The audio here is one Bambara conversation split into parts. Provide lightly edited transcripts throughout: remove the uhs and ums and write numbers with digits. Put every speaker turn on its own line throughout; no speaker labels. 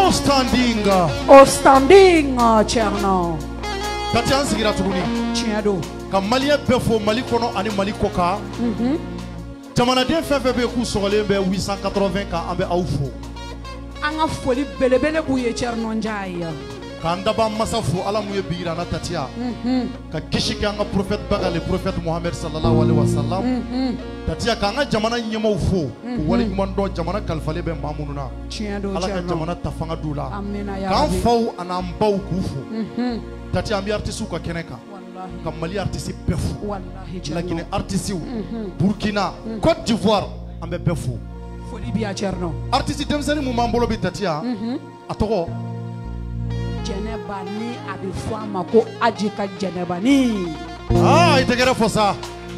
Oh standing.
Oh standing Tcherno.
Tatian sigira tuguni.
Tiado.
Ka malien befo mali kono ani mali koka. Jamanaden feffe be ku sogalen be 880 ka ambe awfo.
Anga foli belebele buye Tcherno Njaya.
Kandaba masafu ala muye bigira na tatia. Ka kishike anga prophète baga le prophète Muhammad sallallahu alaihi wasallam. Tatia ka anga jamana nyema ufo. Wali mando jamana kalfale be mamununa. Ala ka jamana tafanga dula.
Amina ya
Kan
Rabbi.
faw anamba kufu. Tatia ambi artistu ka keneka.
Wallahi.
Ka mali artiste pefu.
Wallahi Tcherno.
Lakini artiste Burkina, Côte d'Ivoire ambe pefu.
Foli biya Tcherno.
Artiste demsani mu mambolo bi tatia. Atoko
Jeneba ni abi fama ko ajika jeneba ni.
ah itegere fosa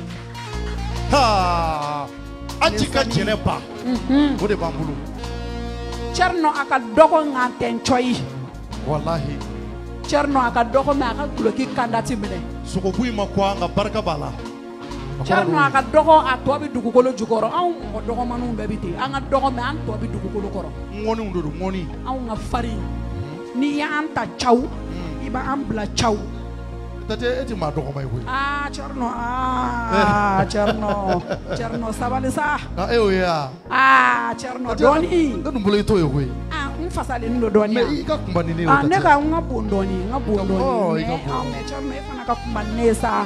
ha ajika jeneba ode bambulu
Tcherno aka dogo nganten choi.
wallahi
Tcherno aka dogo me aka kuloki kandati mine.
soko buima kwa nga barka bala
Tcherno aka dogo atobi dugukolo jukoro. An mo dogo manu bebite. Anga dogo me an tobi dugukolo koro.
ngoni ndodo ngoni
An nga fari. Ni ya anta chaw. Iba ambla chaw.
tate eti ma dogo may hoy
Tcherno Tcherno sabali sa.
eyo ya
Tcherno doni.
ngadu mbule to hoy
Mfasali ndo doni.
me ika kumbani ni
Neka ngabondoni
Oh, ika bondo.
me Tcherno ifana ka kumbanesa.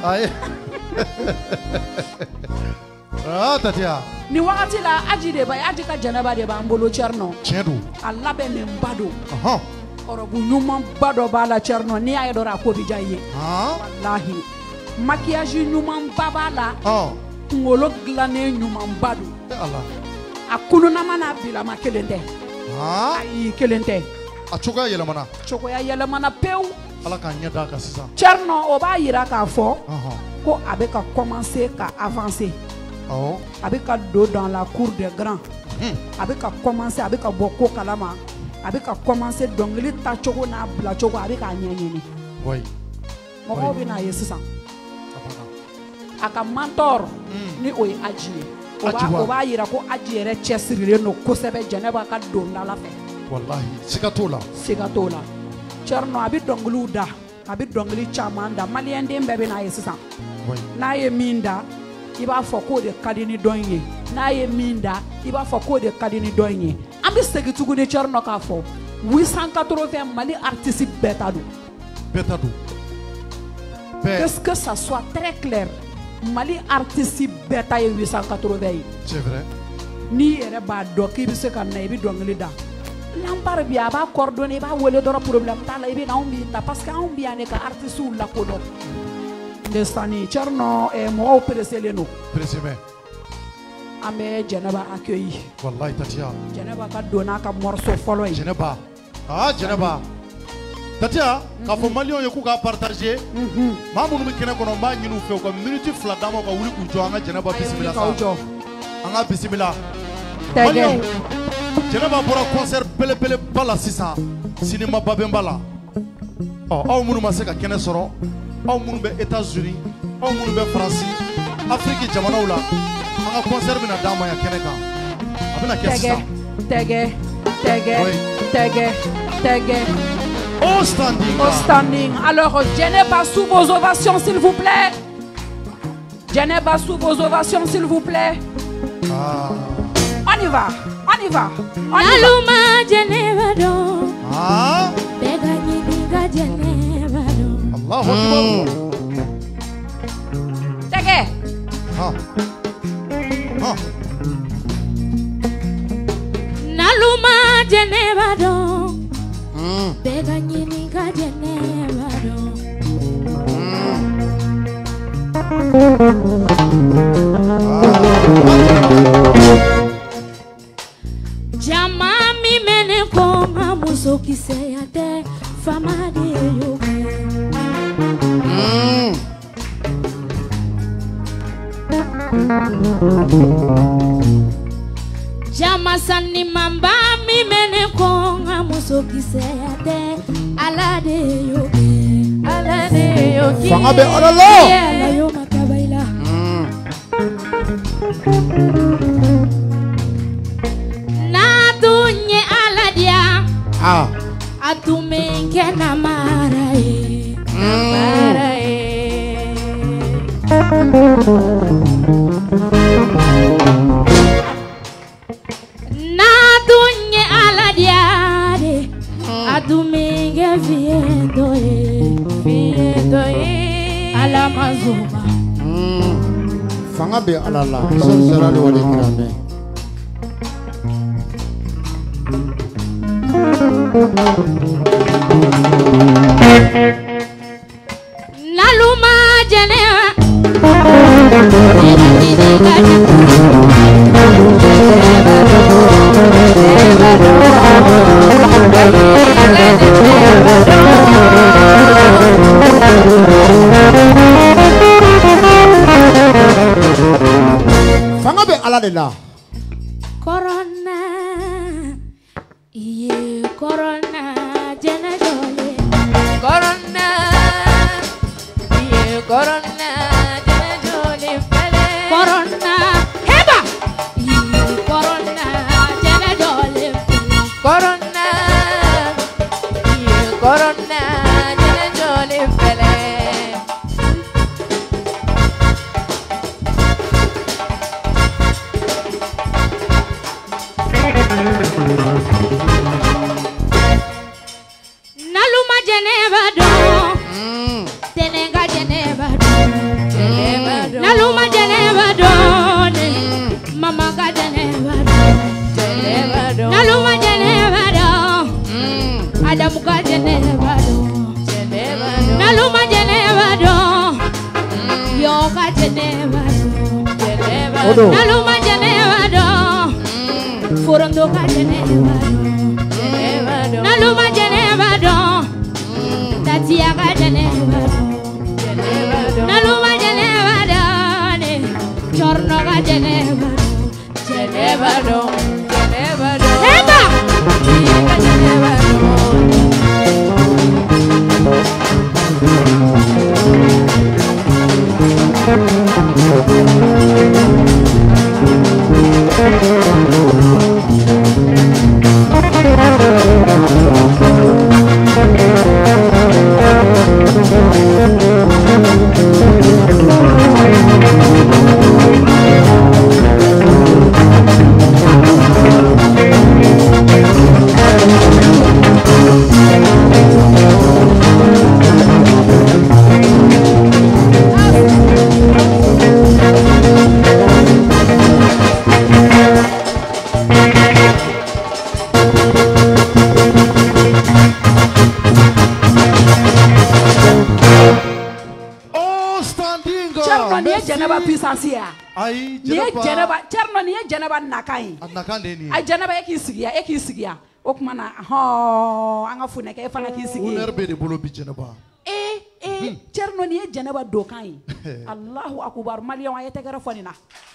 tatia
Ni wakati la ajide ba ajika janaba de ba mbolo Tcherno.
chedu
Allah be ne mbado.
aha
Orobu nyuma bado bala Tcherno ni ay dora ko bi jaye. Wallahi. Maquillage nyuma babala. Ngolo glane nyuma bado.
Allah
Akunu na mana bila makelente. Ai kelente.
achoga yelamana
Choko ya yelamana peu.
ala ka nyada ka sisa
Tcherno o ba yira ka fo. Ko avec a commencer ka avancer. Avec a dos dans la cour des grands. Avec a commencer avec a boko kalama. Avec a commencer dongli ta choko na bla choko avec a nyenyeni.
oui
Moko bi na yesisa. Aka mentor ni oy ajiye. Oba yira ko ajiyere chesirire no kosebe jeneba ka donda la fe.
wallahi sikatola
Tcherno abi donglu da. Abi dongli chamanda malien dem bebe na yesisa. Na ye minda iba foko de kadini donye. Na ye minda iba foko de kadini donye. Ambi segitugu ni Tcherno ka fo. 880 Mali artiste betado. Qu'est-ce que ça soit très clair. Mali artiste beta ye 880.
C'est vrai.
Ni ere ba do ki bi se kan na ibi dongli da. Lampar bi aba coordonner ba wole do problème ta la ibi na umbi ta parce que umbi ane ka artiste ou la kodo. Ndestani Tcherno e mo presele no.
Présumé.
Ambe Jeneba accueilli.
Wallahi tatia.
Jeneba ka dona ka morceau follow.
Jeneba. Jeneba. Tatia, ka fo malion yeku ka partager. Mamunu mi kene kono ma nyinu fe ko minute fla damo ka wuli ku jo anga Jeneba bismillah sa. Anga bismillah. Malion. Jeneba bora concert pele bala sisa. Cinéma babembala. Aw munu ma se ka kene soro. Aw munu be États-Unis, aw munu be France, Afrique jamanaw la. Anga concert bina dama ya kene kan. Abina kessa.
Tege.
Oh standing.
Alors, Jeneba sous vos ovations, s'il vous plaît. Jeneba sous vos ovations, s'il vous plaît. On y va.
Aluma Jeneba do.
Allahu Akbar.
Tege.
Naluma Jeneba do. Bega nyini ga Jeneba do. Jama mi mene koma muso kiseyate fama de yoke. Jama sani mamba mi mene koma muso kiseyate ala de yoke.
Fanga be ololo.
Ala yo makabaila.
Ah.
Atumenke namarae. Namarae. Nadunye aladiade. Atumenke viendoe. Viendoe. Alamazuma.
Fanga be alala. Sera le wale kirame.
Naluma Geneva.
Fanga be ala de la.
Corona. Iye corona Genajole. Corona. Iye corona Genajole fele. Corona. Heba. Iye corona Genajole fele. Corona. Iye corona Genajole fele. Naluma Geneva do. Tenenga Geneva do. Naluma Geneva do. Mama ga Geneva do. Naluma Geneva do. Adam ga Geneva do. Naluma Geneva do. Yo ga Geneva do. Naluma Geneva do. Forondo ga Geneva do. Naluma Geneva do. Tatia ga Geneva do. Naluma Geneva do. Chorno ga Geneva do. Geneva do. Heba. Geneva do.
Ai,
Cherno ni Janaba nakai.
Nakande ni.
Ai Janaba eki sigia. Okmana ho anga funeke e fana ki sigi.
Unerbe de bolo bi Janaba.
Cherno ni Janaba dokai. Allahu akbar maliya wa yetegara fonina.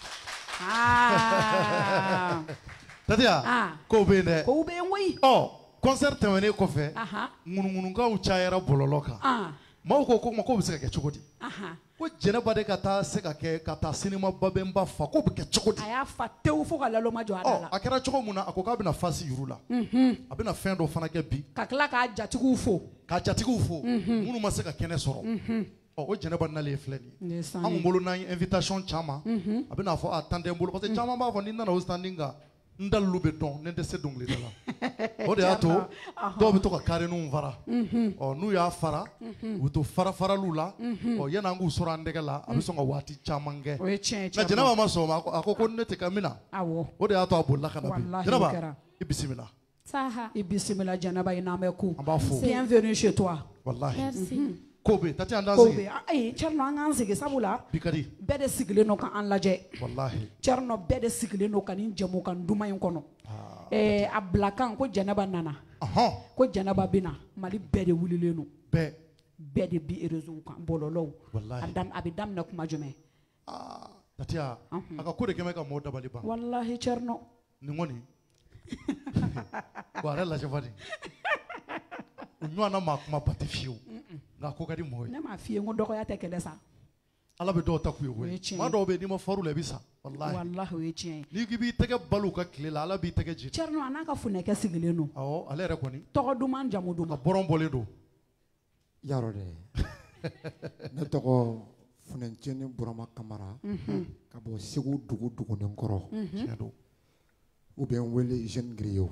Ah.
Tadia. Ko be ne.
Ko be nwi.
Oh, concert temene ko fe. Mununga u chayera bololoka. Ma ko ma ko bi se ka chokodi. Ko Janaba de kata se ka ke kata cinema babemba fa ko bi ke chokodi. Aya
fa tewu fo ka lalo ma jo adala.
Oh, akera choko muna akoka bi na fasi yurula. Abina fen do fana ke bi.
Ka kla ka jatigu fo.
Ka jatigu fo. Munu ma se ka kene soro. Oh, o Janaba na le fleni. Am mbolo na invitation chama. Abina fo attendre mbolo parce que chama ba fo ni na o standinga. Ndal lube don nende se dongle de la. O de ato do bi to ka kare nu vara. O nu ya fara. Uto fara lula. O yana ngu sora ndege la abi so nga wati chamange. Na Janaba ma so ma akoko nete kamina.
Awo.
O de ato abolla kana bi. Janaba ibisimila.
Saha.
Ibisimila Janaba inameku.
Ambafo.
Bienvenue chez toi.
Wallahi.
Merci.
Kobe tati andazi.
Kobe ay Cherno anga sigi sabula.
Bikadi.
Bede sigile no kan anlaje.
Wallahi.
Cherno bede sigile no kan injemu kan duma yin kono. Ablakan ko Janaba nana. Ko Janaba bina mali bede wulile no. Bede bi erezo kan bololo. Adam abidam na kuma jume.
Tatia aka kode keme ka moda baliba.
Wallahi Cherno.
Ni ngoni. Kwa rela javadi. Unyo na ma patifio. Nga ko kadi moy.
Na ma fie ngo doko ya tekele sa.
ala bɛ dɔw ta k'u ye koyi maa dɔw bɛ yen n'i ma far'u la i bɛ sa
walahi o ye tiɲɛ ye
n'i k'i b'i tɛgɛ balo ka tile la ala b'i tɛgɛ jeni
Thierno a n'a ka funɛkɛ sigilen don
awɔ ale yɛrɛ kɔni
tɔgɔ duman jamu
a
duman
bɔrɔn bɔlen don
yarɔ dɛ ne tɔgɔ Funɛnceni Burama Kamara ka bɔ Segu dugu dugunen kɔrɔ
tiɲɛ don
u bɛ n wele jeune griot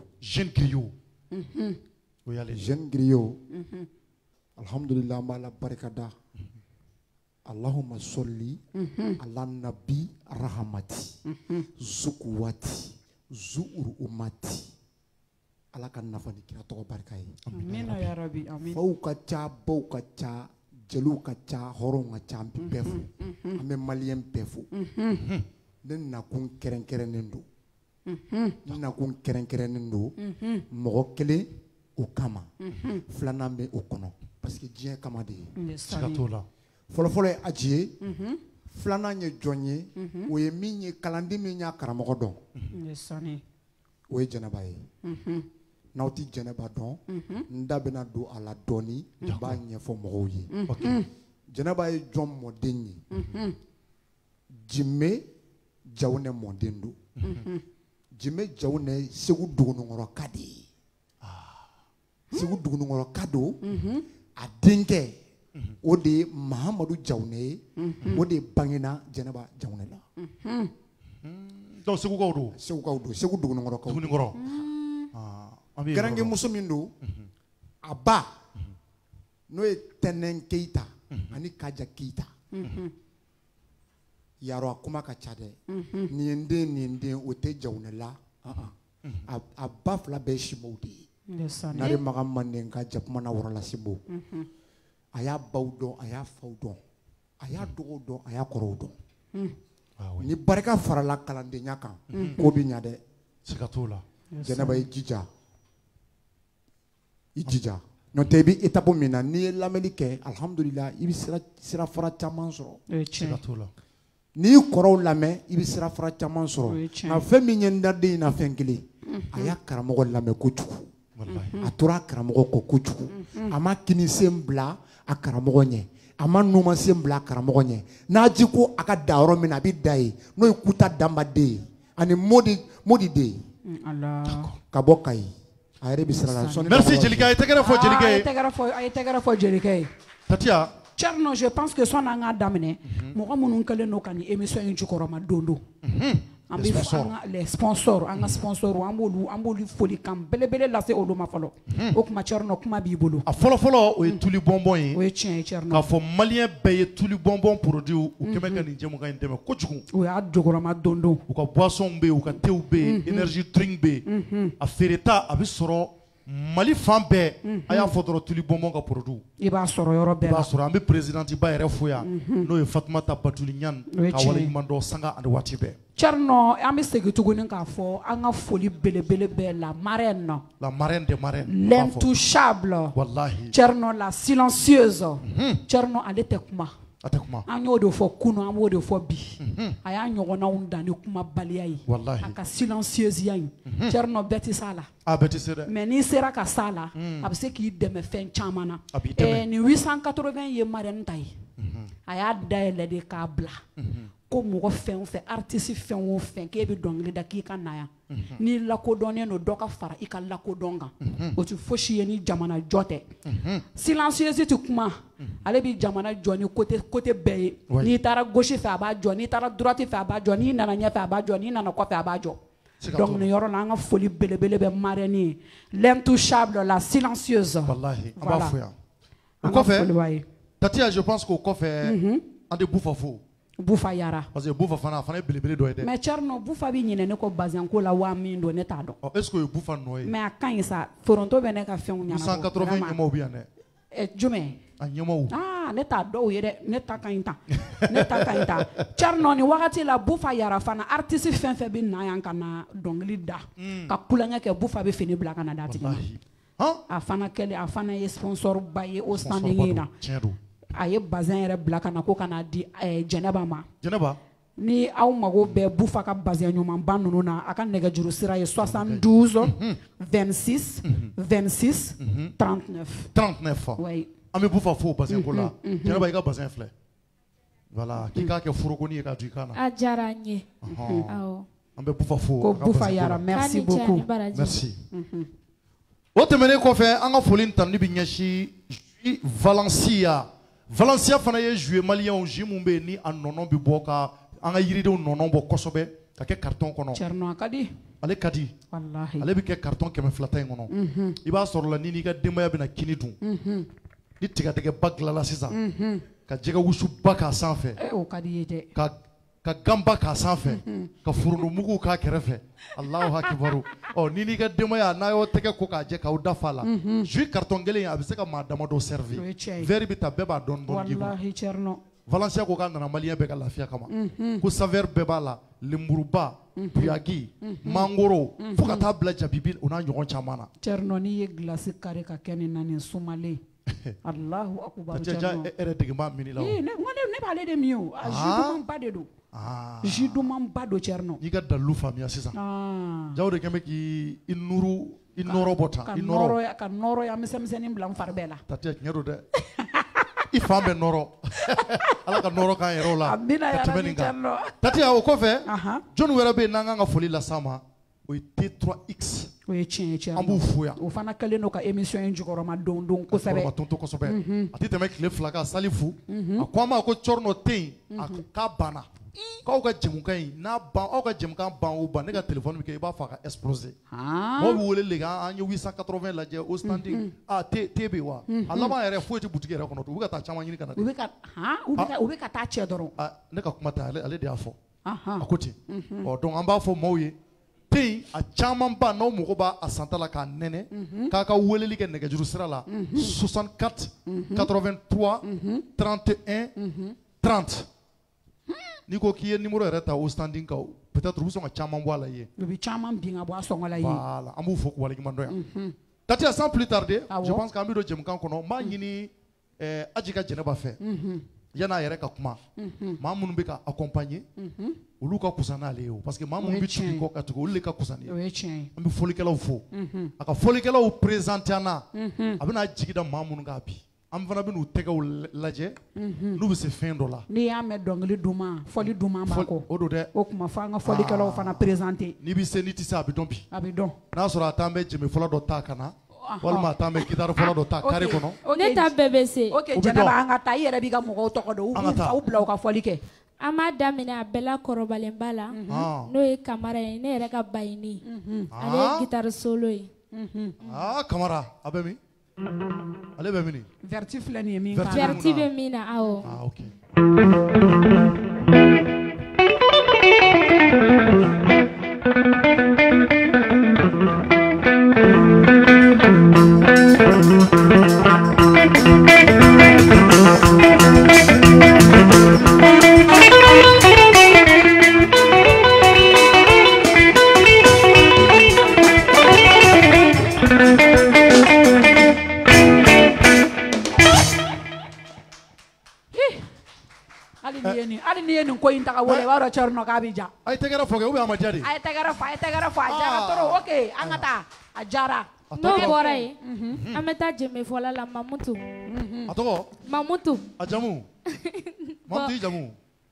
o y'ale
jeune griot alhamdulillah an b'a la barikada Allahumma solli ala nabi rahamati zukuwati zuuru umati ala ka nafa ni kira tɔgɔ barika ye
amina ya rabi amin
faw ka ca baw ka ca jeliw ka ca hɔrɔnw ka ca an bɛ bɛɛ fo an bɛ maliyɛn bɛɛ fo ne nakun kɛrɛnkɛrɛnnen don ne nakun kɛrɛnkɛrɛnnen don mɔgɔ kelen o kama filanan bɛ o kɔnɔ parce que diɲɛ kama de ye
siga t'o la
fɔlɔfɔlɔ ye aji ye filanan ye jɔn ye o ye min ye kalanden min y'a karamɔgɔ dɔn o ye jɛnɛba ye n'aw tɛ jɛnɛba dɔn n da bɛna don a la dɔɔni n b'a ɲɛfɔ mɔgɔw ye jɛnɛba ye jɔn mɔden ye Jime Jawunɛ mɔden don Jime Jawunɛ Segu dugunikɔrɔ ka de ye Segu dugunikɔrɔ ka don a denkɛ o de ye Mahamadu Jawunɛ ye o de bangena Jɛnɛba Jawunɛ la
donc Segukaw don
Segukaw don Segu dugunikɔrɔkaw
dugunikɔrɔ
garange muso min don a ba n'o ye Tɛnɛn Keyita ani Kaja Keyita yarɔ a kuma ka ca dɛ nin ye n den o tɛ Jawunɛ la a ba fila bɛɛ ye Simaw de ye Nare Maga Manden ka jakuma na wɔrɔla Simaw a y'a baw dɔn a y'a faw dɔn a y'a dɔgɔw dɔn a y'a kɔrɔw dɔn ni barika farala kalandenya kan ko bɛ ɲa dɛ
siga t'o la
Jɛnɛba i jija n'o tɛ i bɛ étape min na n'i ye lamɛnni kɛ alhamdulillah i bɛ sira fara caman sɔrɔ
siga t'o la
n'i y'i kɔrɔw lamɛn i bɛ sira fara caman sɔrɔ nka fɛn min ye n da den in na fɛn kelen a y'a karamɔgɔ lamɛn kojugu a tora a karamɔgɔ kɔ kojugu a ma kini sen bila a karamɔgɔ ɲɛ a ma numan sen bila a karamɔgɔ ɲɛ n'a ji ko a ka da yɔrɔ min na a bɛ da ye n'o ye Kuta Danba den ye ani Modi den ye ka bɔ Kayi a yɛrɛ bɛ sira la
merci Jelikɛ a ye tɛgɛrɛ fɔ Jelikɛ ye
a ye tɛgɛrɛ fɔ Jelikɛ ye
Tatiya
Thierno je pense que sɔnni an k'a daminɛ mɔgɔ minnu kɛlen don ka nin émission in jukɔrɔma don don an bɛ les sponsors an ka sponsors an b'olu foli kan belebele lase olu ma fɔlɔ o kuma Thierno kuma b'i bolo
a fɔlɔfɔlɔ o ye tuli bɔnbɔn ye
o ye tiɲɛ ye Thierno
k'a fɔ maliyɛn bɛɛ ye tuli bɔnbɔn produit u kɛmɛ ka nin jɛmukan in dɛmɛ kojugu
o y'a jukɔrɔma don don
u ka boisson bɛ yen u ka tew bɛ yen energy drink bɛ yen a feereta a bɛ sɔrɔ Mali fan bɛɛ a y'a fɔ dɔrɔn tuli bɔnbɔn ka produit
i b'a sɔrɔ yɔrɔ bɛɛ la
i b'a sɔrɔ an bɛ présidentiba yɛrɛ fo yan n'o ye Fatumata Batuli Ɲani ka waleɲuman dɔn sanga ani waati bɛɛ
Thierno an bɛ segin tuguni k'a fɔ an ka foli belebele bɛɛ la marraine na
la marraine des marraines
l'intouchable
wallahi
Thierno la silencieuse Thierno ale tɛ kuma
a tɛ kuma
an y'o de fɔ kunun an b'o de fɔ bi a y'a ɲɔgɔnnaw dan ni kumabaliya ye
wallahi
a ka silencieusenya in Thierno bɛɛ tɛ s'a la
a bɛɛ tɛ se dɛ
mais n'i sera ka s'a la a bɛ se k'i dɛmɛ fɛn caman na
a b'i dɛmɛ
nin 880 ye marraine ta ye a y'a dayɛlɛ de k'a bila ko mɔgɔ fɛn o fɛn artiste fɛn o fɛn k'e bɛ dɔnkili da k'i ka na yan n'i lakodɔnnen don dɔ ka fara i ka lakodɔn kan o tɛ fosi ye ni jamana jɔ tɛ silencieuse tɛ kuma ale bɛ jamana jɔ ni côté bɛɛ ye n'i taara gauche fɛ a b'a jɔ n'i taara droite fɛ a b'a jɔ n'i nana ɲɛfɛ a b'a jɔ n'i nana kɔfɛ a b'a jɔ donc nin yɔrɔ la an ka foli belebele bɛ marraine ye l'intouchable la silencieuse
wallahi an b'a fɔ yan o kɔfɛ Tatiya je pense qu'o kɔfɛ an tɛ Bufa fo
Bufa Yara
parce que Bufa fana a fana ye belebele dɔ ye dɛ
mais Thierno Bufa bɛ ɲinɛ ne kɔ bazin ko la wa min don ne t'a dɔn
est ce que o ye Bufa nɔ ye
mais a ka ɲi sa Foronto bɛ ne ka fɛnw ɲɛnabɔ
180 ɲɛmaaw bɛ yan dɛ
jumɛn
a ɲɛmaaw
ne t'a dɔn o ye dɛ ne ta ka ɲi tan ne ta ka ɲi tan Thierno nin wagati la Bufa Yara fana artiste fɛn fɛn bɛ na yan ka na dɔnkili da ka kulonkɛ kɛ Bufa bɛ fini bila ka na d'a tigi ma a fana ye sponsor ba ye o standing in na a ye bazin yɛrɛ bila ka na ko ka na di Jɛnɛba ma ni aw mago bɛ Bufa ka bazin ɲumanba ninnu na a ka nɛgɛjuru sira ye 72 26 26 39
39 an bɛ Bufa fo bazin ko la Jɛnɛba i ka bazin filɛ Voilà, qui a fait Furokoni et Kadjikana.
Adjaranye.
On peut pas
Ko Boufa Yara, merci beaucoup.
Merci. Autrement qu'on fait, on a folie tandi binyashi Valencia. Valencia fana ye joué malien au Jimumbe ni en nonon biboka, on a yiri de nonon bo kosobe, kake carton kono.
Cherno akadi.
Ale kadi.
Wallahi.
Ale bi ke carton keme flata ngono. Iba soro la nini ka demaya bina kini dun. Ni tiga tege bag la sisan. Ka jega wusu baka sanfɛ.
O kadi yete.
Ka gamba ka sanfɛ. Ka furunu mugu ka kɛrɛfɛ. Allahu akbar. Oh nini ka demaya na yo tege ko ka je ka uda fala. Jui carton gelen a bi se ka ma dama do servir. Veri bi ta beba don bon gibo.
Wallahi Cherno.
Valencia ko ka nana malien be ka lafiya kama. Ko saveur beba la lemburuba, puyagi, mangoro, fo ka ta bla jabibi ona ɲɔgɔn caman na.
Cherno ni ye glace kare ka kɛnɛ na ni sumale. Allahu akbar.
Cherno. Ere degema mini la.
Ne b'ale de mi o. Jiduman ba de do. Jiduman ba do Cherno.
Ni ka dalu famiya sisan. Jaw de kɛmɛ ki i nɔrɔ bɔ tan.
Ka nɔrɔ ya misɛnmisɛnnin bila n fari bɛɛ la.
Tati tiɲɛ don dɛ. I fan bɛ nɔrɔ. Ala ka nɔrɔ k'an yɛrɛw la.
Amina
ka tɛmɛ
yarabi
nin kan.
Cherno.
Tati o kɔfɛ jɔnni wɛrɛ bɛ yen n'an kan ka foli las'an ma o ye T3X.
O ye tiɲɛ ye Cherno.
An b'u fo yan.
O fana kɛlen don ka émission in jukɔrɔma don kosɛbɛ.
Ka tonto kosɛbɛ. A tɛ tɛmɛ tile fila kan sali fu. A ko an ma ko Cherno tɛ yen k'a banna. K'aw ka jɛmukan in n'a ban aw ka jɛmukan ban o ban ne ka téléphone bɛ kɛ i b'a fɔ a ka exploser. Mɔgɔw bɛ wele de kan an ye 880 lajɛ o standing T bɛ yen wa a laban yɛrɛ foyi tɛ boutique yɛrɛ kɔnɔ u bɛ ka taa caman ɲini ka na.
U bɛ ka taa cɛ dɔrɔn.
Ne ka kuma tɛ ale de y'a fɔ a ko ten donc an b'a fɔ maaw ye te a caman ba n'aw mago b'a santa la k'a nɛnɛ k'a ka weleli kɛ nɛgɛjuru sira la 64 83 31 30. N'i ko k'i ye numéro yɛrɛ ta o standing kan peut-être u bɛ sɔn ka caman bɔ a la yen.
U bɛ caman bin ka bɔ a sɔngɔ la yen.
Voilà an b'u fo k'u waleɲuman dɔn yan. Tati sans plus tarder je pense qu'an bɛ don jɛmukan kɔnɔ n b'a ɲini Aji ka Jɛnɛba fɛ yan'a yɛrɛ ka kuma maa minnu bɛ ka accompagner olu ka kusa n'ale ye o parce que maa minnu bɛ tugu i kɔ ka tugu olu de ka kusa ni ye.
O ye tiɲɛ ye.
An bɛ folikɛlaw fo a ka folikɛlaw présenter an na a bɛna jigi da maa minnu kan bi. An fana bɛ n'u tɛgɛw lajɛ n'u bɛ se fɛn dɔ la.
N'i y'a mɛn dɔnkili duman fɔli duman b'a kɔ.
O don dɛ.
O tuma fɔ an ka fɔlikɛlaw fana présenter.
N'i bɛ se n'i tɛ se a bɛ dɔn bi.
A bɛ dɔn.
N'a sɔrɔ a t'an bɛ jɛmɛ fɔlɔ dɔ ta ka na walima a t'an bɛ gitari fɔlɔ dɔ ta carré kɔnɔ.
Ne ta bɛɛ bɛ se.
Ok Jɛnɛba an ka taa i yɛrɛ b'i ka mɔgɔw tɔgɔ dɔn u bila u ka fɔli kɛ.
An b'a daminɛ a bɛɛ la kɔrɔbalenba la n'o ye Kamara ye ne yɛrɛ ka bayini ale ye gitari solo ye.
Kamara a bɛ min. Ale bɛ min.
Verti filɛ nin ye min
kan. Verti bɛ min na awɔ.
Ok.
Hali ni ye nin ko in ta ka wele i b'a dɔn Cherno k'a bɛ ja.
A ye tɛgɛrɛ fɔ kɛ ou bien a ma ja de.
A ye tɛgɛrɛ fɔ a jara trop ok an ka taa a jara.
N'o bɔra yen an bɛ taa jɛmɛfɔla la Mamutu.
A tɔgɔ.
Mamutu.
A jamu. Mamutu i jamu.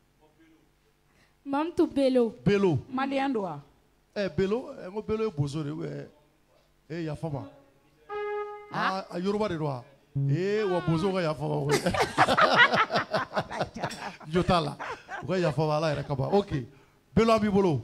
Mamutu Bello.
Bello.
Malien don wa.
Bello n ko Bello ye bozo de ou yafa ma. A Yoruba de don wa. Wa bozo ka yafa ma koyi. Jo t'a la u ka yafa ma Ala yɛrɛ kama ok Bello an b'i bolo.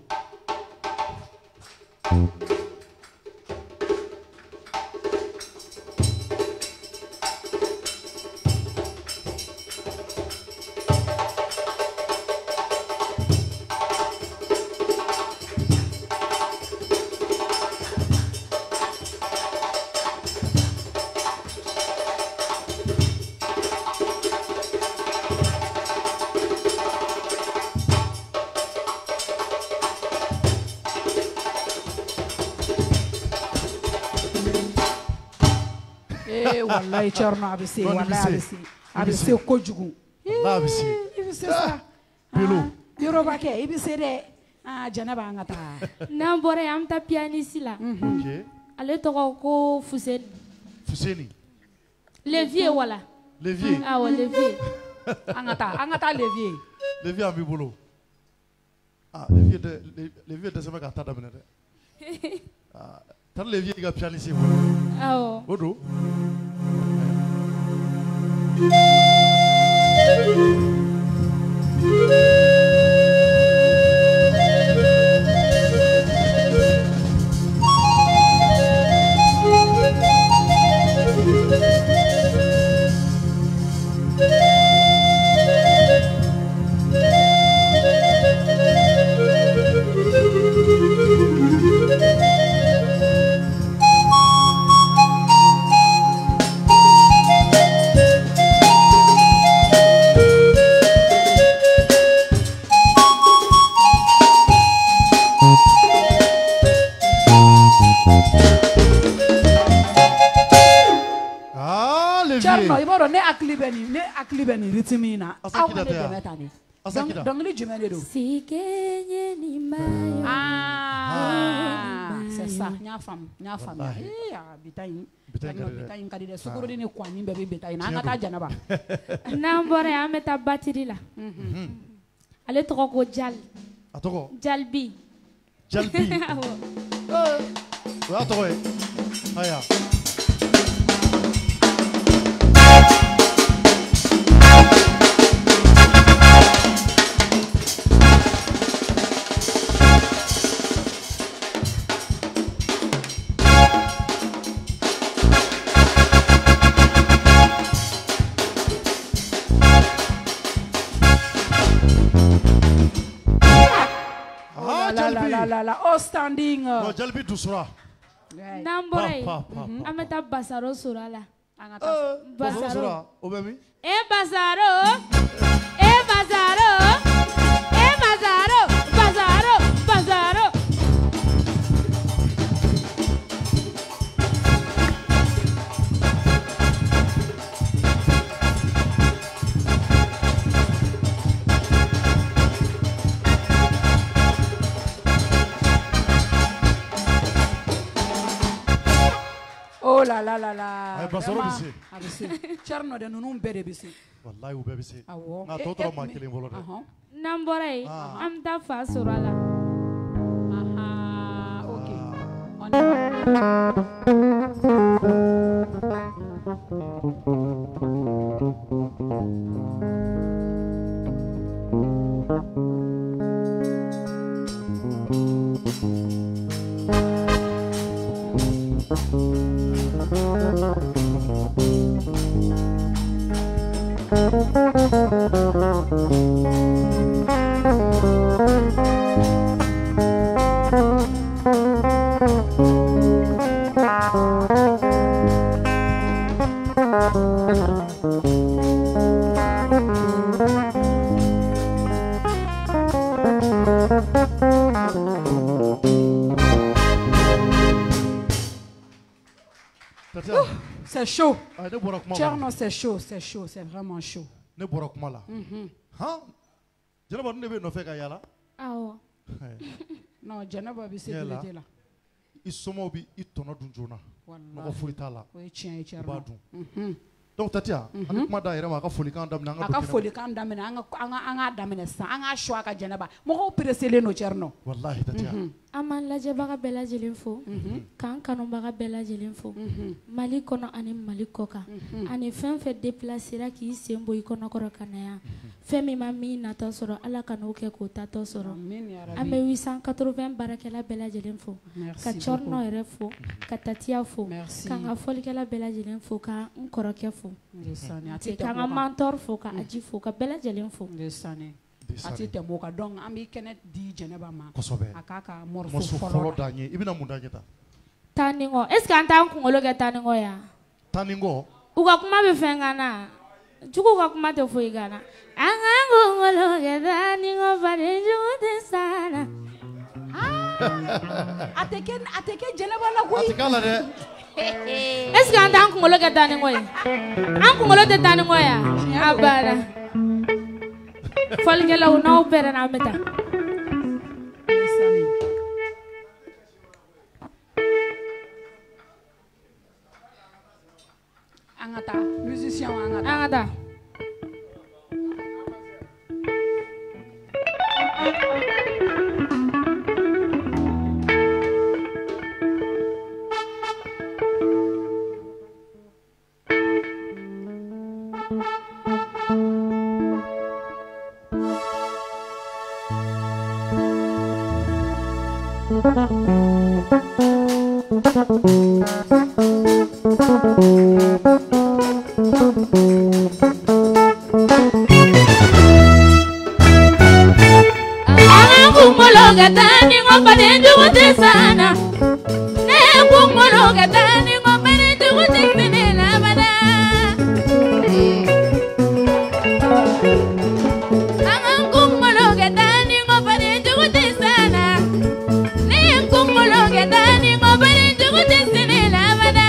Wallahi Cherno a bɛ se wallahi a bɛ se kojugu.
A bɛ se.
I bɛ se sa.
Bello.
Yoruba kɛ i bɛ se dɛ. Jɛnɛba an ka taa.
N'an bɔra yen an bɛ taa pianiste la.
Ok.
Ale tɔgɔ ko Fuseni.
Fuseni.
Levier wala.
Levier.
Awɔ Levier.
Angata levier.
Levier à Bibolo. Ah, levier de ce mec à Tadamene. Ah, t'as le levier qui a pianissé.
Ah, oh.
Odo.
Akilibeni ritimina. Dongli jumene do. Ah, c'est ça. Nya femme. Eh, bitayin kadide sukuru ni kwani bebe bitayin. Angata janaba.
Nambore ameta batiri la. Ale toko ko Jal.
Atoko.
Jalbi.
Wa toko e. Aya.
Oh, standing.
No, Jalbi Dusra.
Nambore. Ameta basaro surala.
Basaro. Obemi.
Bazaro.
Oh la.
Ay basaro bisi.
Charno de nunun bere bisi.
Wallahi ube bisi.
Awo.
Na totoro ma kelen volode.
Nambore. Amta fa surala.
Aha, okay. On c'est chaud. Tcherno, c'est chaud, c'est vraiment chaud.
Ne bora kuma la. Hein? Janaba ne be no fe ka yala?
Awo.
Non, Janaba bi sécurité là.
I somo bi I tono dun jona. Mako furi tala.
O tien Tcherno.
Donc Tatia, an kuma da yɛrɛ ma a ka folikan daminɛ an ka
folikan daminɛ an ka daminɛ sisan an ka choix ka Janaba. Mɔgɔw presselen no Tcherno.
Wallahi Tatia.
An m'an lajɛbaga bɛɛ lajɛlen fo, k'an kanubaga bɛɛ lajɛlen fo, Mali kɔnɔ ani Mali kɔ kan, ani fɛn fɛn déplacera k'i sen bɔ i kɔnɔkɔrɔ ka na yan, fɛn min ma min natɔ sɔrɔ Ala ka n'o kɛ k'o tatɔ sɔrɔ. An bɛ 880 baarakɛla bɛɛ lajɛlen fo, ka Tcherno yɛrɛ fo, ka Tatia fo, k'an ka fɔlikɛla bɛɛ lajɛlen fo, ka n kɔrɔkɛ fo, k'an ka mentor fo, ka Aji fo, ka bɛɛ lajɛlen fo.
A ti tɛmɛ o kan donc an b'i kɛnɛ di Jɛnɛba ma.
Kosɛbɛ.
A k'a ka morceau fɔlɔ
d'an ye. I bɛna mun d'an ye ta?
Taningo. Est-ce que an t'an kunkolo kɛ Taningo ya?
Taningo?
U ka kuma bɛ fɛn kan na. Jugu ka kuma tɛ foyi kan na. An k'an kunkolo kɛ Taningo bari jugu tɛ sa la.
A tɛ kɛ Jɛnɛba la koyi.
A tɛ k'a la dɛ.
Est-ce que an t'an kunkolo kɛ Taningo ye? An kunkolo tɛ Taningo ya? A banna. Fɔlikɛlaw n'aw pɛrɛnna an bɛ taa.
An ka taa musicien an ka taa.
An ka taa. Gatani ngopane njuguti sana ne kungolo gatani ngopane njuguti sinela bana anga kungolo gatani ngopane njuguti sana ne kungolo gatani ngopane njuguti sinela bana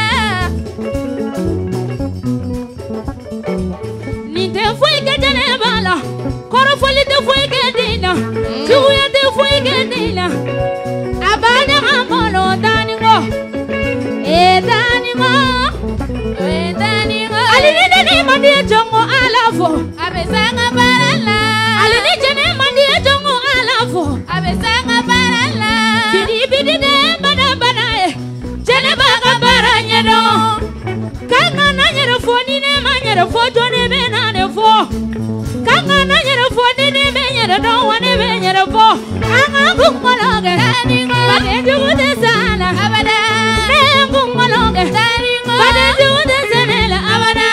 ni te fue que tene bala koro foli te fue que dina tuya te fue que dina abana amolo daningo daningo daningo alini dani mandi jongo alafo abesanga barala alini jene mandi jongo alafo abesanga barala bidi bidi de bana bana jene baga baranya do kanga na nyere foni ne manyere foto ne benane fo kanga na nyere foni ne benyere do wane benyere fo anga kungologe daningo bade jude sana abada ne kungologe daningo bade jude sana abada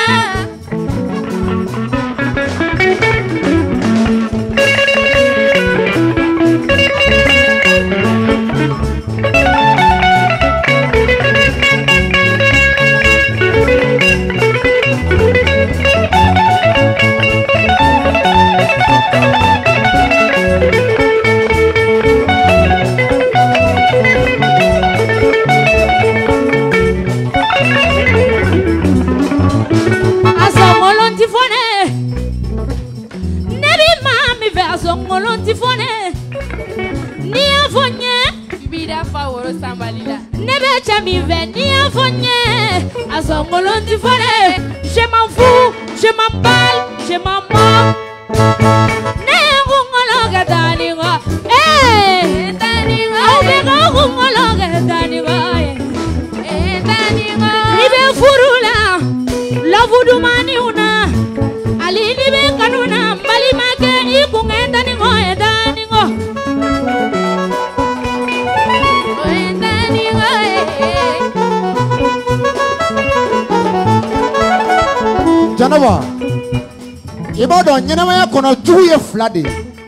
je m'en fous, je m'en balle, je m'en moque. Ne daningo, daningo, au bega daningo, daningo. Libe furula, la vudu maniuna, ali libe kanuna, mali make ikunge daningo, daningo.
Janaba, ibodo nyenamaya kono juye flade.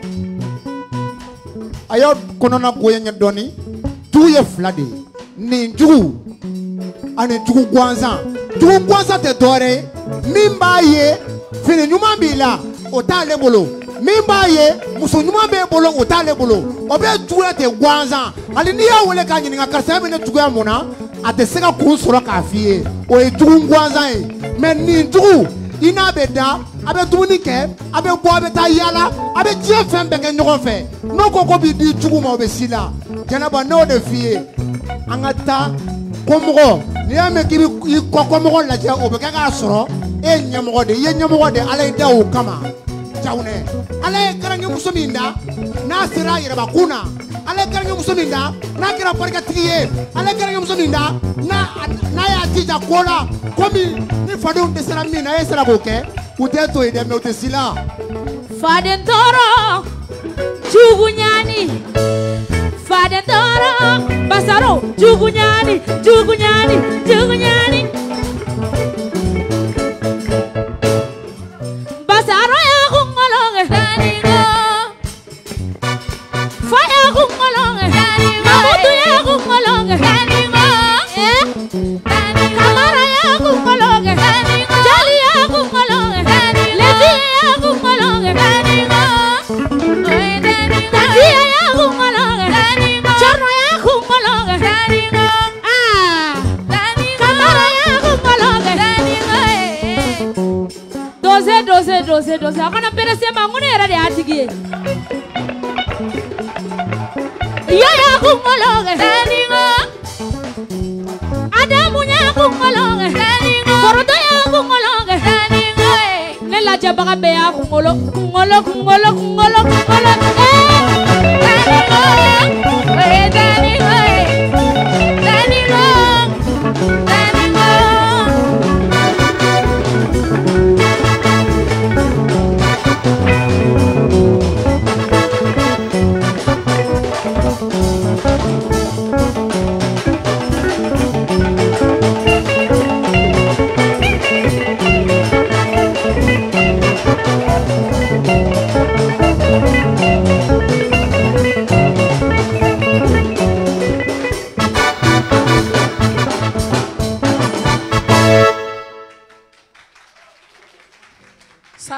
Ayo kono na boye nyedoni juye flade. Ni jugu ane jugu gwanza. Jugu gwanza te dore mimba ye fini nyuma bila otale bolo. Mimba ye muso nyuma be bolo otale bolo. Obe jugu te gwanza. Ali ni ya wole ka nyininga karsa ne jugu ya mona ate seka kunsoro ka fie. O e jugu gwanza e. Men ni jugu ina beda abe dumuni ke abe bo abe ta yala abe tie fem be ke nyogon fe no koko bi di jugu mo be sila Janaba no de fie angata komogo ni ame ki kokomogo la ja obe ka soro e nyamogo de ye nyamogo de ala ida o kama jawne ala karangi musuminda na sira yere bakuna ala karangi musuminda na kira parka tiye ala karangi musuminda na ya tija kola komi ni fadon de sera mina e sera boke uteto ide me utesila
faden toro chugunyani faden toro basaro chugunyani chugunyani chugunyani basaro ya kungolonge daningo faya kungolonge daningo mutu ya kungolonge daningo kamara ya kungolonge daningo jali ya kungolonge daningo levi ya kungolonge daningo tatia ya kungolonge daningo chorno ya kungolonge daningo kamara ya kungolonge daningo doze akana pere sema ngune era de atigie yo ya kungolonge daningo adamu ya kungolonge daningo koroto ya kungolonge daningo nela jabaga be ya kungolo daningo daningo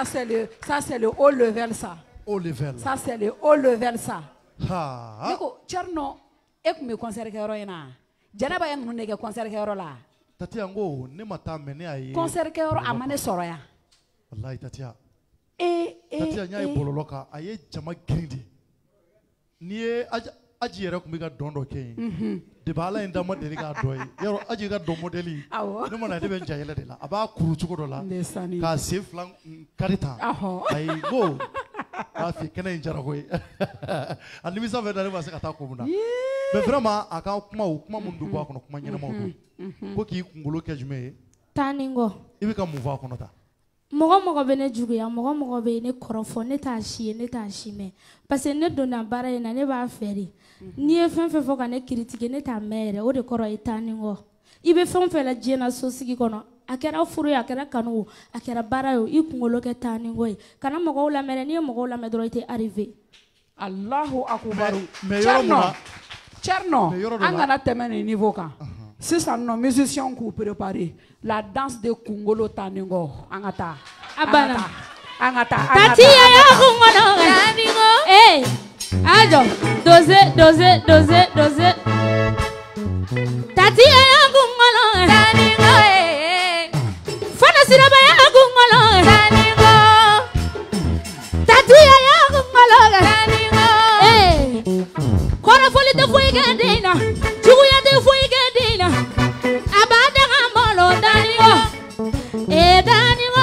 c'est le haut level ça.
Haut level.
Ça c'est le haut level ça.
Ha.
Niko Cherno ek me concert ke yoro ina. Janaba yang nune ke concert ke yoro la.
Tatia ngo ne mata mene ayi.
Concert ke yoro amane soro ya.
Wallahi tatia. Tatia nya bololoka aye jama grindi. Niye aji yɛrɛ kun bɛ ka dɔn dɔ kɛ yen depi in da ma deli k'a dɔn ye yɔrɔ aji ka dɔn modɛli ne mana ne bɛ n ja yɛlɛ de la a b'a kuru cogo dɔ la k'a sen fila kari tan ayi ko k'a fi kɛnɛ in jara koyi a nimisa fɛ da ne ma se ka taa ko mun na mais vraiment a ka kuma mun bɛ bɔ a kɔnɔ kuma ɲɛnamaw don ko k'i kunkolo kɛ jumɛn ye
taa ni kɔ
i bɛ ka mun fɔ a kɔnɔ ta.
mɔgɔ bɛ ne juguya mɔgɔ bɛ ne kɔrɔfɔ ne t'a si ye ne t'a si mɛn parce que ne donna baara in na ne b'a fɛ de n'i ye fɛn fɛn fɔ ka ne critiquer ne t'a mɛn yɛrɛ o de kɔrɔ ye taa ni kɔ i bɛ fɛn fɛn la diɲɛ na sosigi kɔnɔ a kɛra furu ye a kɛra kanu o a kɛra baara ye i kunkolo kɛ taa ni kɔ ye kana mɔgɔw lamɛn n'i ye mɔgɔw lamɛn dɔrɔn i tɛ arrivé. Allahu akubaru.
Cherno an kana tɛmɛ nin niveau kan sisan nɔ musiciens k'u préparer la danse de kunkolo taa ni kɔ an ka taa.
Abana.
Angata.
Tatia ya kumono ganingo. Eh. Ajo. Doze. Tatia ya kumono ganingo. Eh. Fana siraba ya kumono ganingo. Tatia ya kumono ganingo. Eh. Kora foli te foi gadina. Chuya te foi gadina. Abada gamolo ganingo. Eh ganingo.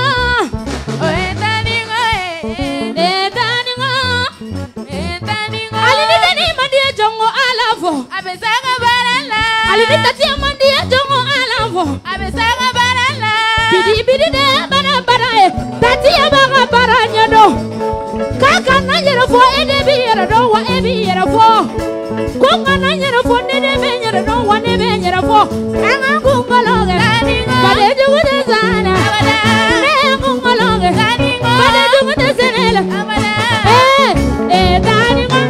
Alini tatia mandia jongo alavo. Abesanga barala. Bidi de bara tatia bara nyado. Kaka nanyero fo edebi yero do wa ebi yero fo. Konga nanyero fo nedebi yero do wa nebe yero fo. Anga kungologe. Bade jugude zana. Ne kungologe. Bade jugude senela. Dani ma.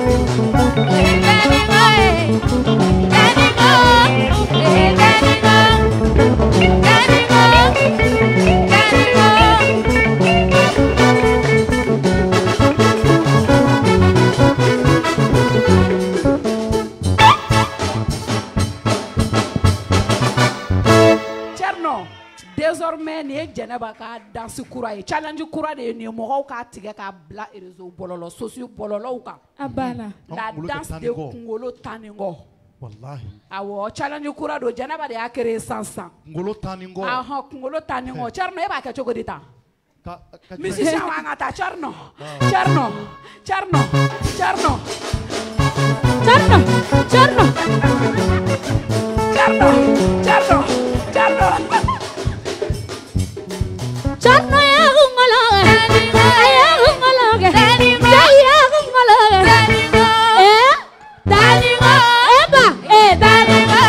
Désormais ni Janaba ka danse kura ye challenge kura de ni mɔgɔw ka tigɛ ka bila réseau bɔlɔlɔ sociaux bɔlɔlɔw kan abana la danse de kunkolo taningo
wallahi
awɔ challenge kura do Janaba de y'a créé sansan
kunkolo taningo
kunkolo taningo Cherno e b'a kɛ cogo di tan
musicien
wa an ka taa Cherno Cherno ya kungologe ya kungologe ya kungologe daningo eba daningo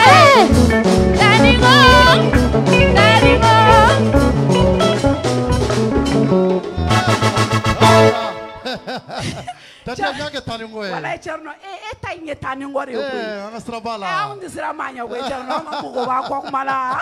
tatia nya ke taningo
wala Cherno ta inye taningo re ko
an sira bala
an sira manya ko Cherno ko ba ko mala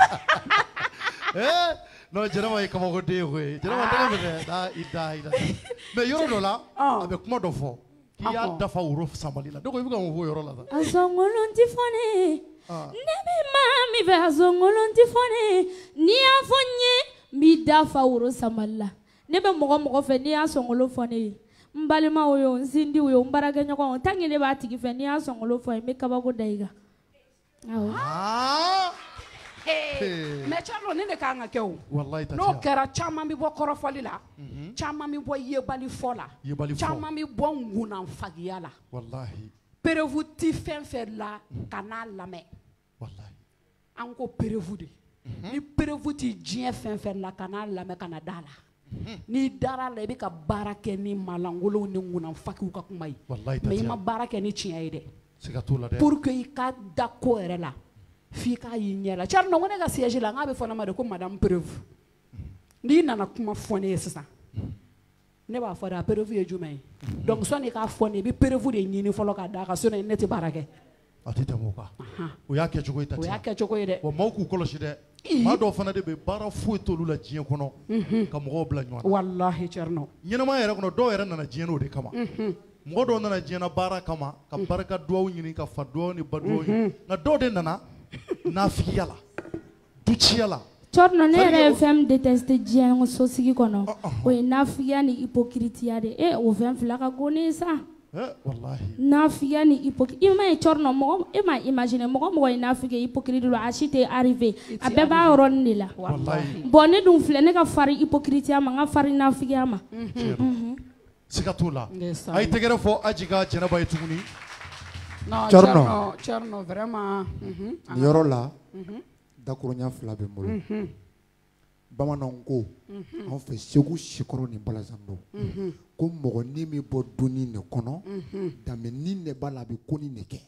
no Janaba ye kabako de koyi Janaba tɛgɛ minɛ ida mais yɔrɔ dɔ la a bɛ kuma dɔ fɔ k'i y'a dafa woro samali la ne ko i bɛ ka mun fɔ yɔrɔ la sa
a sɔngolon ti fɔ ne ne bɛ maa min fɛ a sɔngolon ti fɔ ne n'i y'a fɔ n ye n b'i dafa woro samali la ne bɛ mɔgɔ fɛ n'i y'a sɔngolon fɔ ne ye n balimaw ye o n sindiw ye o n baarakɛɲɔgɔnw tant que ne b'a tigi fɛ n'i y'a sɔngolon fɔ n bɛ kabako da i kan awɔ.
Mais Cherno ne de kan ka kɛ o n'o kɛra caman bɛ bɔ kɔrɔfɔli la caman bɛ bɔ yebali fɔ la caman bɛ bɔ ngunanfagiya la perevu ti fɛn fɛn la ka n'a lamɛn an ko perevu de ni perevu ti diɲɛ fɛn fɛn la ka n'a lamɛn ka na da la n'i dara la i bɛ ka baara kɛ ni malangolow ni ngunanfagiw ka kuma ye mais i ma baara kɛ ni tiɲɛ ye dɛ pour que i ka da ko yɛrɛ la f'i k'a y'i ɲɛ la Cherno ko ne ka siège la n k'a bɛ fɔ ne ma de ko madame Perevu n'i nana kuma fɔ ne ye sisan ne b'a fɔ de a Perevu ye jumɛn ye donc sɔnni k'a fɔ ne i bɛ Perevu de ɲini fɔlɔ ka d'a kan sinon ne tɛ baara kɛ
a tɛ tɛmɛ o kan o y'a kɛcogo ye Tatia
o y'a kɛcogo ye dɛ
wa maaw k'u kɔlɔsi dɛ maa dɔw fana de bɛ baara foyi t'olu la diɲɛ kɔnɔ ka mɔgɔw bila ɲɔgɔn na
wallahi Thierno
ɲɛnɛmaya yɛrɛ kɔnɔ dɔw yɛrɛ nana diɲɛ n'o de kama mɔgɔ dɔw nana diɲɛ na baara kama ka barika duwawu ɲini ka fa duwawu ni ba duwawu ɲini nka dɔw de nana nafigiya la duciya la
Thierno ne yɛrɛ ye fɛn min déteste diɲɛ sosigi kɔnɔ o ye nafigiya ni hypocrite de o fɛn fila ka go ne sa
wallahi
nafigiya ni hypocrite i ma ye Thierno mɔgɔ e ma imaginer mɔgɔ ye nafigi hypocrite don a si tɛ arrivé a bɛɛ b'a yɔrɔnin de la bon ne dun filɛ ne ka farin hypocriteya ma n ka farin nafigiya ma
siga t'o la a ye tɛgɛrɛ fɔ Aji ka Jɛnɛba ye tuguni
Thierno vraiment
nin yɔrɔ la dakuruɲa fila bɛ n bolo bamananw ko anw fɛ Segu Sikɔrɔ ni Balazan don ko mɔgɔ ni min bɔ dunni de kɔnɔ danbenin de b'a la a bɛ ko nin de kɛ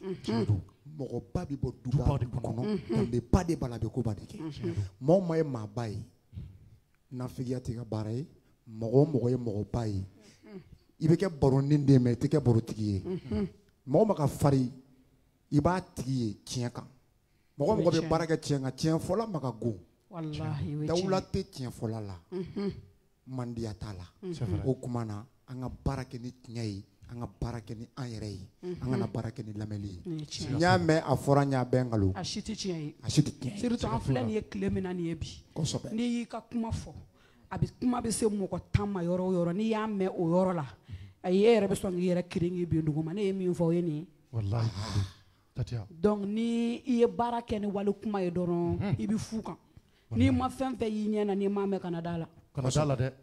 mɔgɔba bɛ bɔ duba de kɔnɔ danbeba de b'a la a bɛ koba de kɛ maa o maa ye maaba ye nafigiya tɛ ka baara ye mɔgɔ o mɔgɔ ye mɔgɔba ye i bɛ kɛ baronin de mɛ i tɛ kɛ barotigi ye mɔgɔ ma ka fari i b'a tigi ye tiɲɛ kan mɔgɔ mɔgɔ bɛ baara kɛ tiɲɛ kan tiɲɛ fɔla ma ka go dawula tɛ tiɲɛ fɔla la mandiya t'a la o kuma na an ka baara kɛ ni tiɲɛ ye an ka baara kɛ ni an yɛrɛ ye an kana baara kɛ ni lamɛnli ye n y'a mɛn a fɔra n y'a bɛɛ nkalon
a si tɛ tiɲɛ ye
a si tɛ tiɲɛ
surtout an filɛ nin ye tile min na nin ye bi
kosɛbɛ
n'i y'i ka kuma fɔ a bɛ kuma bɛ se mɔgɔ 10 ma yɔrɔ o yɔrɔ n'i y'a mɛn o yɔrɔ la ayi e yɛrɛ bɛ sɔn k'i yɛrɛ kirinki bin duguma ne ye min fɔ o ye nin ye
wallahi Tatiya
donc ni i ye baara kɛ ni wali kuma ye dɔrɔn i bɛ fu kan n'i ma fɛn fɛn y'i ɲɛ na n'i m'a mɛn kana da la
dɛ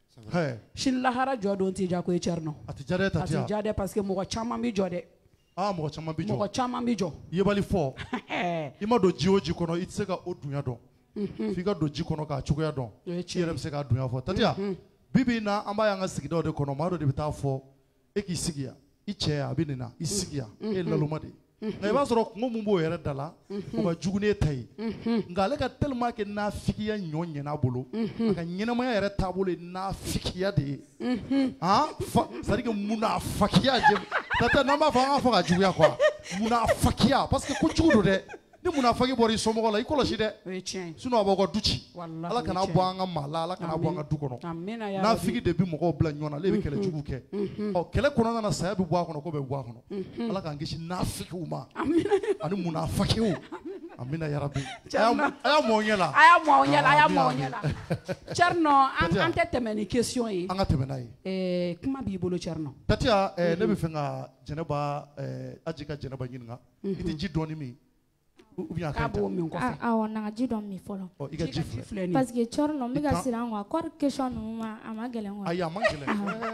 sini lahara jɔ don t'i ja ko ye Thierno
a tɛ ja dɛ Tatiya
a tɛ ja dɛ parce que mɔgɔ caman bɛ jɔ dɛ
mɔgɔ caman bɛ jɔ
mɔgɔ caman bɛ jɔ
yebali fɔ i ma don ji o ji kɔnɔ i tɛ se ka o dunya dɔn f'i ka don ji kɔnɔ k'a cogoya dɔn i yɛrɛ bɛ se k'a dunya fɔ Tatiya bi bi in na an b'a y'an ka sigidaw de kɔnɔ maa dɔ de bɛ taa fɔ e k'i sigi yan i cɛ a bɛ nin na i sigi yan e ye laloma de ye nka i b'a sɔrɔ kungo mun b'o yɛrɛ da la o ka jugu n'e ta ye nka ale ka tellement kɛ nafigiya ɲɔ ɲɛna bolo a ka ɲɛnamaya yɛrɛ taabolo ye nafigiya de ye c'est à dire que munafakiya Tatiya n'an b'a fɔ an ka fɔ ka juguya quoi munafakiya parce que ko jugu don dɛ ni munafaki bɔra i somɔgɔ la i kɔlɔsi dɛ
o ye tiɲɛ ye
sinon a b'aw ka du ci Ala kana bɔ an ka maa la Ala kana bɔ an ka du kɔnɔ nafigi de bi mɔgɔw bila ɲɔgɔn na ale bɛ kɛlɛ jugu kɛ kɛlɛ kɔnɔna na saya bɛ bɔ a kɔnɔ ko bɛ bɔ a kɔnɔ Ala k'an kisi nafigiw ma ani munafakiw amina yarabi a y'a mɔ ɲɛ la
a y'a mɔ ɲɛ la Thierno an tɛ tɛmɛ ni question ye
an ka tɛmɛ n'a ye
kuma b'i bolo Thierno
Tatiya ne bɛ fɛ ka Jɛnɛba Aji ka Jɛnɛba ɲininka i tɛ ji dɔɔni min
k'a b'o min kɔfɛ
awɔ na ji dɔ min fɔlɔ
i ka ji filɛ
parce que Thierno n bɛ ka siran kɔ kɔri question ninnu a ma gɛlɛn wa
ayi a ma gɛlɛn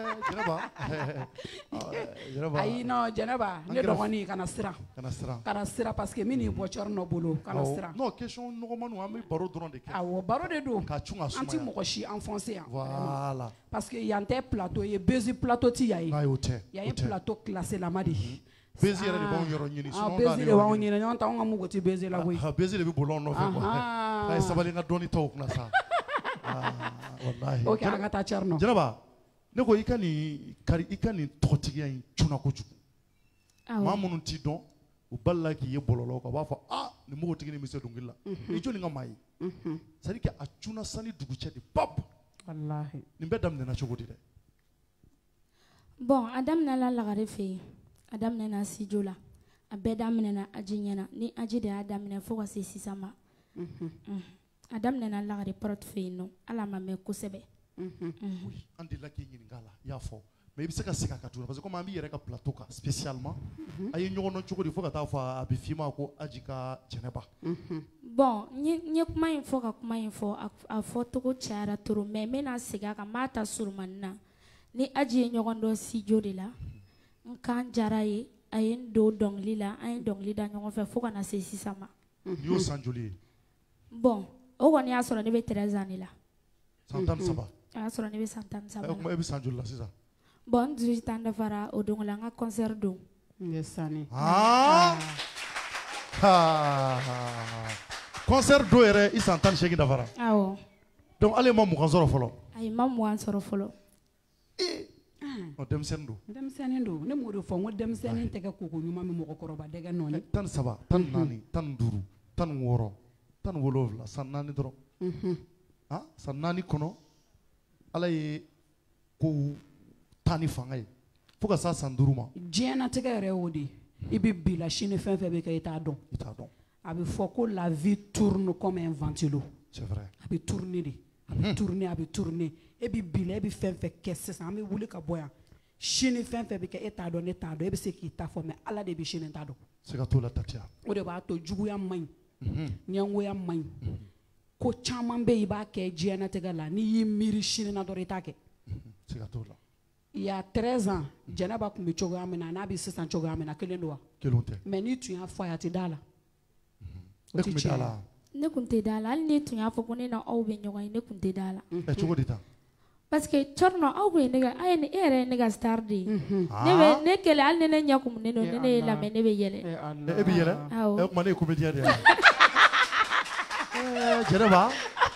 Jɛnɛba
ayi non Jɛnɛba ne dɔgɔnin kana siran parce que min n'i bɔ Thierno bolo kana siran
non question nɔgɔmaninw an bɛ baro dɔrɔn de kɛ
awɔ baro de don
k'a cun ka sumaya
an tɛ mɔgɔ si enfoncé yan
voilà
parce que yan tɛ plateau ye Bezi plateau tɛ yan ye
ayi o tɛ
yan ye plateau classé lama de ye
Bezi yɛrɛ de b'anw yɔrɔ ɲini
Bezi de b'anw ɲini ɲɔgɔn tɛ anw ka mugu tɛ Bezi la koyi
Bezi de bɛ boli anw nɔfɛ quoi k'a ye sabali n ka dɔɔni ta o kunna sa wallahi
ok an ka taa Thierno
Jɛnɛba ne ko i ka nin tɔgɔtigiya in cunna kojugu maa minnu t'i dɔn u balila k'i ye bɔlɔlɔ kan u b'a fɔ nin npogotigi nin bɛ se dɔnkili la i jɔnni ka maa ye c'est à dire que a cunna sani dugu cɛ de pap
wallahi
nin bɛɛ daminɛna cogo di dɛ
bon a daminɛna Lagare fɛ yen a daminɛna Sijo la a bɛɛ daminɛna Aji ɲɛna ni Aji de y'a daminɛ fo ka se sisan ma a daminɛna Lagare porte fɛ yen nɔ ala ma mɛn kosɛbɛ
an delila k'i ɲininka a la i y'a fɔ mais i bɛ se ka segin a kan tuguni parce que comme an b'i yɛrɛ ka plateau kan spécialement a ye ɲɔgɔn dɔn cogo di fo ka taa fɔ a bɛ f'i ma ko Aji ka Jɛnɛba
bon n ye kuma in fɔ ka kuma in fɔ a fɔcogo cayara trop mais n bɛna segin a kan n b'a ta surumani na ni Aji ye ɲɔgɔn dɔn Sijo de la n kan jara ye a ye n don dɔnkili la an ye dɔnkili da ɲɔgɔn fɛ fo ka na se sisan ma
ni y'o san joli ye
bon o kɔni y'a sɔrɔ ne bɛ 13 ans de la
san 13
a y'a sɔrɔ ne bɛ san 13 la
e bɛ san joli la sisan
bon n 18 ans dafara o don la n ka concert don
concert don yɛrɛ i san 18 dafara
awɔ
donc ale ma mugan sɔrɔ fɔlɔ
ayi ma mugan sɔrɔ fɔlɔ
denmisɛnnin don ne m'o de fɔ n ko denmisɛnnin tɛ kɛ koko ɲuman bɛ mɔgɔkɔrɔba dɛgɛ nɔɔni
13 14 15 16 tan wolofla san naani dɔrɔn san naani kɔnɔ ala ye ko tan ni fanga ye fo ka sa san 5 ma
diɲɛnatigɛ yɛrɛ y'o de i bɛ bila sini fɛn fɛn bɛ kɛ i t'a dɔn a bɛ fɔ ko la vie tourne comme un ventilo
c'est vrai
a bɛ tourner de a bɛ tourner a bɛ tourner e bɛ bila e bɛ fɛn fɛn kɛ sisan an bɛ wuli ka bɔ yan sini fɛn fɛn bɛ kɛ e t'a dɔn ne t'a dɔn e bɛ se k'i ta fɔ mais ala de bɛ sini t'a dɔn
siga t'o la Tatiya
o de b'a to juguya man ɲi ɲɛngoya man ɲi ko caman bɛ yen i b'a kɛ diɲɛnatigɛ la n'i y'i miiri sini na dɔrɔn i t'a kɛ
siga t'o la
il y a 13 ans Jɛnɛba tun bɛ cogoya min na n'a bɛ sisan cogoya min na kelen don wa
kelen tɛ
mais n'i tun y'a fɔ a ye a tɛ da la
ne tun bɛ da la
ne kun tɛ da la hali ni tun y'a fɔ ko ne na aw bɛ ɲɔgɔn ye ne kun tɛ da la
cogo di tan
parce que Thierno aw kun ye ne ka e yɛrɛ ye ne ka star de ye ne kɛlɛ hali ni ne ɲɛ kumunen don ni ne ye lamɛn ne bɛ yɛlɛ
e bɛ yɛlɛ o tuma ne ye comédien de ye Jɛnɛba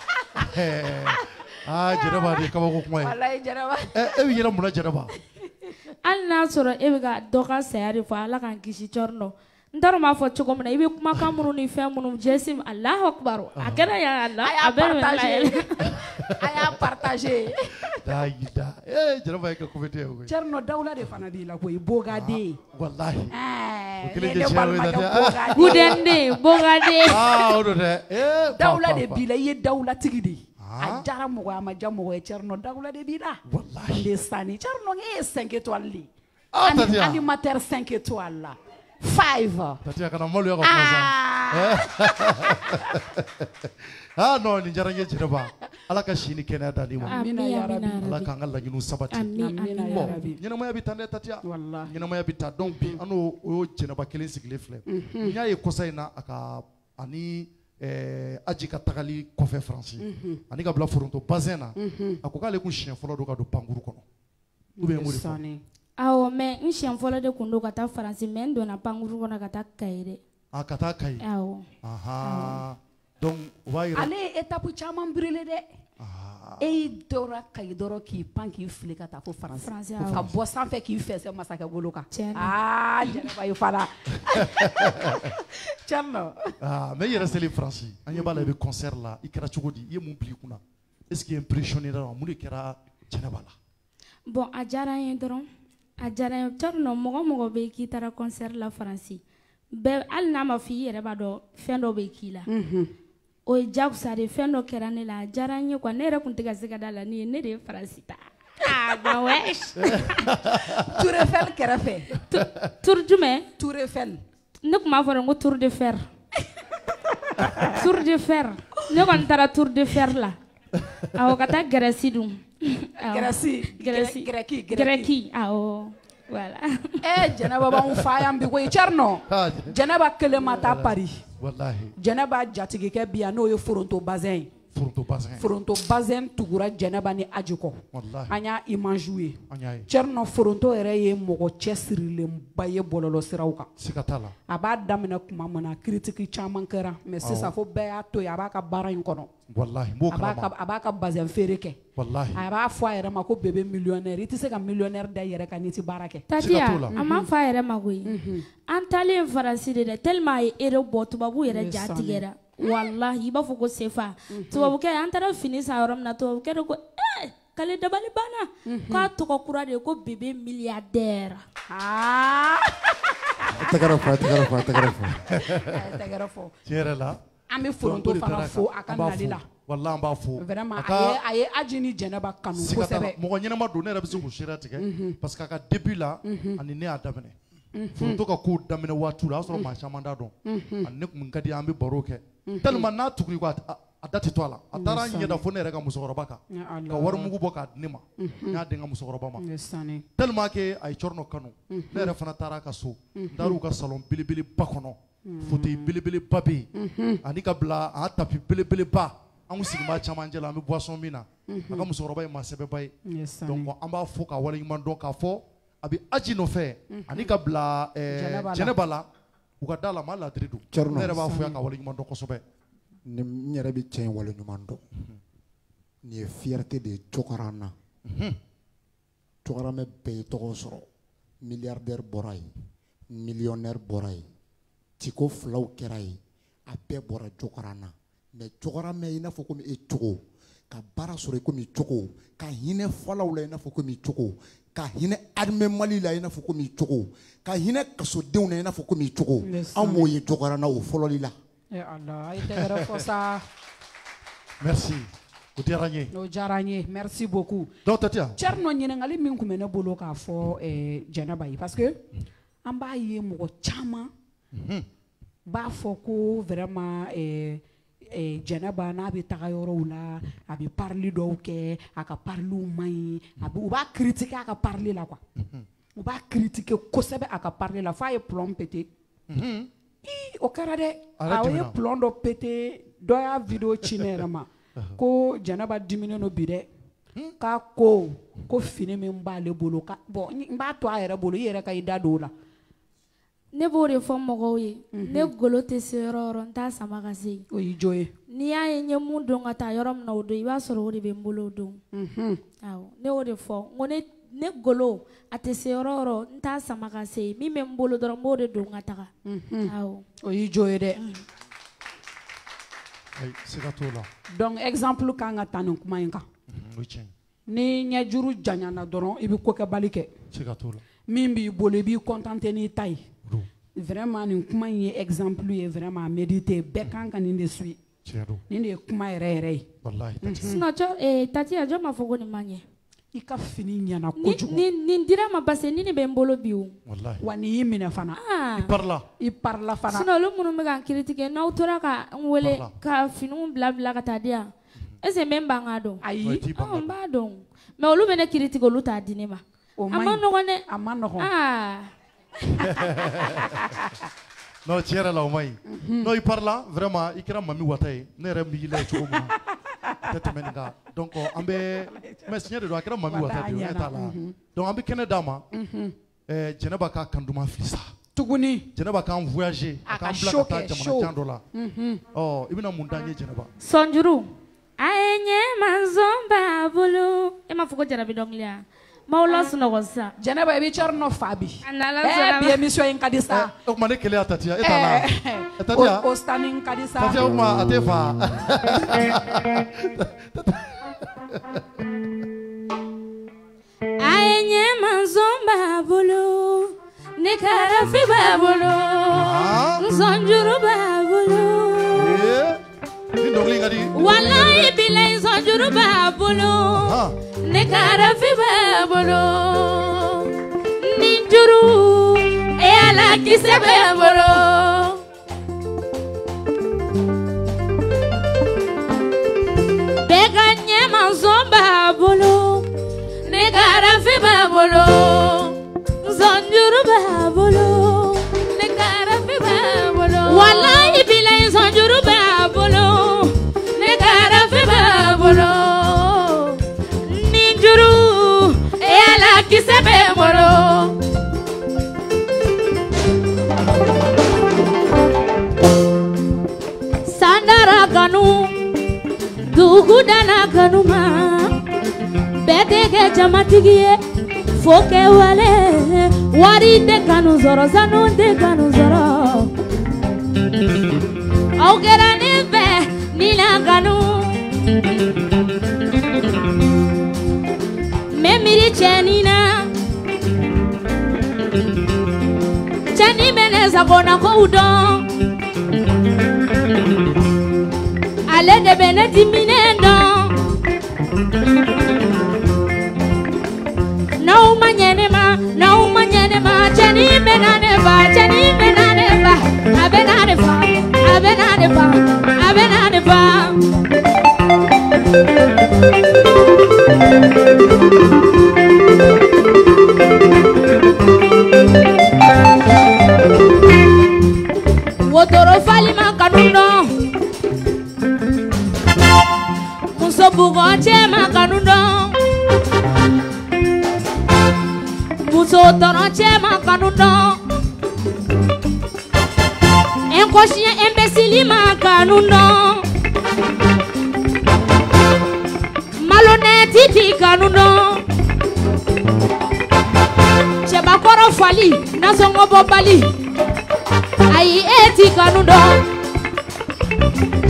Jɛnɛba de ye kabako kuma ye
walayi Jɛnɛba
e bɛ yɛlɛ mun na Jɛnɛba
hali n'a sɔrɔ e bɛ ka dɔ ka saya de fɔ ala k'an kisi Thierno n t'a dɔn m'a fɔ cogo min na i bɛ kumakan minnu ni fɛn minnu jɛsi Alahu akibaru a kɛra yan a bɛ
a y'a partager
Jɛnɛba ye kɛ comédien ye
Thierno dawula de fana b'i la koyi bogaden
walahi
o
kelen de cɛ ye dɛ
Gudende bogaden
o don dɛ
dawula de b'i la i ye dawulatigi de ye a diyara mɔgɔ ye a ma diya mɔgɔ ye Thierno dawula de b'i la
walahi
le sani Thierno e ye 5 étoiles de
Tatiya
animateur 5 étoiles la 5
Tatiya kana maloya ka kuma sa non nin diyara n ye Jɛnɛba ala ka si ni kɛnɛya d'ani ma
amina ya rabbi
ala k'an ka laɲiniw sabati
amina ya rabbi
ɲɛnamaya bɛ tan dɛ Tatiya
wallahi
ɲɛnamaya bɛ tan donc bi an n'o o Jɛnɛba kelen sigilen filɛ n y'a ye kɔsa in na a ka ani aji ka tagali kɔfɛ Faransi ani ka bila Foronto bassin na a ko k'ale kun siɲɛ fɔlɔ don ka don pankuru kɔnɔ ou bien mori fɔ
awɔ mais n siɲɛ fɔlɔ de kun don ka taa Faransi mais n donna pankuru kɔnɔ ka taa Kayi dɛ
ka taa Kayi
awɔ
donc o b'a yira
ale ye étape caman brûlé dɛ e y'i dɔra Kayi dɔrɔn k'i pan k'i fili ka taa fo Faransi ka bɔ sanfɛ k'i fɛsɛ masakɛ bolo kan Jɛnɛba i fala Thierno
mais i yɛrɛ selen Faransi an ɲɛ b'a la i bɛ concert la i kɛra cogo di i ye mun bila i kunna est-ce que impressionné la mun de kɛra Jɛnɛba la
bon a diyara n ye dɔrɔn a diyara n ye Thierno mɔgɔ mɔgɔ bɛ yen k'i taara concert la Faransi bɛɛ hali n'a ma fɔ i yɛrɛ b'a dɔn fɛn dɔ bɛ k'i la o ye jagosa de fɛn dɔ kɛra ne la a diyara n ye quoi ne yɛrɛ tun tɛ ka se ka da la ne de ye Faransi ta bon wesh
Tour Eiffel kɛrɛfɛ
tour jumɛn
Tour Eiffel
ne tun b'a fɔ de ko tour de fer tour de fer ne kɔni taara tour de fer la awɔ ka taa Grèce dun Grèce awɔ voilà
Jɛnɛba b'anw fa yan bi koyi Thierno Jɛnɛba kelen ma taa Paris
wallahi
Jɛnɛba jatigikɛ bi yan n'o ye Foronto bassin ye Foronto bassin tugura Jɛnɛba ni aji kɔ an y'a image ye Thierno Foronto yɛrɛ ye mɔgɔ cɛsirilenba ye bɔlɔlɔ siraw kan
siga t'a la
a b'a daminɛ tuma min na critique caman kɛra mais sisan fo bɛɛ y'a to yen a b'a ka baara in kɔnɔ
wallahi n b'o kalama
a b'a ka bassin feere kɛ
wallahi
a b'a fɔ a yɛrɛ ma ko bébé millionnaire i tɛ se ka millionnaire da i yɛrɛ kan n'i tɛ baara kɛ
Tatiya a ma fɔ a yɛrɛ ma koyi an taalen Faransi de dɛ tellement a ye ere bɔ tubabu yɛrɛ ja tigɛra wallahi i b'a fɔ ko sefa tubabukɛ an taara fini san yɔrɔ min na tubabukɛ de ko k'ale dabali banna k'a tɔgɔ kura de ye ko bébé milliardaire
tɛgɛrɛ fɔ
tiɲɛ yɛrɛ la
an bɛ Foronto fana fo a ka nali la
wallahi an b'a fo
vraiment a ye aji ni Jɛnɛba kanu kosɛbɛ
mɔgɔ ɲɛnama don ne yɛrɛ bɛ se k'o seereya tigɛ parce que a ka début la ani ne y'a daminɛ Foronto ka kow daminɛ waati la o y'a sɔrɔ maa caman t'a dɔn ani ne tun ka di an bɛ baro kɛ tellement n'a tugura ko a da tɛ to a la a taara n ɲɛda fo ne yɛrɛ ka musokɔrɔba kan ka wari mugu bɔ k'a di ne ma n y'a di n ka musokɔrɔba ma tellement que a ye Thierno kanu ne yɛrɛ fana taara a ka so n taara u ka salon belebeleba kɔnɔ fauteuil belebeleba bɛ yen ani ka bila a tapis belebeleba an kun sigimaa caman cɛ la an bɛ boisson min na a ka musokɔrɔba ye maa sɛbɛba ye donc an b'a fɔ k'a waleɲuman dɔn k'a fɔ a bɛ aji nɔfɛ ani ka bila Jɛnɛba la u ka da la maa ladiri don ne yɛrɛ b'a fɔ yan ka waleɲuman dɔn kosɛbɛ
n yɛrɛ bɛ cɛ in waleɲuman dɔn nin ye fierté de ye Jɔkɔrɔn na Jɔkɔrɔn bɛɛ ye tɔgɔ sɔrɔ milliardaire bɔra yen millionnaire bɔra yen tiko filaw kɛra yen a bɛɛ bɔra Jɔkɔrɔn na mais jogora me ina fo comme e jogo ka bara sore comme jogo ka hine fola wala ina fo comme jogo ka hine armée mali la ina fo comme jogo ka hine kaso dew na ina fo comme jogo amo ye jogora na o folo lila
ya Allah ite gara fosa
merci o diaranye
no jaranye merci beaucoup
donc tatia
Thierno ɲiningali min kun bɛ ne bolo k'a fɔ Jɛnɛba ye parce que an b'a ye mɔgɔ caman b'a fɔ ko vraiment Jɛnɛba n'a bɛ taga yɔrɔw la a bɛ parili dɔw kɛ a ka pariliw man ɲi u b'a critiquer a ka parili la quoi u b'a critiquer kosɛbɛ a ka parili la f'a ye plomb pété o kɛra dɛ a ye plomb dɔ pété dɔ y'a vidéo ci ne yɛrɛ ma ko Jɛnɛba diminen don bi dɛ k'a ko fini min b'ale bolo bon n b'a to a yɛrɛ bolo i yɛrɛ ka i da don o la
ne b'o de fɔ mɔgɔw ye ne golo tɛ se yɔrɔ o yɔrɔ n t'a sama ka se yen
o y'i jo ye
n'i y'a ye n ye mun don ka taa yɔrɔ min na o don i b'a sɔrɔ o de bɛ n bolo o don awɔ ne y'o de fɔ n ko ne golo a tɛ se yɔrɔ o yɔrɔ n t'a sama ka se yen min bɛ n bolo dɔrɔn n b'o de don ka taga awɔ
o y'i jo ye dɛ
siga t'o la
donc exemple kan ka ta nin kuma in kan ni ɲɛjuru janyana dɔrɔn i bɛ ko kɛbali kɛ
siga t'o la
min b'i bolo i b'i contenter n'i ta ye vraiment nin kuma in ye exemple ye vraiment méditer bɛɛ kan ka nin de suit nin de ye kuma yɛrɛ yɛrɛ ye
wallahi
sinon Tati a jɔn m'a fɔ ko nin man ɲɛ
i ka fini ɲɛna kojugu
nin dira ma parce que ni nin bɛ n bolo bi o
wa nin y'i minɛ fana i parla fana
sinon olu minnu bɛ ka n critiquer n'aw tora ka n wele ka finiw bila ka taa di yan est-ce que n bɛ n ban k'a dɔn
ayi
n b'a dɔn mais olu bɛ ne critiquer olu t'a di ne ma a ma nɔgɔn dɛ
a ma nɔgɔn
non tiɲɛ yɛrɛ la o man ɲi non i parla vraiment i kɛra Mami Wata ye ne yɛrɛ b'i la cogo min na tɛ tɛmɛ nin kan donc an bɛ mais tiɲɛ de don a kɛra Mami Wata de ye ne t'a la donc an bɛ kɛnɛ d'a ma Jɛnɛba k'a kan duman fili sa
tuguni
Jɛnɛba k'an voyager a k'an bila ka taa jamana jan dɔ la ɔ i bɛna mun d'an ye Jɛnɛba
Sɔnjuru a ye ɲɛmanzɔn b'a bolo e m'a fɔ ko Jara bɛ dɔnkili wa Mawla sunɔgɔ sisan
Jɛnɛba i bɛ Thierno fa bi bi émission in ka di sa
o tuma ne kelen y'a Tatiya e t'a la Tatiya
o standing ka di sa
Tatiya o tuma a tɛ fa
a ye ɲɛmanzɔn b'a bolo ne karafi b'a bolo Sɔnjuru b'a bolo wallahi bilahi Sɔnjuru b'a bolo ne karafi b'a bolo nin juru Ala kisɛ b'a bolo bɛɛ ka ɲɛmanzɔn b'a bolo ne karafi b'a bolo Sɔnjuru b'a bolo ne karafi b'a bolo wallahi bilahi Sɔnjuru b'a bolo ne karafi b'a bolo nin juru Ala kisɛ b'a bolo sandara kanu dugudala kanuma bɛɛ tɛ kɛ jamatigi ye fo kɛwale wari tɛ kanu sɔrɔ sanu tɛ kanu sɔrɔ aw kɛra ne fɛ ni na kanu mɛ miiri cɛnin na cɛnin bɛ ne sagona kow dɔn ale de bɛ ne diminen dɔn n'aw ma ɲɛ ne ma cɛnin bɛ na ne fa cɛnin bɛ na ne fa a bɛ na ne fa a bɛ na ne fa a bɛ na ne fa wotoro fali ma kanu dɔn muso bugɔ cɛ ma kanu dɔn muso tɔrɔ cɛ ma kanu dɔn inconscient imbécile ma kanu dɔn malhonnête ti kanu dɔn cɛbakɔrɔ fali nasɔngɔ bɔ bali ayi e ti kanu dɔn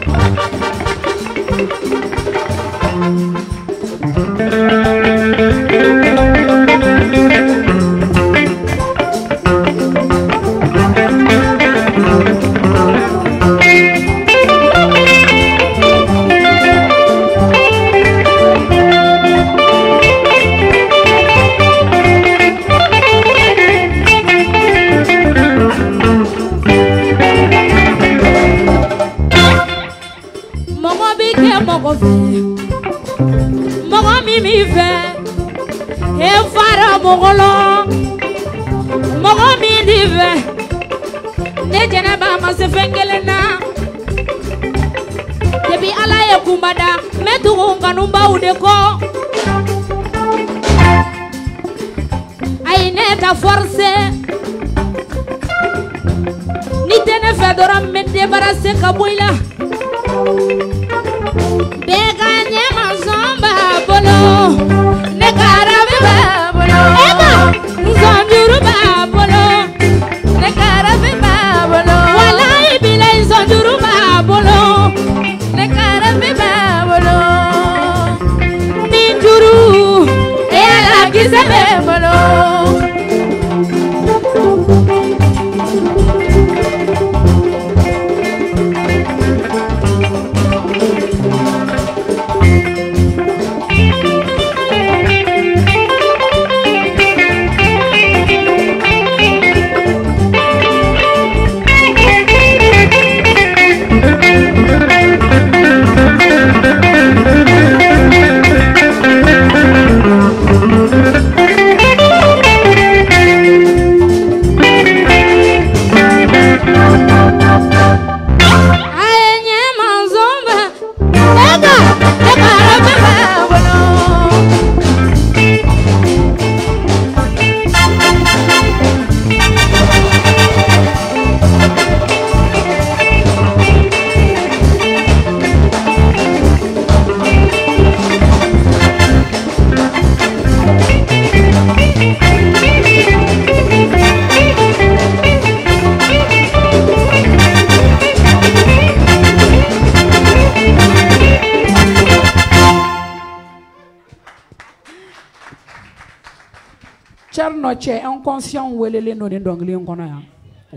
Cɛ inconscient welelen no ni dɔnkili in kɔnɔ yan.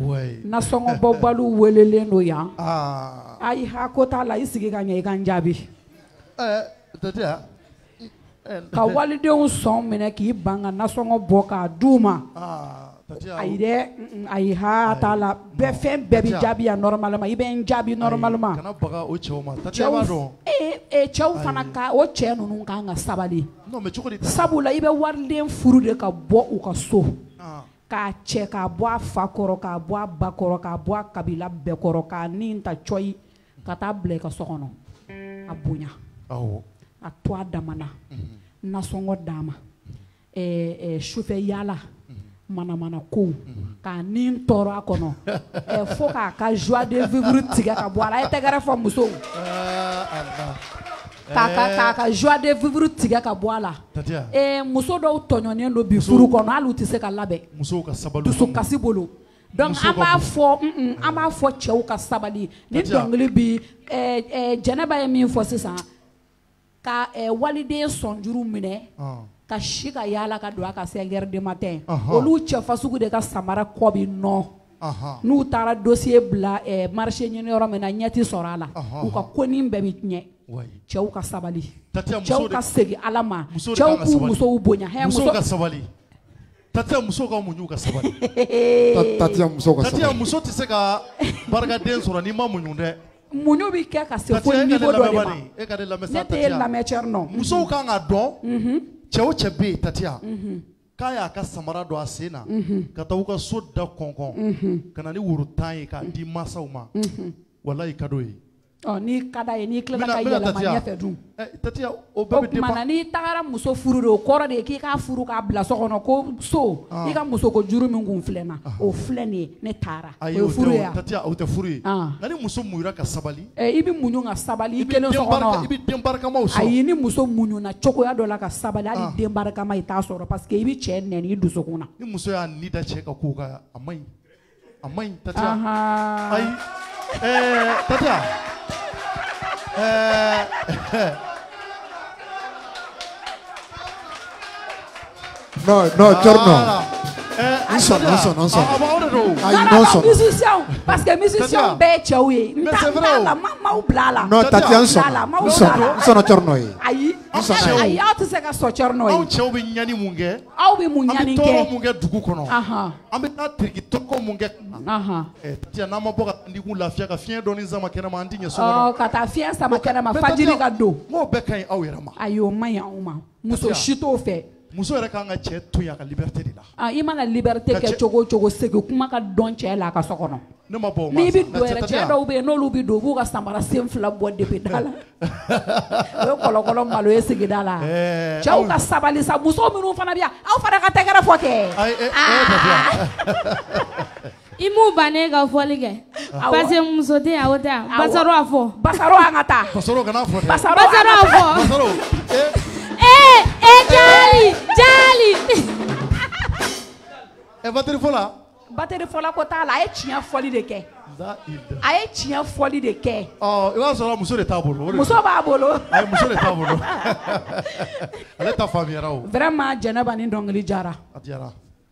Nasɔngɔ bɔbaliw welelen no yan. Ayi hako t'a la i sigi ka ɲɛ i ka n jaabi. Ka walidenw sɔn minɛ k'i ban ka nasɔngɔ bɔ k'a d'u ma. Ayi dɛ ayi ha t'a la bɛɛ fɛn bɛɛ bi jaabi yan normalement i bɛ n jaabi normalement.
Kana baga o cɛw ma Tatiya b'a dɔn.
Cɛw fana ka o cɛ ninnu kan ka sabali. Sabula i bɛ wariden furu de ka bɔ u ka so k'a cɛ k'a bɔ a fa kɔrɔ k'a bɔ a ba kɔrɔ k'a bɔ a kabila bɛɛ kɔrɔ k'a nin ta cɔyi ka taa bila i ka so kɔnɔ a bonya a to a dama na nasɔngɔ d'a ma sufɛ yaala manamana kow k'a nin tɔɔrɔ a kɔnɔ fo k'a ka joie de vivre tigɛ ka bɔ a la e tɛgɛrɛ fɔ musow k'a ka joie de vivre tigɛ ka bɔ a la muso dɔw tɔɲɔnen don bi furu kɔnɔ hali u tɛ se ka labɛn dusukasi bolo donc an b'a fɔ cɛw ka sabali ni dɔnkili bi Jɛnɛba ye min fɔ sisan ka waliden sɔnjuru minɛ ka si ka yaala ka don a ka 5 heures du matin olu cɛ fasugu de ka samara kɔ bi nɔ n'u taara dossier bila marché ɲini yɔrɔ min na ɲɛti sɔrɔ a la u ka konin bɛɛ bi tiɲɛ cɛw ka sabali cɛw ka segin Ala ma cɛw k'u musow bonya
musow ka sabali Tatiya muso ka muɲu ka sabali
Tatiya muso ka sabali
Tatiya muso tɛ se ka barikaden sɔrɔ n'i ma muɲu dɛ
muɲu bi kɛ ka se fo niveau dɔ de ma
e ka ne lamɛn sa
ne tɛ lamɛn Thierno
musow kan ka dɔn cɛ o cɛ bɛ yen Tatiya k'a y'a ka samara don a sen na ka taa u ka so da kɔnkɔn ka na ni woro 10 ye k'a di mansaw ma walahi ka d'o ye
n'i ka d'a ye n'i tilala ka yɛlɛma ɲɛfɛ dun
Tatiya o bɛɛ bɛ
dépend n'i tagara muso furu de o kɔrɔ de ye k'i k'a furu k'a bila so kɔnɔ ko so i ka muso ko juru min kun filɛ na o filɛ nin ye ne taara o ye furu ye
Tatiya o tɛ furu ye nka ni muso muɲura ka sabali
i bɛ muɲu ka sabali i kelen so kɔnɔ
i bɛ den barikamaw sɔrɔ
ayi ni muso muɲuna cogoya dɔ la ka sabali hali den barikama i t'a sɔrɔ parce que i bɛ cɛ nɛni i dusukun na
ni muso y'a ni da cɛ ka kow kan a man ɲi Tatiya ayi Tatiya
Non, Tchorno. Non son.
Musicien, parce que musicien bête oui.
Non, Tatiana son Tchorno.
Aïe, tu sais que Tchorno.
Aw cɛw bɛ ɲani mun kɛ?
Aw bɛ mun
An
ɲani
bɛ tɔɔrɔ
kɛ?
mun kɛ dugu kɔnɔ? An bɛ taa tiriki tɔgɔ mun kɛ? Tiɲɛ n'an ma bɔ ka ndigun lafiya ka fiɲɛ dɔɔni sama kɛnɛma an ti ɲɛ so kɔnɔ.
Ka taa fiɲɛ sama kɛnɛma fajiri ka don.
N'o bɛɛ ka ɲi aw yɛrɛ ma.
Ayi o man ɲi anw ma. Muso si t'o fɛ.
Muso yɛrɛ kan ka cɛ to yen a ka liberté de la.
I mana liberté kɛ cogo o cogo segin kuma ka dɔn cɛ la a ka so kɔnɔ.
Ne ma bɔ o ma.
N'i bɛ don yɛrɛ cɛ dɔw bɛ yen n'olu bɛ don u b'u ka samara sen 2 bɔ depuis da la. O ye kɔlɔkɔlɔ malo ye sigida la. Cɛw ka sabali sa muso minnu fana bɛ yan aw fana ka tɛgɛrɛ fɔ kɛ.
I m'u bannen ka fɔli kɛ parce que muso tɛ aw tɛ yan Basaro a fɔ.
Basaro an ka taa.
Basaro kana fɔ dɛ.
Basaro a fɔ.
Basaro.
Jali.
Batterie fɔ la.
Batterie fɔ la ko t'a la a ye tiɲɛ fɔli de kɛ. A ye tiɲɛ fɔli de kɛ.
I b'a sɔrɔ muso de t'a bolo.
Muso b'a bolo.
Ayi muso de t'a bolo. Ale ta faamuyara o.
Vraiment Jɛnɛba ni dɔnkili jara.
A diyara.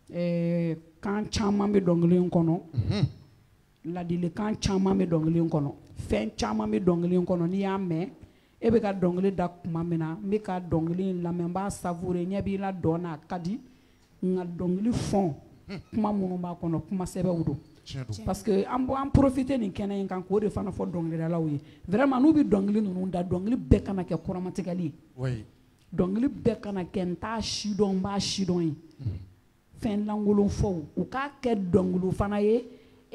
Kan caman bɛ dɔnkili in kɔnɔ. Ladilikan caman bɛ dɔnkili in kɔnɔ. Fɛn caman bɛ dɔnkili in kɔnɔ n'i y'a mɛn e bɛ ka dɔnkili da kuma min na n bɛ ka dɔnkili in lamɛn n b'a savourer ɲɛ b'i la dɔn na a ka di nka dɔnkili fɔn kuma minnu b'a kɔnɔ kuma sɛbɛnw don. Parce que an profiter nin kɛnɛ in kan k'o de fana fɔ dɔnkilidalaw ye vraiment n'u bɛ dɔnkili ninnu da dɔnkili bɛɛ kana kɛ kɔrɔmatigɛli ye. Dɔnkili bɛɛ kana kɛ n t'a si dɔn n b'a si dɔn ye. Fɛn lankolon fɔw u k'a kɛ dɔnkili fana ye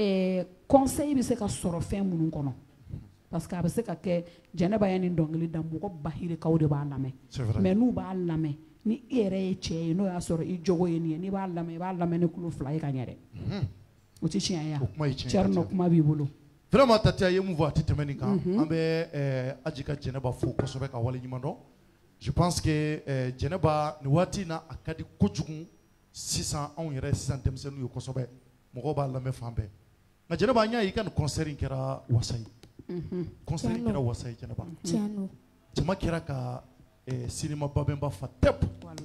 conseil bɛ se ka sɔrɔ fɛn minnu kɔnɔ. Parce que a bɛ se ka kɛ Jɛnɛba ye nin dɔnkili da mɔgɔ bahirikaw de b'a lamɛn mais n'u b'a lamɛn ni i yɛrɛ ye cɛ ye n'o y'a sɔrɔ i jogo ye nin ye n'i b'a lamɛn i b'a lamɛn ni kulo 2 ye ka ɲɛ dɛ o tɛ tiɲɛ ye wa Thierno kuma b'i bolo.
Vraiment Tati a ye mun fɔ a tɛ tɛmɛ nin kan an bɛ Aji ka Jɛnɛba fo kosɛbɛ ka wale ɲuman dɔn. Je pense que Jɛnɛba nin waati in na a ka di kojugu sisan anw yɛrɛ sisan denmisɛnninw ye kosɛbɛ mɔgɔw b'a lamɛn fan bɛɛ nka Jɛnɛba an y'a ye i ka nin concert in kɛra wasa ye. Concert in kɛra wasa ye Jɛnɛba. Jama kɛra ka cinéma babɛnba fa tɛp.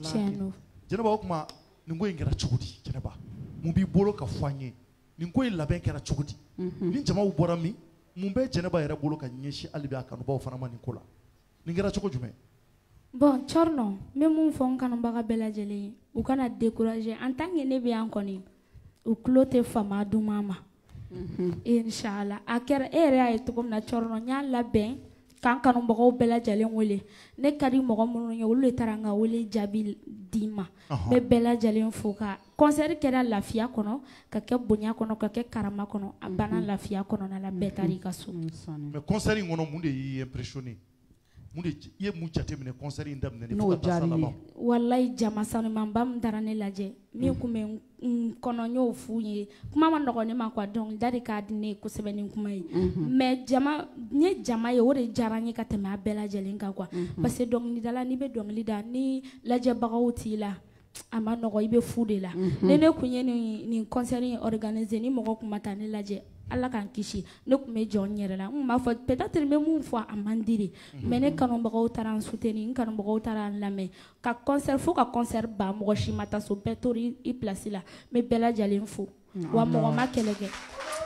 Jɛnɛba o tuma nin ko in kɛra cogo di Jɛnɛba mun b'i bolo ka fɔ an ye nin ko in labɛn kɛra cogo di ni jamaw bɔra min mun bɛ Jɛnɛba yɛrɛ bolo ka ɲɛsin hali bi a kanubaw fana ma nin ko la nin kɛra cogo jumɛn.
Bon Thierno n bɛ mun fɔ n kanubaga bɛɛ lajɛlen ye u kana décourager en tant que ne bɛ yan kɔni u tulo tɛ fama duman ma. Inshallah a kɛra e yɛrɛ y'a ye cogo min na Thierno n y'a labɛn k'an kanubagaw bɛɛ lajɛlen wele ne ka di mɔgɔ minnu ye olu de taara n ka wele jaabi di ma n bɛ bɛɛ lajɛlen fo ka concert kɛra lafiya kɔnɔ ka kɛ bonya kɔnɔ ka kɛ karama kɔnɔ a banna lafiya kɔnɔna la bɛɛ taara i ka so.
Mais concert in kɔnɔ mun de y'i impressionné mun de i ye mun jateminɛ concert in daminɛ fo ka taa se laban.
Wallahi jama sanumanba min taara ne lajɛ min kun bɛ n kɔnɔ n y'o f'u ye kuma ma nɔgɔ ne ma quoi donc da de ka di ne ye kosɛbɛ ni kuma ye mais jama n ye jama ye o de diyara n ye ka tɛmɛ a bɛɛ lajɛlen kan quoi parce que dɔnkilidala n'i bɛ dɔnkili da ni lajɛbagaw t'i la a ma nɔgɔ i bɛ fu de la ni ne kun ye nin concert in organiser ni mɔgɔ kun ma taa ne lajɛ Ala k'an kisi ne kun bɛ jɔ n yɛrɛ la n kun b'a fɔ peut-être n bɛ mun fɔ a man di de mais ne kanubagaw taara n soutenir n kanubagaw taara n lamɛn ka concert fo ka concert ban mɔgɔ si ma taa so bɛɛ tora i place la n bɛ bɛɛ lajɛlen fo wa mɔgɔ ma kɛlɛ kɛ.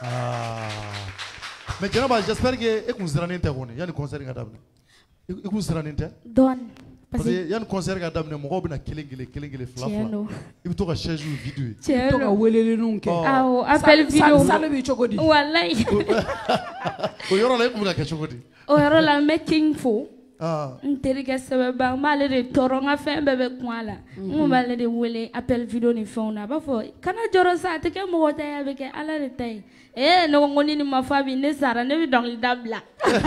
Mais Jɛnɛba j'espère que e kun sirannen tɛ kɔni yanni concert ka daminɛ i kun sirannen tɛ.
Dɔɔni.
Parce que yanni concert ka daminɛ mɔgɔw bɛna kelen fila i bɛ to ka chaise vide ye.
I bɛ to ka welelenw kɛ.
Awɔ appel vidéo
salle bɛ cogo di.
Wallahi.
O yɔrɔ la e kun bɛ ka kɛ cogo di.
O yɔrɔ la n bɛ King fo. N terikɛ sɛbɛba n b'ale de tɔɔrɔ n ka fɛn bɛɛ bɛ kun a la n kun b'ale de wele appel vidéo ni fɛnw na a b'a fɔ kana jɔrɔ sa a tɛ kɛ mɔgɔ ta ye a bɛ kɛ Ala de ta ye ne ko n ko ni nin ma fɔ a bi ne sara ne bɛ dɔnkili da bila.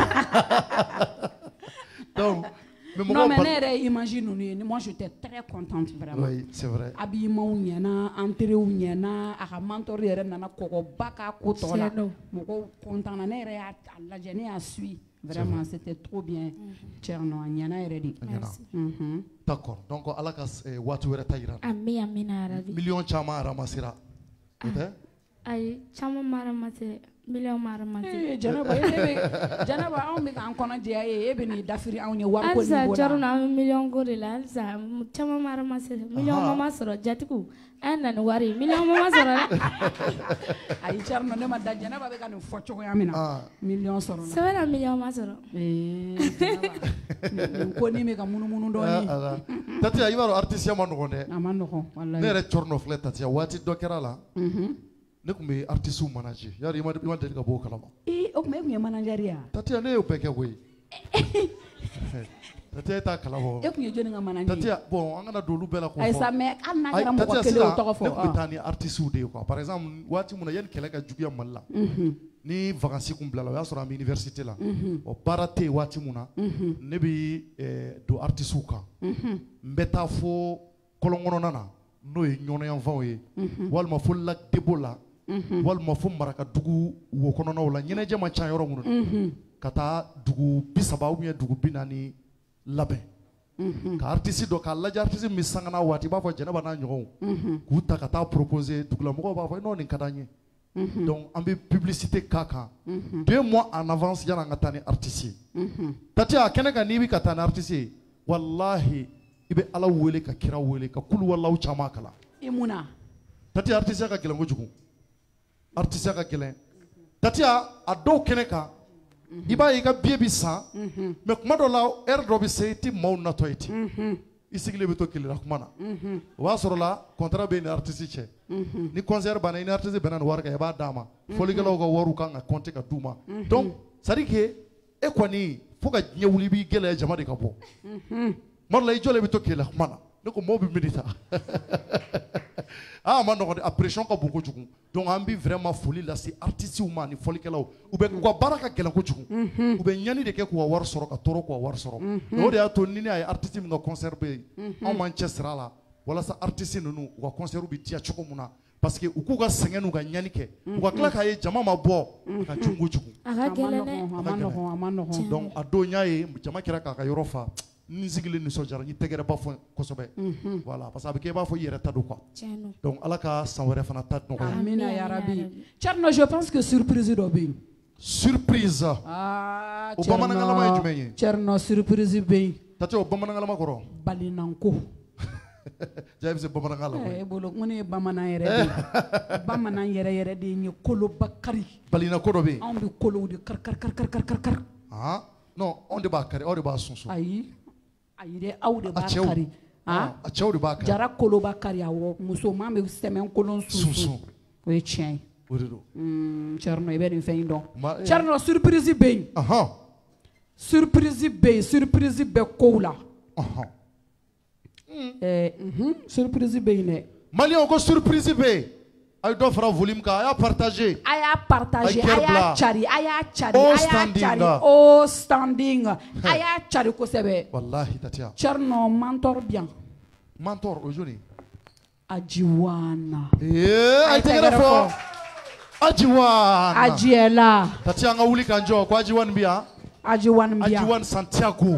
Donc
non mais ne yɛrɛ image ninnu ye moi j'étais très contente vraiment.
Oui c'est vrai.
Habillements ɲɛna entrées ɲɛna a ka mentor yɛrɛ nana kɔgɔba k'a ko tɔ la mɔgɔw content na ne yɛrɛ y'a lajɛ ne y'a suit vraiment c'était trop bien Thierno a ɲɛna yɛrɛ de.
D'accord donc Ala ka waati wɛrɛ ta jira.
Amina yarabi.
Million caman ramassera o tɛ.
Ayi caman ma ramasser million maramati
Janaba anw bɛ k'an kɔnɔ jɛya e bɛ n'i dafiri anw ye wari ko ni
alisa
b'o la
jaruna an bɛ million ko de la alisa caman maramasi million mama sɔrɔ jatigiw an na ni wari million mama sɔrɔ
ayi Jaruna ne ma da Janaba bɛ ka nin fɔ cogoya min na million sɔrɔ
sɛbɛn na million ma sɔrɔ
nin ko ni bɛ ka munumunu dɔɔni
Tatiya i b'a dɔn artiste ma nɔgɔn dɛ
a ma nɔgɔn wallahi
ne yɛrɛ cɔrɔnɔ filɛ Tatiya waati dɔ kɛra la ne tun bɛ artistes manager yari i ma deli ka bɔ o kalama
o tuma e tun ye manager ya
Tatiya ne y'o bɛɛ kɛ koyi Tatiya e t'a kalama
e tun ye jɔnni ka manager
Tatiya bon an kana don olu bɛɛ la k'o fɔ
ayisa mais hali n'a kɛra mɔgɔ kelen o tɔgɔ fɔ
ne tun bɛ taa ni artistes de ye quoi par exemple waati min na yanni kɛlɛ ka juguya Mali la ni vacances kun bilala o y'a sɔrɔ an bɛ université la o baara tɛ yen waati min na ne bɛ don artistes kan n bɛ taa fo kɔlɔn kɔnɔna na n'o ye ɲɔnɔyanfanw ye walima fo Lac Debo la walima fo Marakadugu wo kɔnɔnaw la ɲɛnajɛ ma ca yɔrɔ minnu na ka taa dugu 30 ou bien dugu 40 labɛn ka artiste dɔ k'a lajɛ artiste min sangana waati i b'a fɔ Jɛnɛba n'a ɲɔgɔnw k'u ta ka taa proposer dugulamɔgɔw b'a fɔ non nin ka d'an ye donc an bɛ publicité k'a kan 2 mois en avance yanni an ka taa ni artiste ye Tatiya kɛnɛ kan n'i bɛ ka taa ni artiste ye wallahi i bɛ Ala wele ka kira wele ka kulu walaw caman kalan
i mun na
Tatiya artiste ka gɛlɛn kojugu artiste ka gɛlɛn Tatiya a dɔw kɛnɛ kan i b'a ye i ka billet bɛ san mais kuma dɔ la heure dɔ bɛ se i tɛ maaw natɔ ye ten i sigilen bɛ to kelenna kuma na o b'a sɔrɔ la contrat bɛ ni artiste cɛ ni concert banna i ni artiste bɛnna ni wari kan i b'a d'a ma fɔlikɛlaw ka wariw kan ka compter ka d'u ma donc c'est à dire que e kɔni fo ka diɲɛ wuli i b'i gɛlɛya jama de ka bɔ tuma dɔ la i jɔlen bɛ to kelenna kuma na ne ko maaw bɛ mini ta a ma nɔgɔn dɛ a pression ka bon kojugu donc an bɛ vraiment foli lase artistes ma ni fɔlikɛlaw u ka baara ka gɛlɛn kojugu u bɛ ɲani de kɛ k'u ka wari sɔrɔ ka tɔɔrɔ k'u ka wari sɔrɔ o de y'a to ni ne y'a ye artiste min ka concert bɛ yen anw m'an cɛ siri a la walasa artiste ninnu u ka concert bɛ diya cogo min na parce que u k'u ka sɛgɛn n'u ka ɲani kɛ u ka tila k'a ye jama ma bɔ ka cun kojugu
a ka gɛlɛn dɛ
a ma nɔgɔn
donc a don n y'a ye jama kɛra k'a ka yɔrɔ fa ni sigilen nisɔndiyara n ye tɛgɛrɛ ba fɔ kosɛbɛ voilà parce que a bɛ kɛ i b'a fɔ i yɛrɛ ta don quoi donc Ala ka san wɛrɛ fana ta nɔgɔya
amina ya rabi Thierno je pense que surprise dɔ bɛ yen
surprise o bamanankalama ye jumɛn ye
Thierno surprise bɛ yen
Tatiya o bamanankalama kɔrɔ
balinanko
jaa i bɛ se bamanankan la
e bolo ko ne ye bamanan yɛrɛ de ye bamanan yɛrɛ de ye n ye kolobakari
balinako dɔ bɛ yen
anw bɛ kolow de kari
non anw de b'a kari aw de b'a sunsun
ayi dɛ aw de b'a kari
a cɛw de b'a kari
jara kolo b'a kari awɔ musoman bɛ sɛmɛn kolon sunsun o ye tiɲɛ ye
o de don
Thierno i bɛ nin fɛn in dɔn Thierno surprise bɛ yen surprise bɛ kow la surprise bɛ yen dɛ
maliyɛnw ko surprise bɛ yen a ye dɔ fara volume kan a y'a partager
a y'a cari o standing a y'a cari kosɛbɛ
wallahi Tatiya
Thierno mentor bien
mentor o joli
Ajiwana
a ye tɛgɛrɛ fɔ Ajiwana
Ajiela
Tatiya an ka wuli k'an jɔ ko Ajiwana bi yan Ajiwana Santiago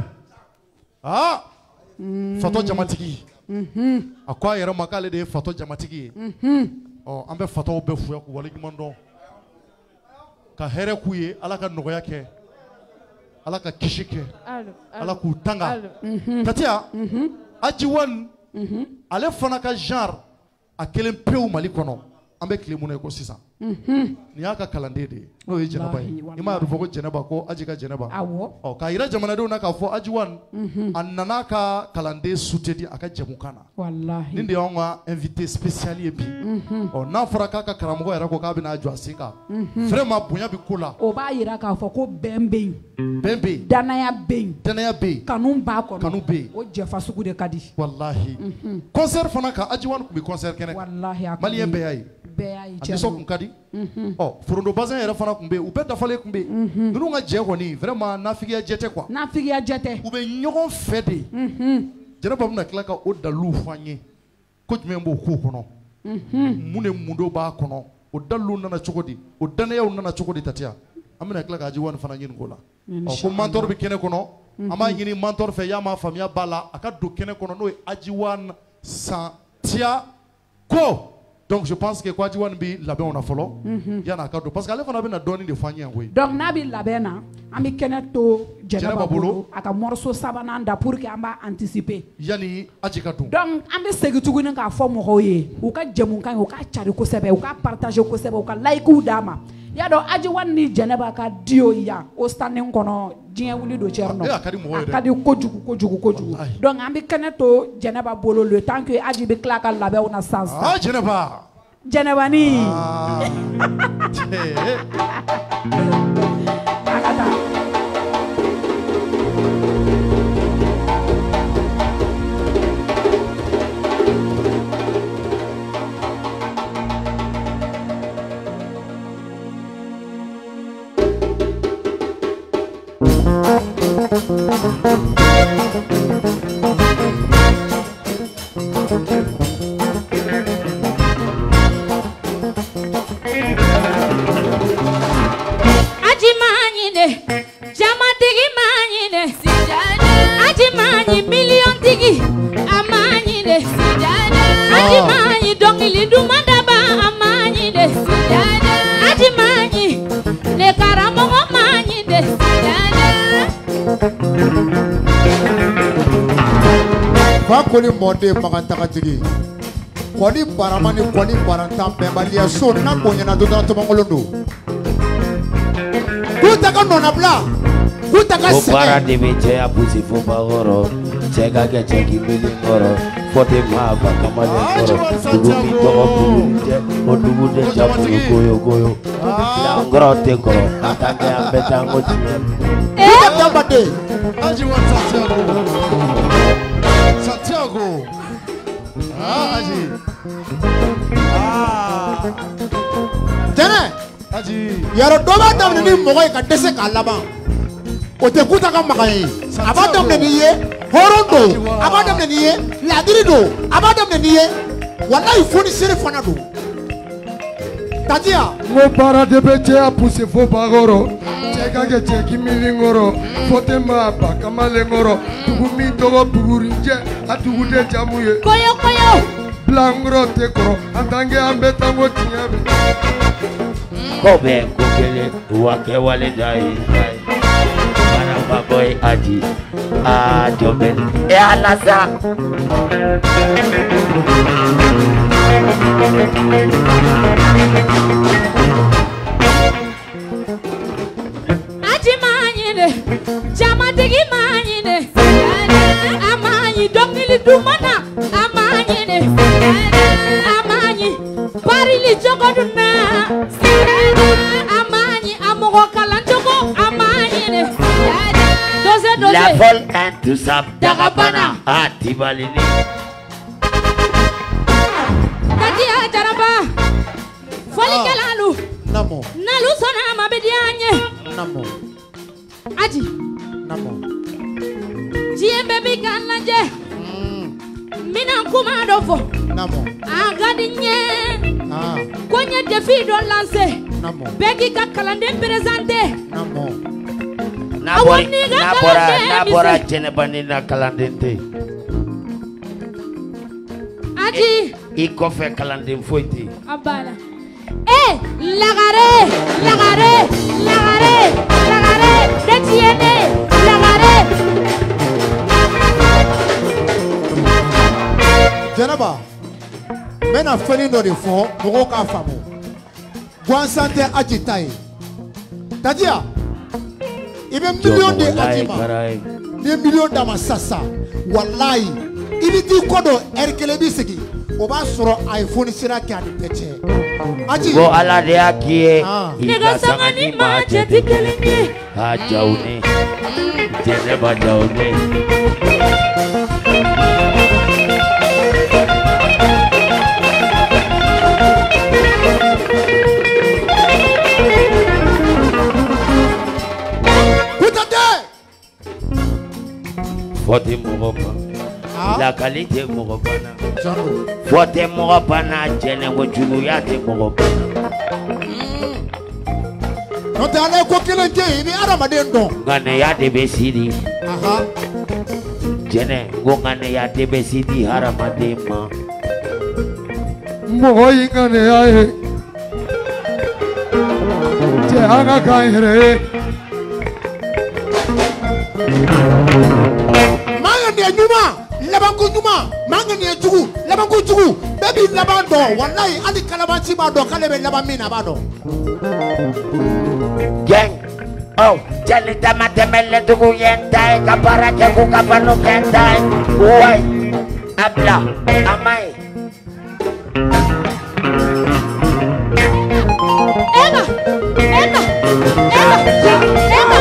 Fatɔ jamatigi a ko a yɛrɛ ma k'ale de ye Fatɔ jamatigi ye an bɛ Fatɔw bɛɛ fo k'u waleɲuman dɔn ka hɛrɛ k'u ye Ala ka nɔgɔya kɛ Ala ka kisi kɛ Ala k'u tanga Tatiya Ajiwana ale fana ka genre a kelen pewu Mali kɔnɔ an bɛ tile mun na i ko sisan nin y'a ka kalanden de ye n'o ye Jɛnɛba ye i m'a dɔn fɔ ko Jɛnɛba ko Aji ka Jɛnɛba k'a yira jamanadenw na k'a fɔ Ajiwana a nana ka kalanden soutenir a ka jɛmukan na nin de y'anw ka invité spécial ye bi n'a fɔra k'a ka karamɔgɔ yɛrɛ ko k'a bɛna jɔ a sen kan vraiment bonya bɛ ko la
o b'a yira k'a fɔ ko bɛn bɛ yen
bɛn bɛ yen
danaya bɛ yen kanu b'a kɔnɔ
kanu bɛ yen
o jɛfa sugu de ka di
wallahi concert fana kan Ajiwana tun bɛ concert kɛnɛ kan maliyɛn bɛɛ y'a ye a nisɔn kun ka di Forondo Bazin yɛrɛ fana tun bɛ yen u bɛɛ dafalen tun bɛ yen ninnu ka jɛ kɔni vraiment nafigiya jɛ tɛ quoi
nafigiya jɛ tɛ
u bɛ ɲɔgɔn fɛ de Jɛnɛba bɛna tila ka o daliluw fɔ an ye ko jumɛn b'o kow kɔnɔ mun de mundo b'a kɔnɔ o daliluw nana cogo di o danayaw nana cogo di Tatiya an bɛna tila ka Ajiwana fana ɲini o la ko mentor bɛ kɛnɛ kɔnɔ an b'a ɲini mentor fɛ y'a ma faamuya b'a la a ka don kɛnɛ kɔnɔ n'o ye Ajiwana Santiago Donc je pense que quoi tu vois bi labɛn on a follow yana ka do parce que ale fana bɛna dɔɔni de fɔ an ye koyi.
Donc n'a bɛ labɛn na an bɛ kɛnɛ to Jɛnɛba bolo a ka morceau sabanan da pour que an b'a anticiper.
Yani aji ka dun.
Donc an bɛ segin tuguni k'a fɔ mɔgɔw ye u ka jɛmukan u ka cari kosɛbɛ u ka partager kosɛbɛ u ka like d'a ma. Y'a dɔn Aji Wani ni Jɛnɛba ka duo yan o standing kɔnɔ diɲɛ wuli do cɛ nɔ. A ka di kojugu. Donc an bɛ kɛnɛ to Jɛnɛba bolo le temps que Aji bɛ tila ka labɛnw na sisan.
Ah Jɛnɛba.
Jɛnɛbani.
Koni mode magantagatigi koni baramani koni barantan bɛnbaliya so na bonyana do dɔrɔn tɔmɔkolon do k'u ta ka nɔnna bila k'u ta ka sɛgɛn. O baara de bɛ cɛ a pusi fo bakɔrɔ cɛ ka kɛ cɛ k'i mili kɔrɔ fɔ te maa ba kamalen kɔrɔ dugu min tɔgɔ bulu tɛ o dugu de ja bulu goyo lankɔrɔ tɛ kɔrɔ a ta kɛ an bɛ taa n ko tiɲɛ. k'u ta daba de.
Aji Wani Santiago. Ah, Aji. Ah.
Jɛnɛ.
Aji.
Yɔrɔ dɔ b'a daminɛ ni mɔgɔ ye ka dɛsɛ k'a laban. O tɛ Kuta ka magan ye. A b'a daminɛ n'i ye hɔrɔn don. A b'a daminɛ n'i ye ladiri don. A b'a daminɛ n'i ye walayi fonisere fana don. Tadiya.
N ko baara de bɛ cɛ a pusi fo bakɔrɔ. Cɛ ka kɛ cɛ k'i mili kɔrɔ fɔ te maa ba kamalen kɔrɔ dugu min tɔgɔ Bugurinjɛ a dugu de jamu ye.
Koyo.
Bilankɔrɔ tɛ kɔrɔ en tant que an bɛ taa n ko tiɲɛ bɛ.
Ko bɛɛ ko kelen wa kɛwale da ye baarababɔ ye Aji aa jɔ bɛ e Ala sa.
Jamatigi manyine amanyi dongili dumana amanyine amanyi parili jogoduna amanyi amogo kalanjogo amanyine doze
la vol intusab dagabana atibalini
Tadia Jaraba foli kalalu
namo
nalu sona mabedianye
namo
Aji
namo
Jie baby kanaje Mina kuma dofo
namo
Agadinye Kwenye defi do lance
namo
Begi ka kalande presente
namo
Nabora Jɛnɛba ni na kalanden tɛ.
Aji
I kɔfɛ kalanden foyi tɛ.
Abala lagare detiene lagare
Jɛnɛba n bɛna fɛn dɔ de fɔ mɔgɔw k'a faamu gansan tɛ Aji ta ye Tadiya i bɛ miliyɔn di Aji ma n'i ye miliyɔn d'a ma sisan walayi i bɛ t'i kɔ dɔn ɛri kelen b'i sigi o b'a sɔrɔ a ye fonisera kɛ a ni bɛɛ cɛ Aji
ko Ala de y'a k'i ye
ne ka sanga ni maa cɛ tɛ kelen ye
a jaw ne Jɛnɛba jaw ne. Fɔte mɔgɔ ban lakali tɛ mɔgɔ banna fɔte mɔgɔ banna jɛnɛko juguya tɛ mɔgɔ banna
n'o tɛ ala ye ko kelen kɛ yen i bɛ adamaden dɔn
ŋaniya de bɛ siri jɛnɛ ko ŋaniya de bɛ siri hadamaden ma
mɔgɔ y'i ka ne y'a ye cɛ an ka k'an yɛrɛ ye
maa ŋaniya ɲuman labanko ɲuman maa ŋaniya jugu labanko jugu bɛɛ b'i laban dɔn walayi hali kalabanci b'a dɔn k'ale bɛ laban min na a b'a dɔn.
Geng, oh, jadi dama temele tuku yentai, kapara jago kapanu kentai, woi, abla, amai.
Emma, Emma, Emma, Emma.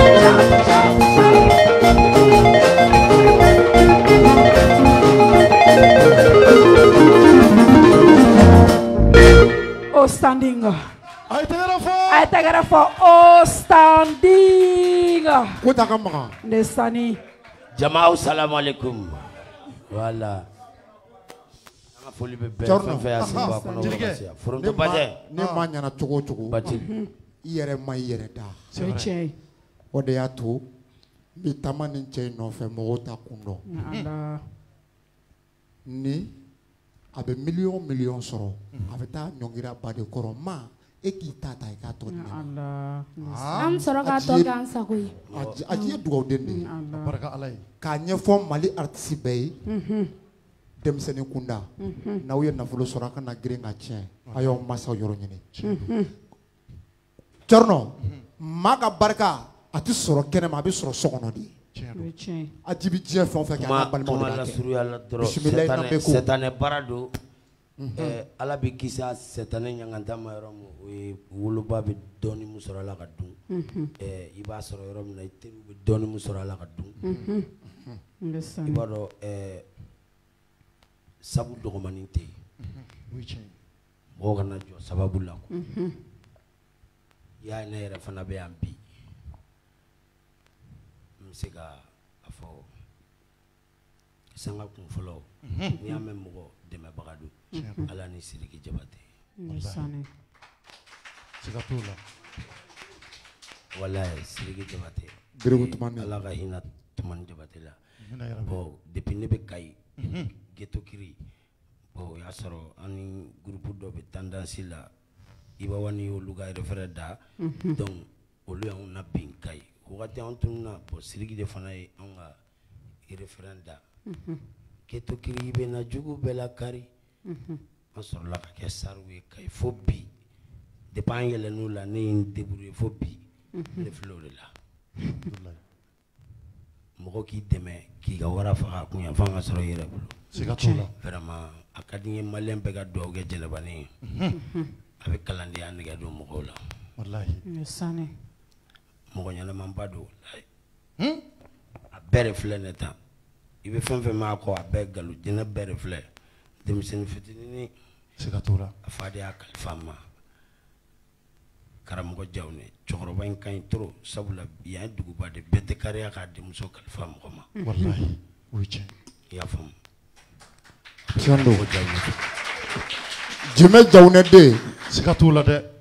Oh, standing.
Ay tagara fo.
Ay tagara fo. Oh, standing.
Kota ka maga.
Nesani.
Jamaah, assalamualaikum. Wala. Ama foli be be fa ya simba kono wala. Fronto baje.
Ne ma ɲana cogo o cogo.
Baje.
I yɛrɛ ma i yɛrɛ da.
C'est vrai.
O de y'a to n bɛ taama ni cɛ in nɔfɛ mɔgɔw ta kun dɔn. Ni a bɛ miliyɔn sɔrɔ a bɛ taa ɲɔngira ba de kɔrɔ ma e k'i ta i k'a tɔ di ne ma.
An sɔrɔ k'a tɔ k'an sago ye.
A ji ye dugawuden de ye.
Barika Ala ye.
K'a ɲɛfɔ Mali artiste bɛɛ ye denmisɛnnin kunda n'aw ye nafolo sɔrɔ a kana girin ka tiɲɛ a y'aw mansaw yɔrɔ ɲini. Cɔrɔnɔ maa ka barika a tɛ sɔrɔ kɛnɛma a bɛ sɔrɔ so kɔnɔ de. A ji bɛ diɲɛ fɛn o fɛn kɛ an ka balimaw de b'a kɛ. Bisimilayi na bɛ ko.
Setane barado. Ala bɛ kisi a setane ɲangata ma yɔrɔ min o ye woloba bɛ dɔɔni min sɔrɔ a la ka dun. I b'a sɔrɔ yɔrɔ min na i teriw bɛ dɔɔni min sɔrɔ a la ka dun. I b'a dɔn sabu dɔgɔmanin tɛ yen. Mɔgɔ kana jɔ sababu la. I y'a ye ne yɛrɛ fana bɛ yan bi. N bɛ se ka a fɔ sanga kun fɔlɔ n'i y'a mɛn mɔgɔ dɛmɛbaga don Ala ni Sidiki Jabate.
Siga t'o la.
Walayi Sidiki Jabate.
Birigu Tumani.
Ala ka hinɛ Tumani Jabate la. Bon depuis ne bɛ Kayi Ghetto Kiri bon o y'a sɔrɔ an ni groupe dɔ bɛ tendance la Ibawani y'olu ka référent da donc olu y'anw na bin Kayi. Wagati an tununa bon Sidiki de fana ye anw ka référent da. Ghetto Kiri bɛ na jugu bɛɛ la kari. An sɔrɔla ka kɛ saru ye Kayi fo bi depuis an yɛlɛn'o la ne ye n débrouiller fo bi ne filɛ o de la. Mɔgɔ k'i dɛmɛ k'i ka wara faga kun yan f'an ka sɔrɔ i yɛrɛ bolo.
Siga t'o la.
Vraiment a ka di n ye maliyɛn bɛɛ ka duwawu kɛ Jɛnɛbani ye. A bɛ kalandenya nɛgɛ don mɔgɔw la.
Walahi.
Mɔgɔ ɲɛnɛmanba don walahi. A bɛɛ de filɛ ne ta. I bɛ fɛn fɛn m'a kɔ a bɛɛ nkalon jinɛ bɛɛ de filɛ. Denmisɛnnin fitinin.
Siga t'o la.
A fa de y'a kalifa n ma. Karamɔgɔ Jawune cɛkɔrɔba in ka ɲi trop sabula yan ye duguba de bɛɛ tɛ kariya k'a denmuso kalifa mɔgɔ ma.
Walahi o ye tiɲɛ.
I y'a faamu.
Tiɲɛ don. Jimɛ Jawune den.
Siga t'o la dɛ.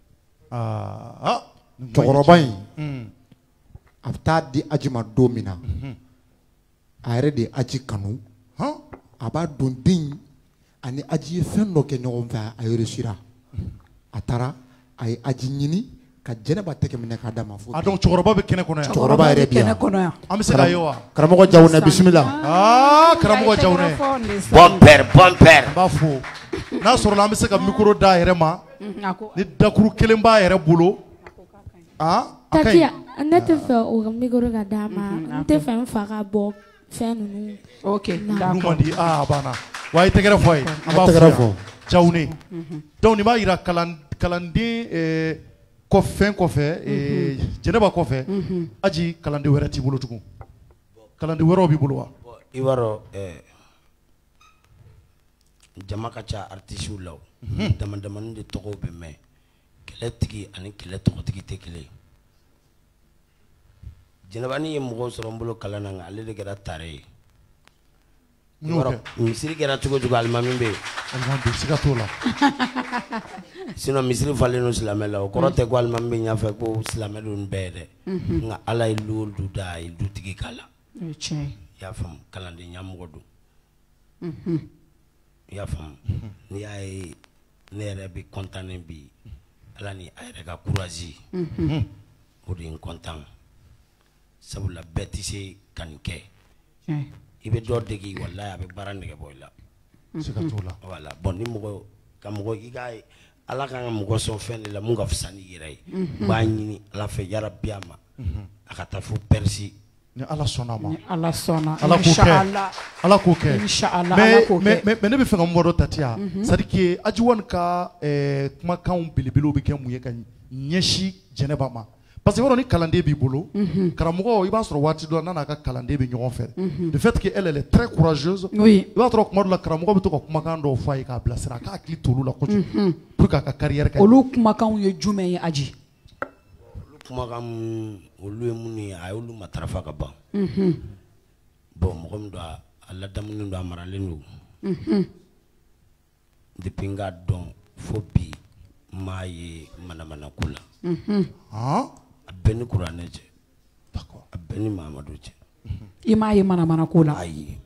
Cɛkɔrɔba in a bɛ taa di aji ma don min na a yɛrɛ de ye aji kanu a b'a dɔn den ani aji ye fɛn dɔ kɛ ɲɔgɔn fɛ a réussira a taara a ye aji ɲini ka Jɛnɛba tɛgɛ minɛ k'a d'a ma fo.
A donc cɛkɔrɔba bɛ kɛnɛ kɔnɔ yan.
Cɛkɔrɔba yɛrɛ bi yan.
An bɛ se k'a ye wa.
Karamɔgɔ Jawune bisimila.
Karamɔgɔ Jawune.
Bon père bon père.
N b'a fo n'a sɔrɔla an bɛ se ka micro d'a yɛrɛ ma ni dakuru kelen b'a yɛrɛ bolo.
Takia ne tɛ fɛ o ka micro ka d'a ma n tɛ fɛ n fa ka bɔ fɛn ninnu.
Ok
d'accord. N'u man di a banna wa a ye tɛgɛrɛ fɔ a ye. An b'a fɔ Jawune. Donc nin b'a yira kalanden fɛn kɔfɛ Jɛnɛba kɔfɛ aji kalanden wɛrɛ t'i bolo tugun. Kalanden wɛrɛw b'i bolo wa.
I b'a dɔn jama ka ca artistes la o. Dama damani de tɔgɔw bɛ mɛn. Kɛlɛtigi ani kɛlɛ tɔgɔtigi tɛ kelen ye. Jɛnɛbani ye mɔgɔw sɔrɔ n bolo kalan na nka ale de kɛra tare ye. Misiri kɛra cogo cogo alimami bɛ yen.
Alimami siga t'o la.
Sinon misiri falen don silamɛ la o kɔrɔ tɛ ko alimami bɛ ɲɛfɛ ko silamɛ don nin bɛɛ ye dɛ. Nka Ala ye du o du da a ye dutigi k'a la. I y'a faamu kalanden ɲɛmɔgɔ don. I y'a faamu n'i y'a ye ne yɛrɛ bɛ kɔntannen bi ala ni a yɛrɛ ka courage o de n content sabula bɛɛ tɛ se ka nin kɛ i bɛ dɔ degi wallahi a bɛ baara nɛgɛ bɔ i la
siga t'o la
voilà bon ni mɔgɔ ka mɔgɔ i ka ala kan ka mɔgɔ sɔn fɛn de la mun ka fisa ni yɛrɛ ye n b'a ɲini ala fɛ yarabi a ma a ka taa fo Persi
ni ala sɔnna ma
ala sɔnna
ala k'o kɛ ala k'o kɛ mais ne bɛ fɛ ka mun fɔ Tatiya c'est à dire que Ajiwani ka kumakanw belebelew bɛ kɛ mun ye ka ɲɛsin Jɛnɛba ma parce que yɔrɔ ni kalanden b'i bolo karamɔgɔ i b'a sɔrɔ waati dɔ n'a n'a ka kalanden bɛ ɲɔgɔn fɛ le fait que elle est très courageuse i b'a sɔrɔ kuma dɔ la karamɔgɔ bɛ to ka kumakan dɔw fɔ a ye k'a bilasira a k'a hakili to olu la kojugu pour que a ka carrière kɛ
olu kumakanw ye jumɛn ye Aji
kumakan olu ye mun ye a y'olu matarafa ka ban bon mɔgɔ min don a ladamunen don a maralen don depuis n k'a dɔn fo bi n m'a ye manamanako la a bɛɛ ni kuranɛ cɛ a bɛɛ ni Mahamadu cɛ
i m'a ye manamanako la
ayi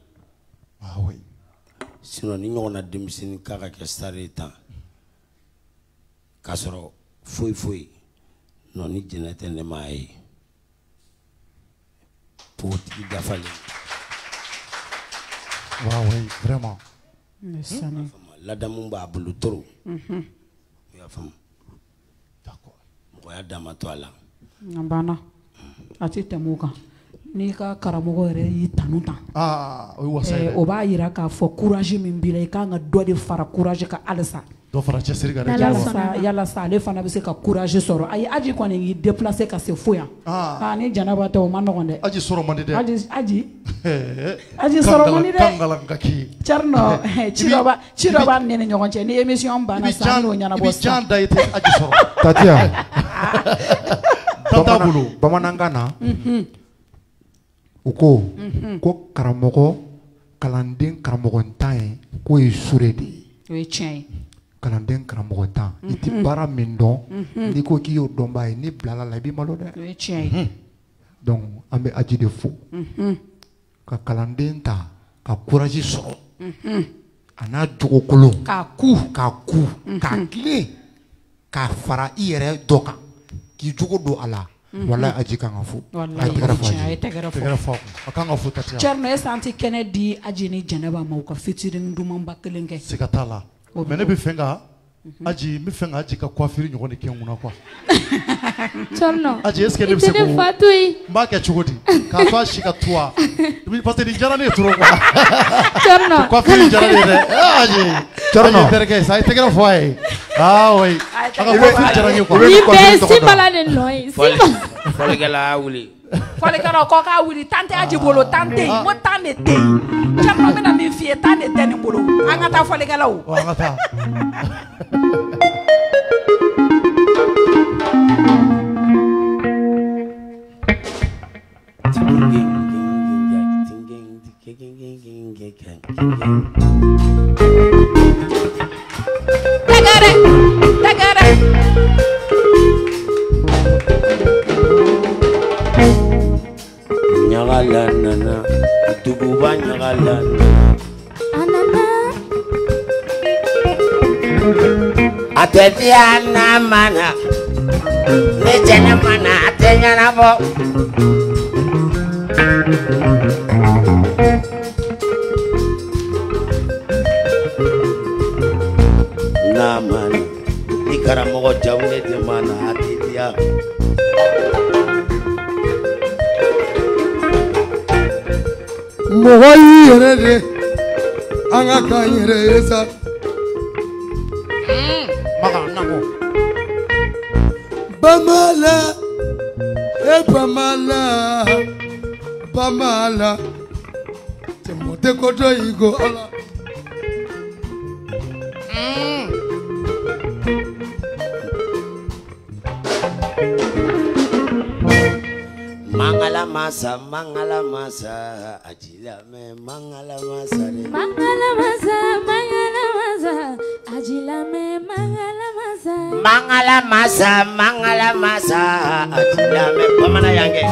sinon ni ɲɔgɔnna denmisɛnnin k'a ka kɛ star ye tan k'a sɔrɔ foyi foyi non ni jɛnɛ tɛ ne m'a ye pogotigi dafalen
vraiment
ladamu b'a bolo trop i y'a faamu mɔgɔ y'a dama to a la
a banna a tɛ tɛmɛ o kan n'i ka karamɔgɔ yɛrɛ y'i tanu tan o b'a yira k'a fɔ courage min b'i la i kan ka dɔ de fara courage kan halisa
dɔ fara cɛsiri kan dɛ
yalasa ale fana bɛ se ka courage sɔrɔ ayi Aji kɔni y'i déplacer ka se fo yan ni Jɛnɛba tɛ o ma nɔgɔn dɛ
Aji sɔrɔ man di dɛ
Aji sɔrɔ man di dɛ
kangalangaki
Thierno ci dɔ b'a ni ɲɔgɔn cɛ ni émission banna sa n'o ɲɛnabɔ
i bɛ jan da i tɛ Aji sɔrɔ
Tatiya
t'a bolo
bamanankan na u ko ko karamɔgɔ kalanden karamɔgɔntan ye k'o ye sure de ye
o ye tiɲɛ ye
kalanden karamɔgɔntan i tɛ baara min dɔn n'i ko k'i y'o dɔnbaa ye ni bilala la i b'i malo dɛ
o ye tiɲɛ ye
donc an bɛ Aji de fo ka kalanden ta ka courage sɔrɔ a n'a jogokolo
k'a ku
k'a tilen k'a fara i yɛrɛ dɔ kan k'i jogo don a la wallahi Aji kan ka fo a ye
tɛgɛrɛ fɔ a kan ka fo Tatiya
Thierno est santi kɛnɛ di Aji ni Jɛnɛba ma u ka featuring dumanba kelen kɛ
siga t'a la mais ne bɛ fɛ ka Aji n bɛ fɛ ka Aji ka coiffure ɲɔgɔn de kɛ n kunna quoi
Thierno
Aji est-ce que ne bɛ se k'o n b'a kɛ cogo di k'a to a si ka to a parce que nin diyara ne ye trop quoi
Thierno
coiffure diyara ne ye dɛ Aji Thierno terikɛ sa a ye tɛgɛrɛ fɔ a ye oui a ka coiffure diyara n ye quoi
nin bɛɛ ye Sinbala de nɔ ye
fɔlikɛla y'a wuli
fɔlikɛlaw kɔ k'a wuli tan tɛ Aji bolo tan tɛ yen n ko tan de tɛ yen Thierno bɛna min f'i ye tan de tɛ nin bolo an ka taa fɔlikɛlaw
an ka taa
Tagare
ɲagala nana duguba ɲagala
anana
a tɛ diya n'a mana ne Jɛnɛba na a tɛ ɲɛnabɔ n'a mana ni karamɔgɔ jamu ne tɛ mana a tɛ diya
mɔgɔ y'i yɛrɛ de an ka k'an yɛrɛ ye sa Bamala Bamala te mote koto igo ala
Mangala masa Aji Lame mangala masa re
Aji Lame mangala
masa Aji Lame pamana yange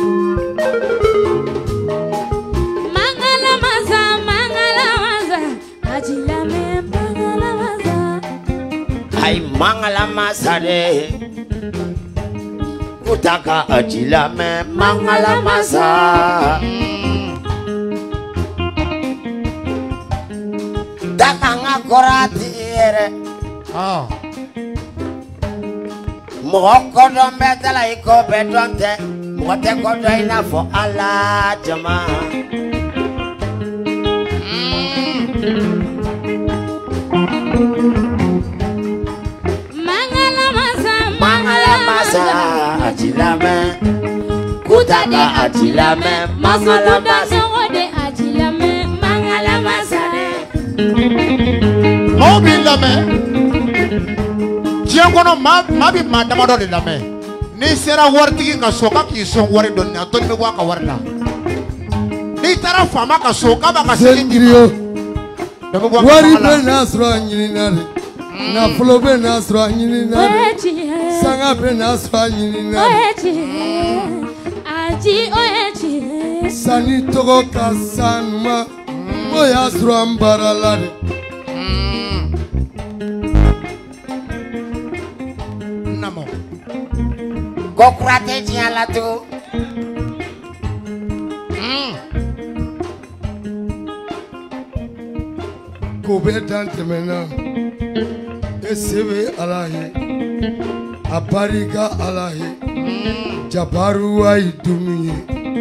mangala masa Aji Lame mangala masa
ay mangala masare Kutaka ajila me mangala masa Dakanga korati ere Moko dombe tala iko bedonte Mote kodo ina fo ala jama Mangala masa ajilame Kutaka ajilame mangala masa ajilame mangala masa
Mobi lame Jiangono mabi madamado de lame Ni sera wartigi ka soka ki son wari don na to ni wa ka warla Ni tara fama ka soka ba ka
Sengrio Wari be nasra nyini nare Na fulo be nasra nyini nare Sanga be nasra nyini nare
Aji oyechi
Sani togo kasanuma Oya sra mbaralade
Namo
Gokrate jiala tu
Kobe dantemena Esebe alahe Abarika alahe Jabaru wa idumiye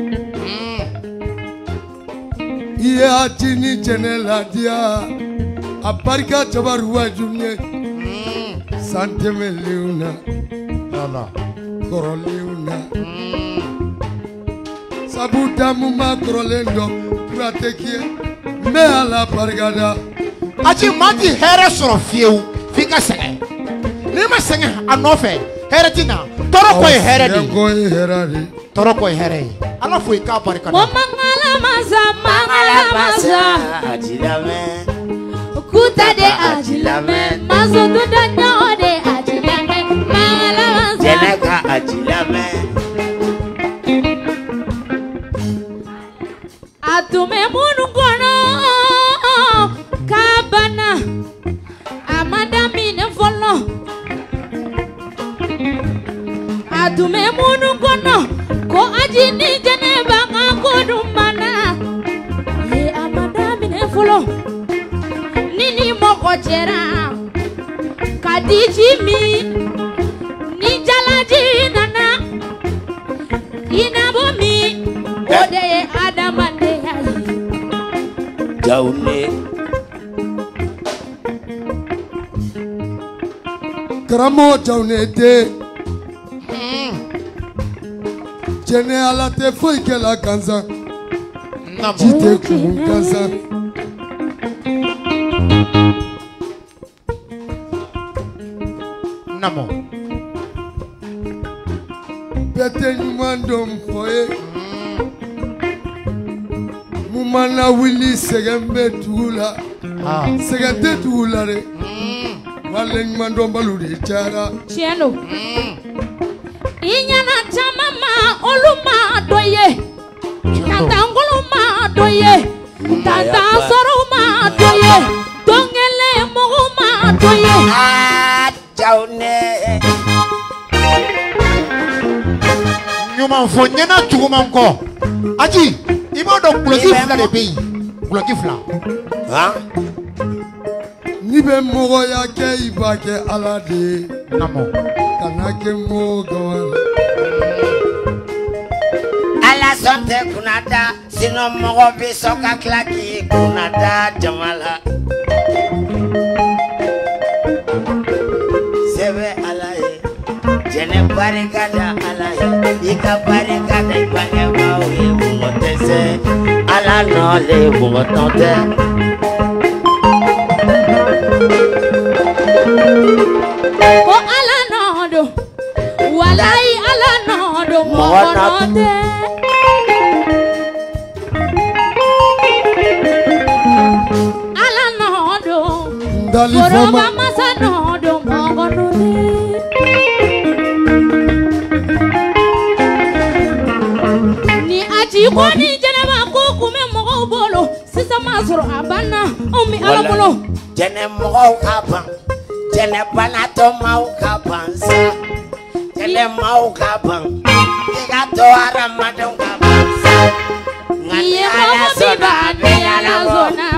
Iye atini jenela dia Abarika jabaru wa idumiye Santeme leuna Koroleuna Sabuta muma korolendo Pratekie Me ala bargada
Aji mati here soro fieu fika senge Ni ma senge anofe here tina toro ko here di toro ko here ala fu ka barka
mangala masa
ajilame
Kuta de ajilame mazo duda nyode ajilame mangala masa
Jeneka ajilame
Atume munungono kabana amada mine folo Atume munungono ko ajini jeneba ngakodumana ye amada mine folo Nini moko jera kadiji mi ni jalaji nana inabomi ode adamande hayi
Jaune
Karamo jaune de Jene ala te foi ke la kanza Jite ku kanza
Namo
Pete nyumandom foye Mumana wili segembe tula Segete tula re Wale nyumandom baluri chara
Chieno Inyana chamama oluma doye Tatanguluma doye Tatasoruma doye Dongele moguma doye
Jaune
Nyuma fo nyena chuguma ko Aji Ibo do bloki fla de pays bloki fla
Nibe mogo ya ke ibake ala de
Namo
Kanake mogo
Ala sonte kunada Sino mogo bisoka klaki kunada jamala Sebe alaye Jene barikada alaye Ika barikada ibange mawe Mungotese Ala nole mungotonte
Ko ala nodo Walai ala nodo Mogonote Ala nodo Koroba masa nodo Mogonote Ni aji kwani jeneba kukume mogo bolo Sisa mazuro abana Omi ala bolo
Jene mogo kaban Jene banato mauka pansa. Jene mauka bang. Ika to aramadong kapansa. Ngani ala soda ala zona.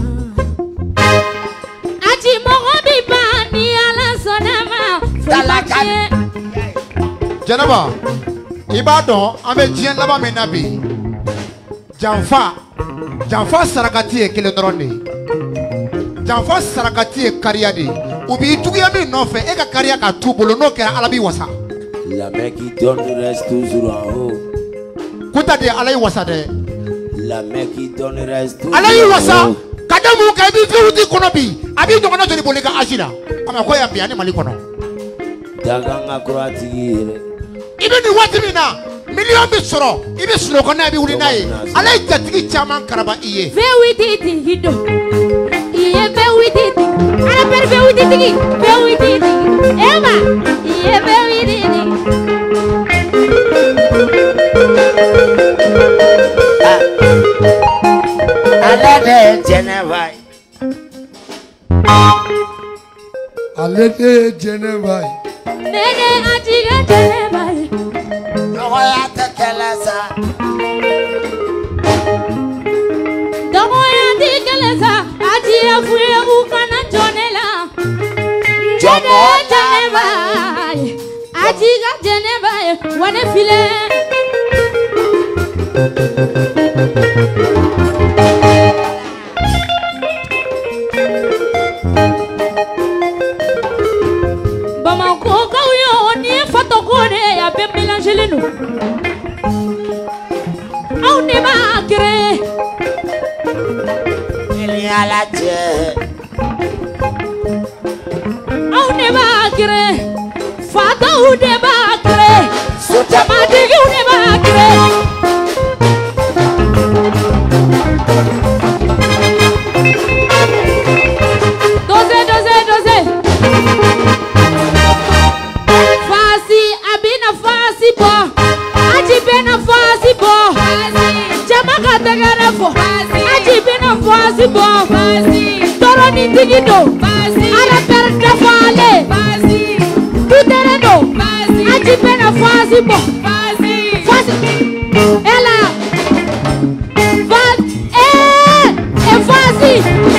Aji mogo biba ni ala zona ma.
Janaba, ibadon ame jien laba menabi. Janfa sarakati e kele dronde. Janfa sarakati e kariade. Ubi tugiya mi nofe e ka kariya ka tubolo no kera alabi wasa.
La main qui donne reste toujours en haut.
Kuta de alai wasa de.
La main qui donne reste toujours
Alai wasa.
en haut.
Kadamu ka bi fiuti kono bi. Abi to kana joni bolika ajina. Ama ko ya bi ani mali kono.
Daganga kroatigi.
Ibe ni wati mina. Million bi soro. Ibe soro kona bi wuli nae. Alai jatigi chaman karaba iye.
Vewiditi hido. Iye vewiditi. Ala per vewiditi. Vewiditi. Ema. Iye vewiditi.
Alade Geneva.
Alade Geneva.
Nene ajiga Geneva.
Dogoya tekelesa.
Dogoya tekelesa. Ajiya fuye ukana jonela. Geneva. Ajiga Geneva. Wane file. Bamako kauyo ni fotokone ya be mélanger nous. On ne va créer.
Il y a la terre.
On ne va créer. Fata ou ne va créer. Sotamadi ou ne va créer. Dose. Fasi, abina fasi bo. Aji bena fasi bo. Jamaka tegara fo. Aji bena fasi bo. Toro ni tigido. Ala perda fale. Tutereno. Aji bena fasi bo. Fasi. Ela. Fasi.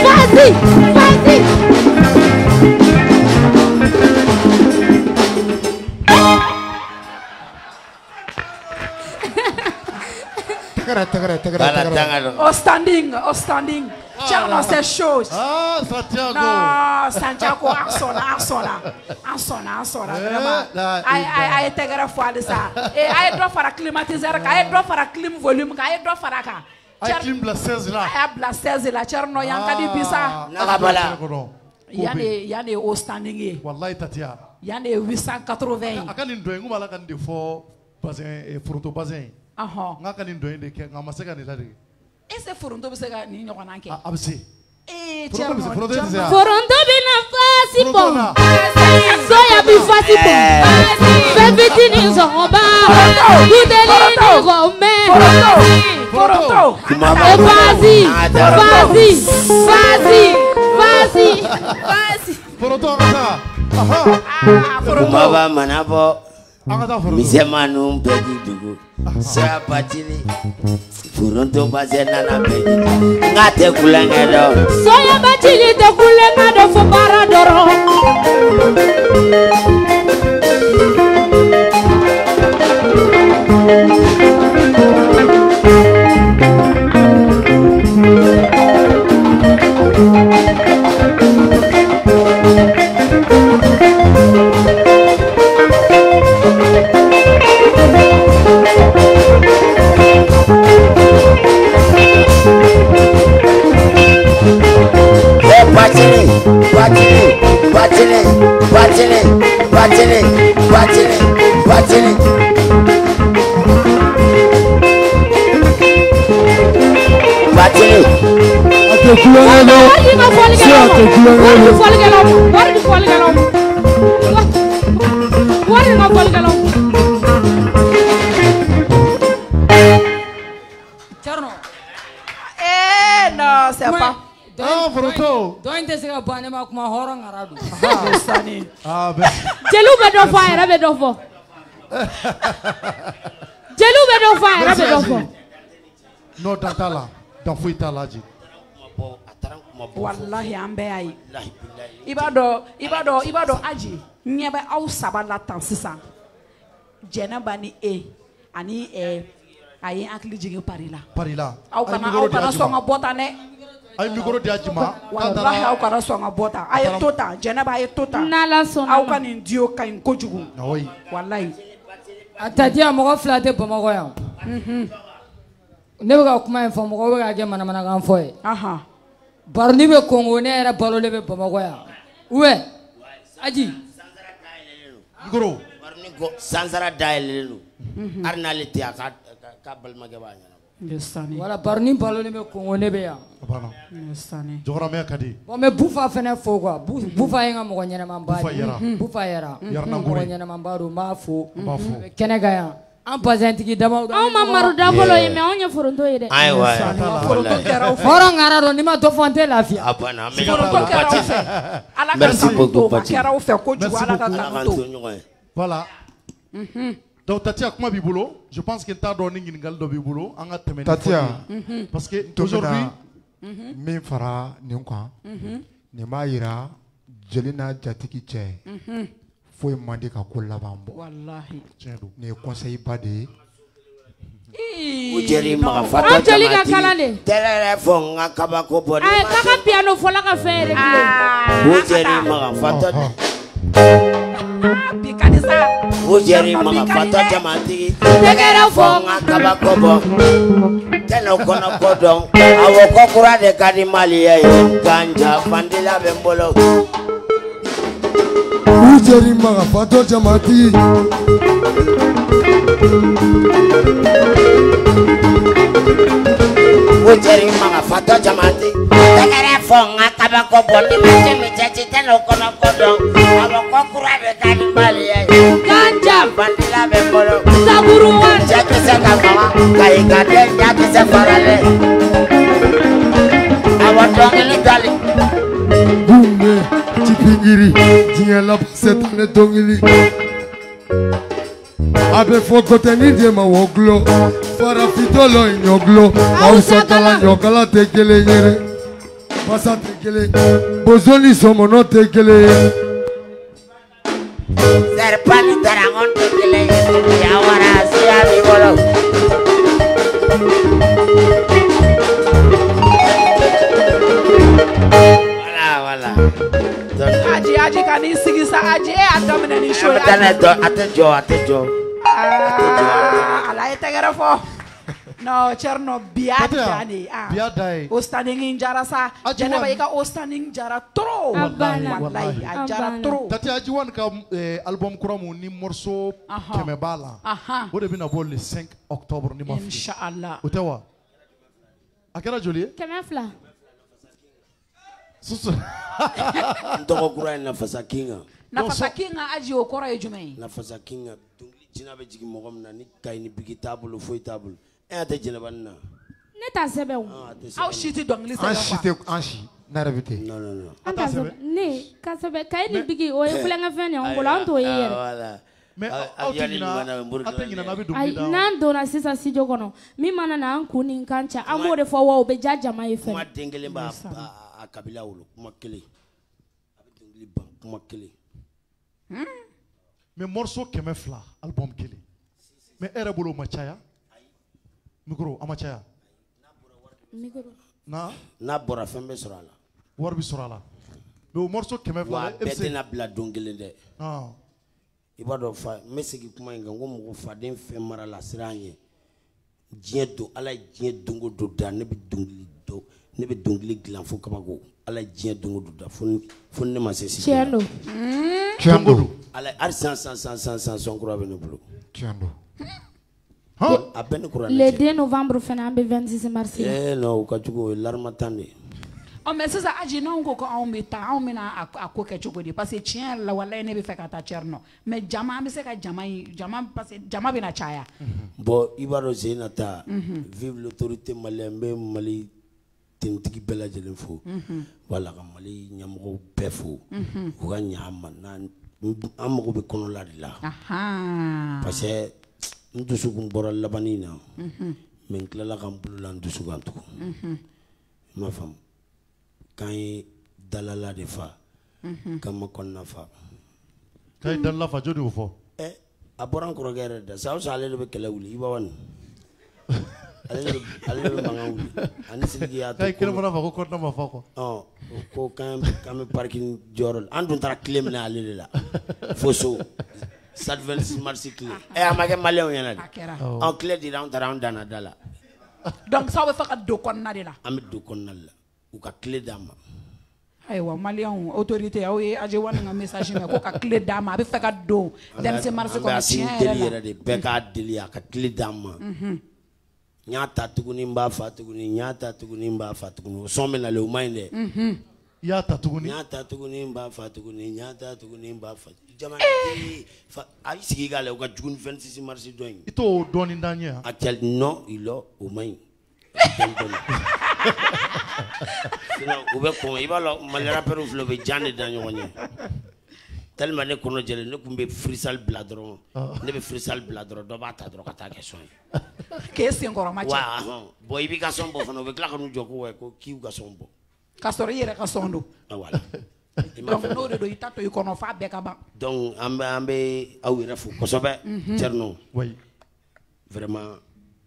Tegara.
Au standing. Tiens, c'est chaud.
Ah, Santiago.
Non, Santiago, Arsona, vraiment. Aïe, t'es grave fois de ça. Et aïe, doit faire climatiser, aïe, doit faire clim volume, aïe, doit faire ça.
Aïe, clim la 16 là.
Aïe, la 16 là, Tcherno, Yanka di Pisa.
Nakabala.
Yane au standing.
Wallahi Tatia.
Yane 880.
Akani ndoye ngumala kan defo bazin fronto bazin. Ngakani ndoye de ke ngamaseka ni lade.
Ese fronto bisega ni nyokona nke.
Abse.
Tcherno.
Foronto bina fasi bo. Soya bi fasi bo. Bebiti ni zoba. Budeli ni gome.
Foronto. Vas-y.
Foronto ngata. Aha.
Kumaba manabo. Misemanu mpegi dugu. Soya patili. Foronto bazena na begi. Ngate kulengedo.
Soya patili te kulengedo fo paradoro.
Batili.
Non, c'est pas.
Ah, photo.
Don't tɛ se ka ban ne ma kuma hɔrɔn ŋara don.
Ah, ben.
Jeliw bɛ dɔ fɔ a yɛrɛ bɛ dɔ fɔ. Jeliw bɛ dɔ fɔ a yɛrɛ bɛ dɔ fɔ.
Non, dans ta là. Dans fouille ta là, Dji.
Wallahi an bɛɛ y'a ye. I b'a dɔn Aji ɲɛ bɛ aw saba la tan sisan. Jɛnɛba ni e ani a ye hakili jigin Paris la.
Paris la.
Aw kana sɔn ka bɔ tan dɛ.
Ayi micro di Aji ma.
Wallahi aw kana sɔn ka bɔ tan. A ye to tan. Jɛnɛba a ye to tan.
N'Ala sɔnna.
Aw ka nin duo ka ɲi kojugu.
Oui.
Wallahi.
A tati a mɔgɔ fila tɛ Bamakɔ yan. Ne bɛ ka kuma in fɔ mɔgɔ bɛ ka kɛ manamanakan fɔ ye. Baroni bɛ Congo ne yɛrɛ balolen bɛ Bamakɔ yan. Ouais. Aji.
Micro.
Baroni ko sansara dayɛlɛlen don. Hali n'ale tɛ yan k'a balimakɛ b'a ɲɛna.
Voilà Baroni balolen bɛ Congo ne bɛ yan.
Jɔkɔrɔmɛ ka di.
Bon mais Bufa fɛnɛ fo quoi. Bufa ye n ka mɔgɔ ɲɛnɛmanba de. Bufa yɛrɛ.
Yarnanguri.
Mɔgɔ ɲɛnɛmanba don n b'a fo. Kɛnɛ ka yan. An bazɛntigi damaw.
Anw ma Maru Dabolo ye mais anw ye foronto ye dɛ.
Ayiwa.
Foronto kɛra aw fɛ.
Hɔrɔn ŋara dɔn n'i ma dɔ fɔ n tɛ lafiya.
A banna an bɛ
Foronto kɛra aw fɛ. Ala ka kanu to. A kɛra aw fɛ kojugu. Ala ka kanu to.
Voilà. Donc Tatia, comment b'i bolo? Je pense que t'as donné une gal de b'i bolo. On a terminé. Tatia. Parce que aujourd'hui,
min fara nin kan, nin b'a yira jeli n'a jatigi cɛ. Foyi man di ka ko laban bɔ.
Wallahi.
Nin ye conseil ba de ye.
U jɛri maga fatɔ
An joli ka kalan de.
Tɛrɛ yɛrɛ fɔ n ka kabako bɔ.
Ayi k'a ka piano fɔla ka fɛn yɛrɛ bilen.
U jɛri maga fatɔ.
Bi ka di sa.
U jɛri maga fatɔ jamatigi. Tɛgɛrɛ fɔ n ka kabako bɔ. Tɛnɛ kɔnɔ ko dɔn. Awɔ ko kura de ka di Maliya ye. Ganja Fandila bɛ n bolo.
Ujeri maga fato jamati
Ujeri maga fato jamati Tegere fonga kabako boni mache michechi teno kono kodo Awako kura bekani mbali ya Ganja Bandila bembolo Saburu wan Jaki se kamawa Kaikate jaki se farale Awadongili dali
Bunge Chipingiri Diɲɛ la setane dɔnkili a bɛ fɔ kɔtɛni de ma wo gulo farafitɔlɔ ɲɔ gulo awusakala ɲɔkala tɛ kelen ye dɛ masa tɛ kelen bozo ni sɔmɔnɔ tɛ kelen ye
Serpani tarangon tɛ kelen ye yawara siya mi bolo Voilà
Aji ka n'i sigi sa Aji a daminɛ ni show ye.
A tɛ jɔ.
Ala ye tɛgɛrɛ fɔ. Non Thierno biya dane.
Biya da ye.
O standing jara sa. Jɛnɛba i ka o standing jara trop. Wallahi a jara trop.
Tati Ajiwan ka album kura mun ni morceau 100 b'a la. O de bɛna bɔ le 5 octobre ni ma fili.
Inch'Allah.
O tɛ wa? A kɛra joli ye?
200.
Susu.
N tɔgɔ kura ye Nafasa Kinga.
Nafasa Kinga Aji o kɔrɔ ye jumɛn ye?
Nafasa Kinga dɔnkili jina bɛ jigin mɔgɔ min na ni Kayi ni Bigi t'a bolo foyi t'a bolo. E y'a tɛ Jɛnɛba nin na.
Ne t'a sɛbɛn o.
Aw si tɛ dɔnkili sɛbɛn quoi.
An si ne yɛrɛ bɛ ten.
Non.
An t'a sɛbɛn. Ne ka sɛbɛn Kayi ni Bigi o ye kulonkɛfɛn de y'anw bolo an t'o ye yɛrɛ.
Mais aw tɛ ɲinɛ n'a bɛ dɔnkili da.
N'an donna sisan studio kɔnɔ min mana na an kun ni n kan cɛ an b'o de fɔ wa o bɛ diya jama ye fɛnɛ.
Kuma den kelen b'a kabila wolo kuma kelen a bɛ dɔnkili ban kuma kelen.
Mais morceau 200 album kelen. Mais e yɛrɛ bolo o ma caya? Micro a ma caya?
N'a bɔra fɛn bɛ sɔrɔ a la.
Wari bɛ sɔrɔ a la. Mais o morceau 200
wa a bɛɛ tɛna bila don kelen dɛ. I b'a dɔn fa n bɛ segin kuma in kan ko mɔgɔ faden fɛn mara la sira an ye. Diɲɛ don Ala ye diɲɛ don o don da ne bɛ dɔnkili dilan fo kabako Ala ye diɲɛ don o don da fo ne ma se si.
Tiɲɛ don.
Tiɲɛ don.
Ala hali san sɔn kura bɛ ne bolo.
Tiɲɛ don.
A bɛɛ ne kura ne
Le 2 novembre fana an bɛ 26 mars.
Non o ka jugu o ye larematan de ye.
Mais sisan Aji n'anw ko anw bɛ taa anw bɛna a ko kɛ cogo di parce que tiɲɛ yɛrɛ la walayi ne bɛ fɛ ka taa Thierno mais jama an bɛ se ka jama parce que jama bɛna caya.
Bon i b'a dɔn Zeyinata vive l'autorité malienne n bɛ Mali tentigi bɛɛ lajɛlen fo wala ka Mali ɲɛmɔgɔw bɛɛ fo u ka ɲa an ma an mago bɛ kɔnɔla de la parce que n dusukun bɔra labanni na mais n tilala ka n bolo la n dusu kan tugun i m'a faamu k'an ye dalala de fa k'an ma kɔnɔna fa
k'a ye dalala fa jɔn de y'o fɔ
a bɔra n kɔrɔkɛ yɛrɛ da sa o sa ale de bɛ kɛlɛ wuli i b'a wa nin ale de bɛ mankan wuli ani Sidiki y'a to
k'a ye kelen fana fa ko kɔnɔna ma fa quoi
ko k'an bɛ parking jɔyɔrɔ la an dun taara tile minɛ ale de la fo so stade 26 mars tile a ma kɛ maliyɛnw ɲɛna de tile dira an taara an danna da la
donc ça bɛ fɛ ka don kɔnɔna de la
an bɛ don kɔnɔna de la u ka tile d'an ma
ayiwa maliyɛnw autorité aw ye AG One ka message mɛn ko ka tile d'a ma a bɛ fɛ ka don 26 mars kɔnɔ tiɲɛ yɛrɛ la
de bɛɛ k'a deli a ka tile d'an ma n y'a ta tuguni n b'a fa tuguni n y'a ta tuguni n b'a fa tuguni o sɔn bɛ nalen o ma ɲi dɛ
i y'a ta tuguni
n y'a ta tuguni n b'a fa tuguni n y'a ta tuguni n b'a fa jamanatigi a y'i sigi k'a la o ka jugu ni 26 mars dɔ in
i t'o dɔɔni d'an ye
a cɛ non o ma ɲi sinon u bɛ kɔn i b'a dɔn Mali rappeurs filɛ u bɛ jan de da ɲɔgɔn ɲɛ tellement ne kɔnɔ jɛlen ne tun bɛ freestyle bila dɔrɔn dɔ b'a ta dɔrɔn ka taa kɛ son ye
k'e senkɔrɔma cɛ
wa bon i b'i ka son bɔ fana u bɛ tila ka n'u jɔ ko k'iw ka son bɔ
k'a sɔrɔ i yɛrɛ ka son don
voilà
donc n'o de don i ta to i kɔnɔ f'a bɛɛ ka ban
donc an bɛ aw yɛrɛ fo kosɛbɛ Thierno vraiment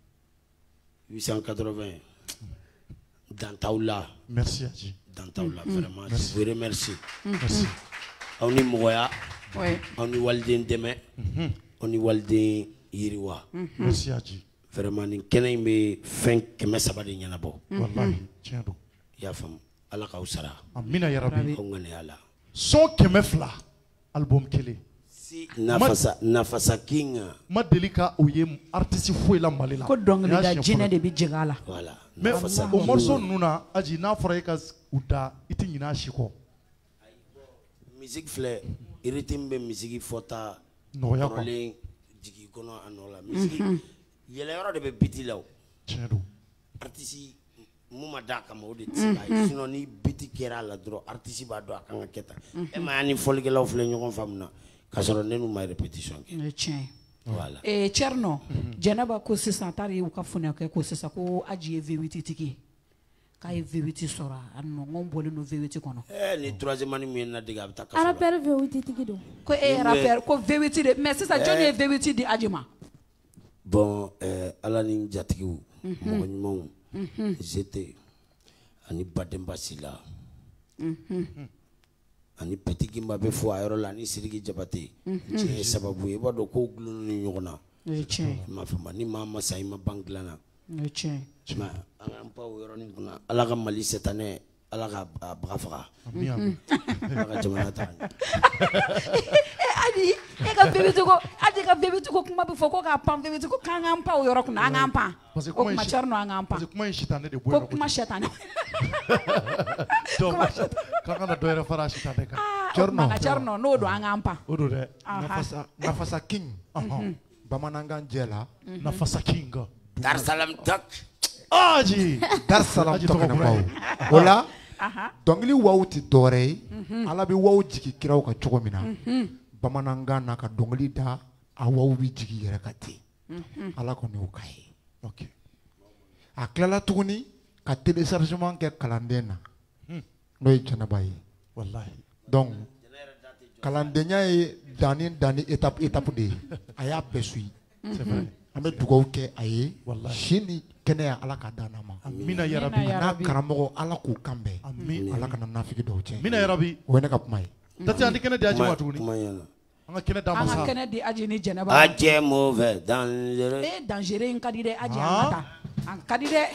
880 dans t'aw la
merci Adji
dans t'aw la vraiment je vous remercie aw ni mɔgɔya aw ni waliden dɛmɛ aw ni waliden yiriwa
merci Adji
vraiment nin kɛnɛ in bɛ fɛn 300 de ɲɛnabɔ
wallahi tiɲɛ don
i y'a faamu ala k'aw sara
amina yarabi
aw ŋaniya la
son 200 album kelen
Nafasa King
ma deli ka o ye artiste foyi la Mali la
ko dɔnkilida jinɛ de bɛ jigin a la
voilà
mais o morceau ninnu na Adji n'a fɔra e ka u da i tɛ ɲinɛ a si kɔ
musique filɛ rythme bɛ musique fɔta
nɔgɔya quoi
kɔrɔlen jigin kɔnɔ a nɔ la musique yɛlɛyɔrɔ de bɛ biti la o
tiɲɛ don
artiste mun ma d'a kama o de tɛ se k'a ye sinon ni biti kɛra a la dɔrɔn artiste b'a dɔn a kan ka kɛ tan e ma yan ni fɔlikɛlaw filɛ ɲɔgɔn faamu na k'a sɔrɔ ne n'u ma répétition kɛ
tiɲɛ
voilà
Thierno Jɛnɛba ko sisan a taara y'u ka funakɛ ko sisan ko Adji ye V8 tigi k'a ye V8 sɔrɔ a nɔngɔn bɔlen don V8 kɔnɔ
ni troisième année min ye na dege a bɛ taa kaso la
rappeur V8 tigi don
ko e ye rappeur ko V8 de mais sisan jɔn ye V8 di Adji ma
bon ala ni jatigiw mɔgɔ ɲumanw Zete ani Bademba Sila ani Petit Gimba bɛ fɔ a yɔrɔ la ani Sidiki Jabate tiɲɛ ye sababu ye i b'a dɔn kow gulonnen ni ɲɔgɔn na i m'a faamu ni maa ma sa i ma ban dilan na an k'an pan o yɔrɔnin kunna ala ka Mali sɛtanɛ ala ka baga faga ala ka jamana ta
Adji e ka V8 ko kuma bɛ fɔ ko k'a pan V8 ko k'an k'an pan o yɔrɔ kunna an k'an pan o kuma Thierno an k'an pan
parce que kuma in sitanɛ de bɔ
ko kuma sitanɛ
k'an kana dɔ yɛrɛ fara sitanɛ kan
Thierno n'o don an k'an pan
o don dɛ
Nafasa King bamanankan jɛ la
Nafasa King
Dar Salam tak
Adji Dar Salam tɔgɔ o la dɔnkili waw tɛ dɔwɛrɛ ye ala bɛ waw jigi kiraw ka cogo min na bamanankan na ka dɔnkili da a waw bɛ jigi yɛrɛ ka ten ala kɔni y'o k'a ye a tilala tuguni ka téléchargement kɛ kalanden na n'o ye Jɛnɛba ye
wallahi
donc kalandenya ye danni étape de ye a y'a bɛɛ suit
c'est vrai
an bɛ dugawu kɛ a ye si ni kɛnɛya ala ka dan n'a ma
amina yarabi
n'a karamɔgɔ ala k'u kanbɛn ala kana nafiki dɔw cɛ
amina yarabi
o ye ne ka kuma ye
Tati an tɛ kɛnɛ di Adji ma tuguni an ka kɛnɛ d'a ma sa
an ka kɛnɛ di Adji ni Jɛnɛba
Adji est mauvais dangereux
dangereux in ka di dɛ Adji an ka taa an ka di dɛ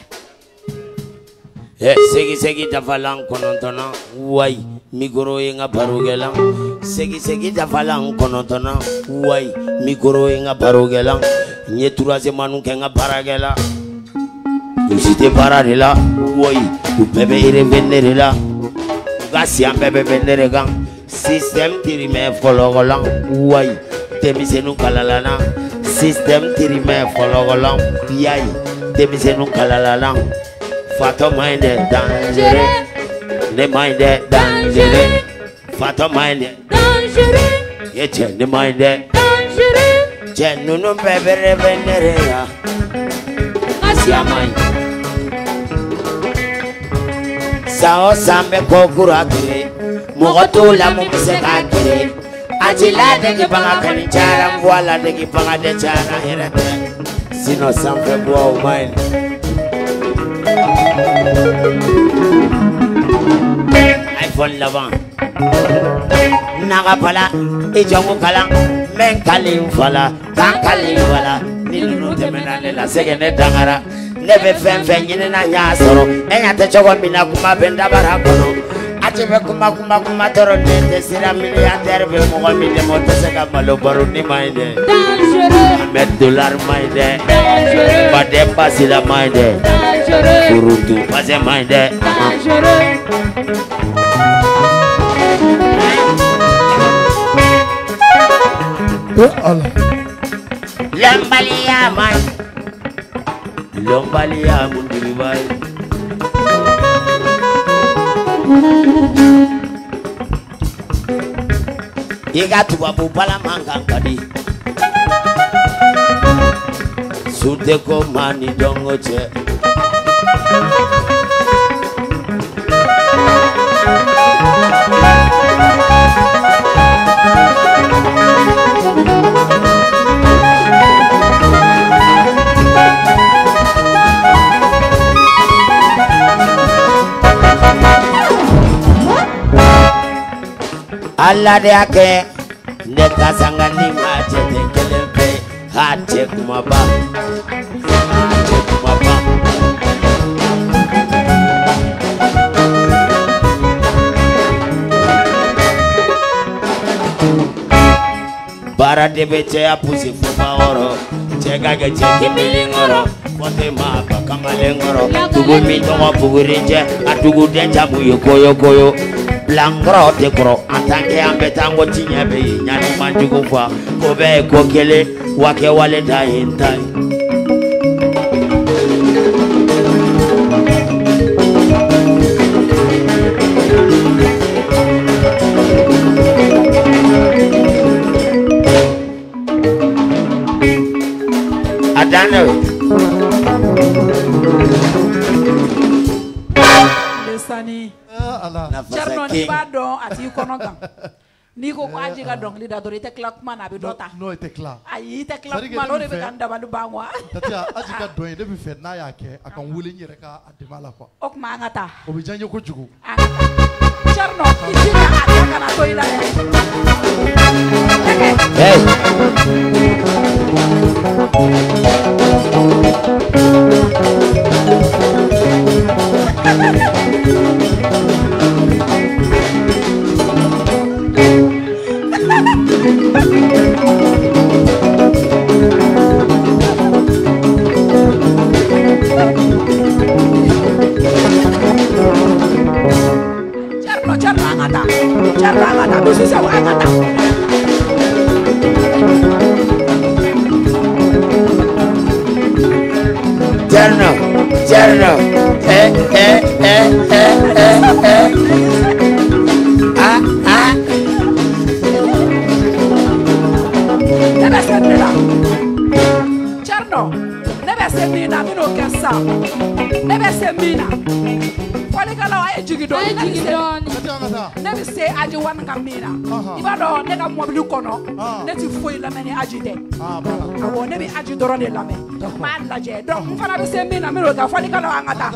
segi dafalan kɔnɔntɔnna wayi mikoro ye n ka barokɛlan segi dafalan kɔnɔntɔnna wayi mikoro ye n ka barokɛlan n ye troisième année kɛ n ka baarakɛla u si tɛ baara de la wayi u bɛɛ bɛ revendre de la u ka siyan bɛɛ bɛ vendre de kan système tirimɛ fɔlɔkɔlan wayi denmisɛnninw kalalana système tirimɛ fɔlɔkɔlan yayi denmisɛnninw kalalana Fato mind it dangereux. Ne mind it dangereux. Fato mind it dangereux. Ye chen ne mind it dangereux. Chen no bebere venere ya. Asia mind. Sao sambe kokura kire. Mogoto la mo biseka kire. Ajila de ki banga kanichara mwala de ki banga de chara herete. Sino sambe bwa mind. iPhone l'avant. Nagapala, ijongu kala, menkali ufala, kankali wala. Ninu temenane la segene dangara. Nebe fenfe nyine na nyasoro. Enya te chogo mina kuma benda barakono. Achive kuma toro nende sira miliarder be mogo mide moto seka malo baru ni mainde. $100 mainde. Bade basila mainde. Kurutu base mainde. Lombalia man. Lombalia mundiri bai. Iga tuwa bupala manga kadi. Sute ko mani dongo che. Allah de ake neka sangani mache tekelebe hache kumaba bara de beche ya pusi fuma oro chega ge cheki milingoro kote mapa kama lengoro tugu mito bugurinje atugu denja muyo koyo Langro te kro atanke ambetango tinyebe nyani manjugo fa kobe kokele wake wale daintai Adano
Desani Cherno ni ba don ati kono kan ni ko ko aji ga don li da do ite clock man abi dota
no ite clock
ayi ite clock man o de be kan da balu bangwa
tatia aji ga don de bi fe na ya ke akan wuli nyere ka adimala kwa
ok ma ngata
o bi janye ko jugu
Cherno iti na ati kana to ila
hey
Charangata, this is our angata.
Cherno,
Nebe semina. Cherno, nebe semina, mino kesa. Nebe semina. Kwalikala wa ejigidon. Nebe se aji wan kamina. Ibado nega mwabili kono. Neti foi la meni aji de. Awo nebe aji doro de la me. Ma laje. Donc mfana be semina mino ka kwalikala wa ngata.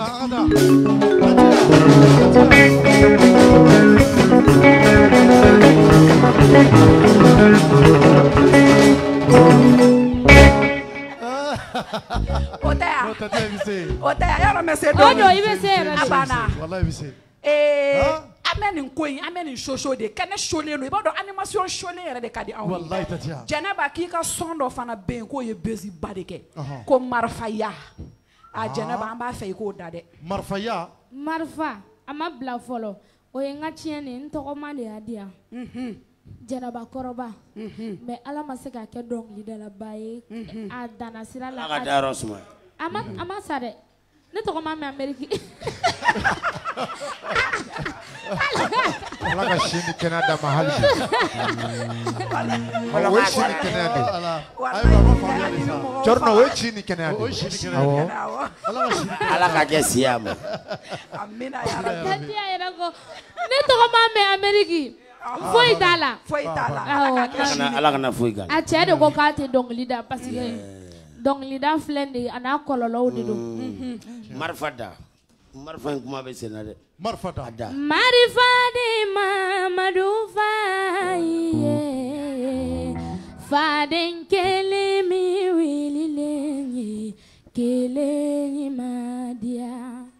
Otea, ya no me se do.
Ojo, ibe se
abana.
Wallahi bi se.
Amen koyi, amen shosho de. Kene shole no, ibado animation shole yere de kadi anwi.
Wallahi tatia.
Janaba kika sondo fana ben ko ye busy badeke. Ko marfaya. A janaba amba fay ko dade.
Marfaya.
Marfa, ama bla folo. O ye nga tiene ntoko male adia. Janaba koroba. Mais ala ma se ka ke dong li de la baye. A dana sira la.
Aga darosma.
Ama sare. Ne tɔgɔ ma mɛn Amérique.
Ala ka sini kɛnɛ da ma hali bi. O ye sini kɛnɛ de. Cɔrɔnɔ o ye sini kɛnɛ de.
Ala ka kɛ siya ma.
Tatiya yɛrɛ ko ne tɔgɔ ma mɛn Amérique. Foyi t'a la.
Foyi t'a la.
Ala kana foyi k'a la.
A cɛ de ko k'a tɛ dɔnkili da parce que dɔnkilida filɛ nin ye a n'a kɔlɔlɔw de don.
Marifa da. Marifa in kuma bɛ sen na dɛ.
Marifa da.
Marifa de Mamadu fa ye. Faden kelen min wililen ye kelen ma diya.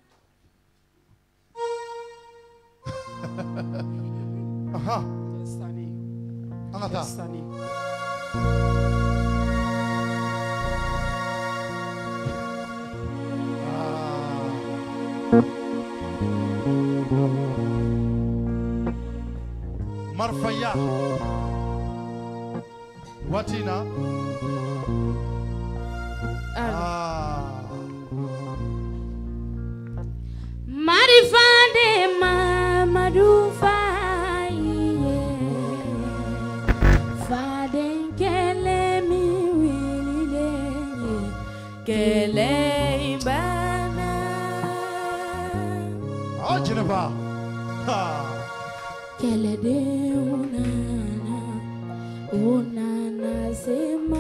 Aha. An ka taa. Marfaya Watina
Marifa de Mamadu Faye Faden kele mi wilile kele ibana
Jennifer
kele de unana se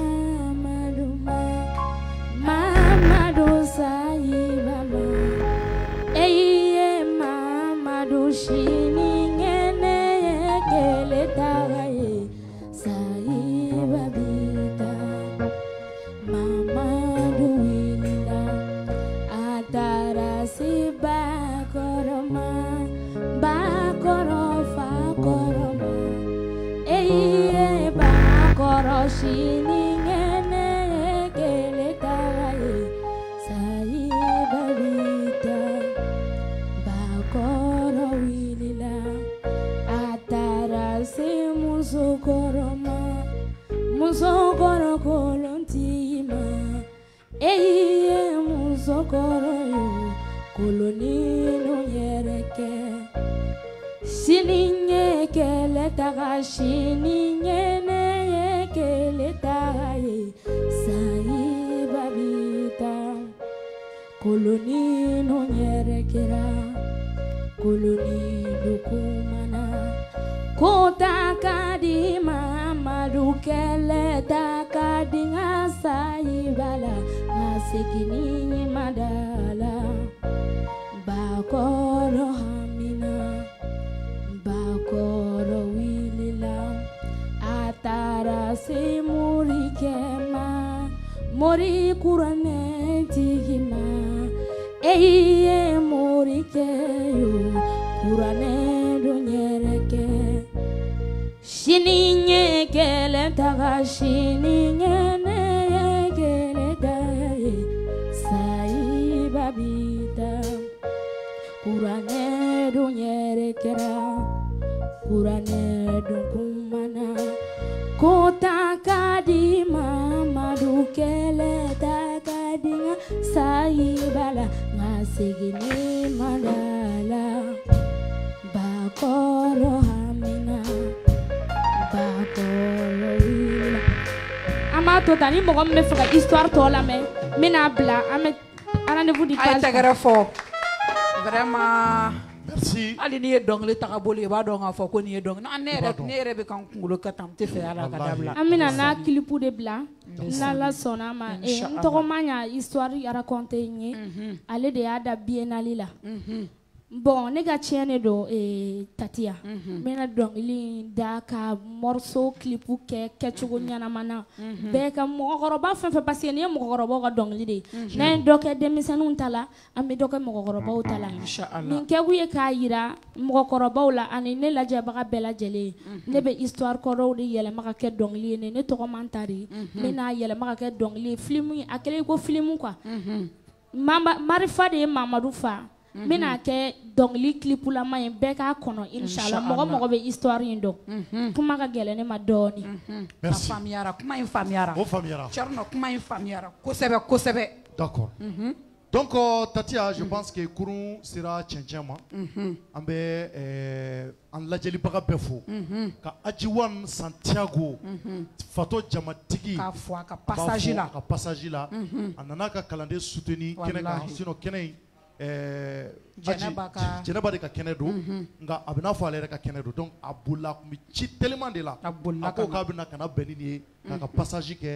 Mamadu Saibaba eye Mamadu shini ngene kele tagaye Saibabita Mamadu wilila atara si bakoroma bakorofa koroma eye bakoro shini ngene kele tagaye Saibabita bakoro wilila atara si musokoroma musokoro kolontima eye musokoro kolonino yereke sininye kele taga sininye ne kele taga Saibabita kolonino yerekera kolonino kumana kota kadi Mamadu kele takadi Saibala asekini madala bakoro hamina bakoro wilila atara se muri kema mori kurane tigima eye mori keyo kurane dunyereke shininye kele taga shininye ne kele daye Saibabita kurane dunyerekera kurane dunkumana kota kadi Mamadu kele takadi Saibala ngasigini madala bakoro hamina bakoro wila ama to tani mɔgɔ min bɛ fɛ ka histoire tɔ lamɛn n bɛna bila an bɛ rendez-vous di page.
A ye tɛgɛrɛ fɔ vraiment.
Merci.
Hali n'i ye dɔnkili taga bolo i b'a dɔn k'a fɔ ko nin ye dɔnkili ne yɛrɛ bɛ ka n kunkolo ka tan n tɛ fɛ ala ka dabila.
An bɛna n'a kilipu de bila n'ala sɔnna ma n tɔgɔ ma ɲa histoire raconter n ye ale de y'a da biennale la. Bon ne ka tiɲɛ de don Tatiya n bɛna dɔnkili da ka morceau kilipu kɛ kɛcogo ɲɛnama na bɛɛ ka mɔgɔkɔrɔba fɛn fɛn parce que nin ye mɔgɔkɔrɔbaw ka dɔnkili de ye n'an ye dɔ kɛ denmisɛnninw ta la an bɛ dɔ kɛ mɔgɔkɔrɔbaw ta la nin kɛkun ye k'a yira mɔgɔkɔrɔbaw la ani ne lajɛbaga bɛɛ lajɛlen ye ne bɛ histoire kɔrɔw de yɛlɛma ka kɛ dɔnkili ye ne tɔgɔ man ta de ye n bɛna yɛlɛma ka kɛ dɔnkili ye film a kɛlen ko film quoi Marifa de ye Mamadu fa n bɛna kɛ dɔnkili kilipulama ye bɛɛ k'a kɔnɔ inshallah mɔgɔ bɛ histoire in dɔn kuma ka gɛlɛn ne ma dɔɔni.
Merci. Kuma in faamuyara.
O faamuyara.
Cɛrno kuma in faamuyara kosɛbɛ kosɛbɛ.
D'accord. Donc Tatia, je pense que Kourou sera tchéntchéma. On va en lajelibaga befo. Ka Ajiwan Santiago, Fato Jamatiki,
ka foi ka passage là.
Ka passage là. Anana ka calendrier soutenu Kenega, sinon Kenei Djeneba de ka Kenedo, nga abina fo alere ka Kenedo. Donc abula mi ci tellement de là. Ako ka abina kana benini ka passage ke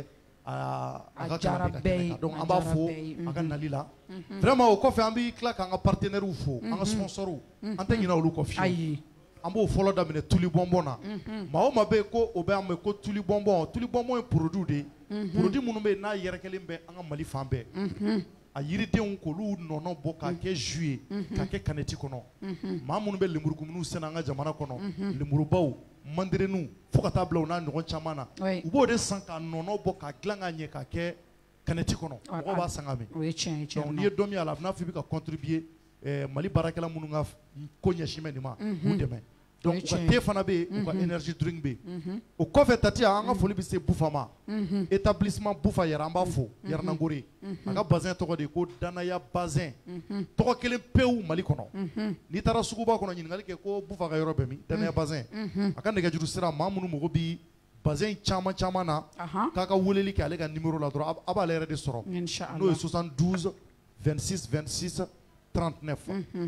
donc on va fo aga nalila vraiment au kofe ambi claque anga partenaire ou fo anga sponsor ou antengina olu kofi ayi ambo follow da mine tuli bonbon na ma o mabe ko obe am ko tuli bonbon produit de produit munu be na yerekele be anga mali fambe a yiriden ko lu nono bo ka ke juillet ka ke kaneti kono ma munu be lemuru kumunu senanga jamana kono lemuru baw mandirenu fo ka tabla ona ɲɔgɔn caman na u b'o de san ka nɔnɔ bɔ ka dilan ka ɲɛ ka kɛ kanɛti kɔnɔ mɔgɔw b'a san ka min donc n'i ye dɔ min a la a bɛ n'a fɔ i bɛ ka contribuer mali baarakɛla minnu ka ko ɲɛsin bɛ nin ma k'u dɛmɛ donc u ka thé fana bɛ yen u ka energy drink bɛ yen o kɔfɛ Tatia an ka foli bɛ se Bufa ma établissement Bufa yɛrɛ an b'a fo Yaranangore a ka bazin tɔgɔ de ko Danaya bazin tɔgɔ kelen pewu Mali kɔnɔ n'i taara suguba kɔnɔ ɲininkali kɛ ko Bufa ka yɔrɔ bɛ min Danaya bazin a ka nɛgɛjuru sira maa minnu mago bɛ bazin caman caman na k'a ka weleli kɛ ale ka numéro la dɔrɔn a b'ale yɛrɛ de sɔrɔ n'o ye 72 26 26 39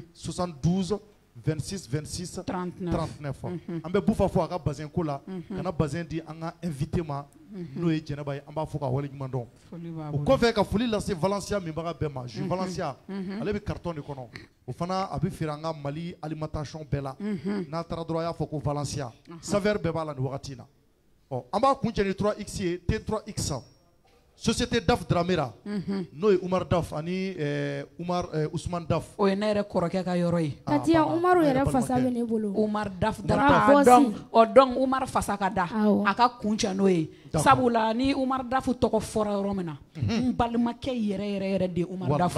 72 26 26 39 an bɛ Bufa fo a ka bazin ko la kana bazin di an ka invité ma n'o ye Jɛnɛba ye an b'a fɔ ka wale ɲuman dɔn o kɔfɛ ka foli lase Valencia minbaga bɛɛ ma jus Valencia ale bɛ carton de kɔnɔ o fana a bɛ feere an ka Mali alimentation bɛɛ la n'a taara dɔrɔn a y'a fɔ ko Valencia saveur bɛɛ b'a la nin wagati in na ɔ an b'a kuncɛ ni 3X ye T3X société Daf Dramera n'o ye Umar Daf ani Ousmane Daf
o ye ne yɛrɛ kɔrɔkɛ ka yɔrɔ ye
Tatia Umaru yɛrɛ fasa bɛ ne bolo
Umar Daf Dramera donc Umar fasa ka da a ka kuncɛ n'o ye sabula ni Umar Daf tɔgɔ fɔra yɔrɔ min na n balimakɛ yɛrɛ de Umar Daf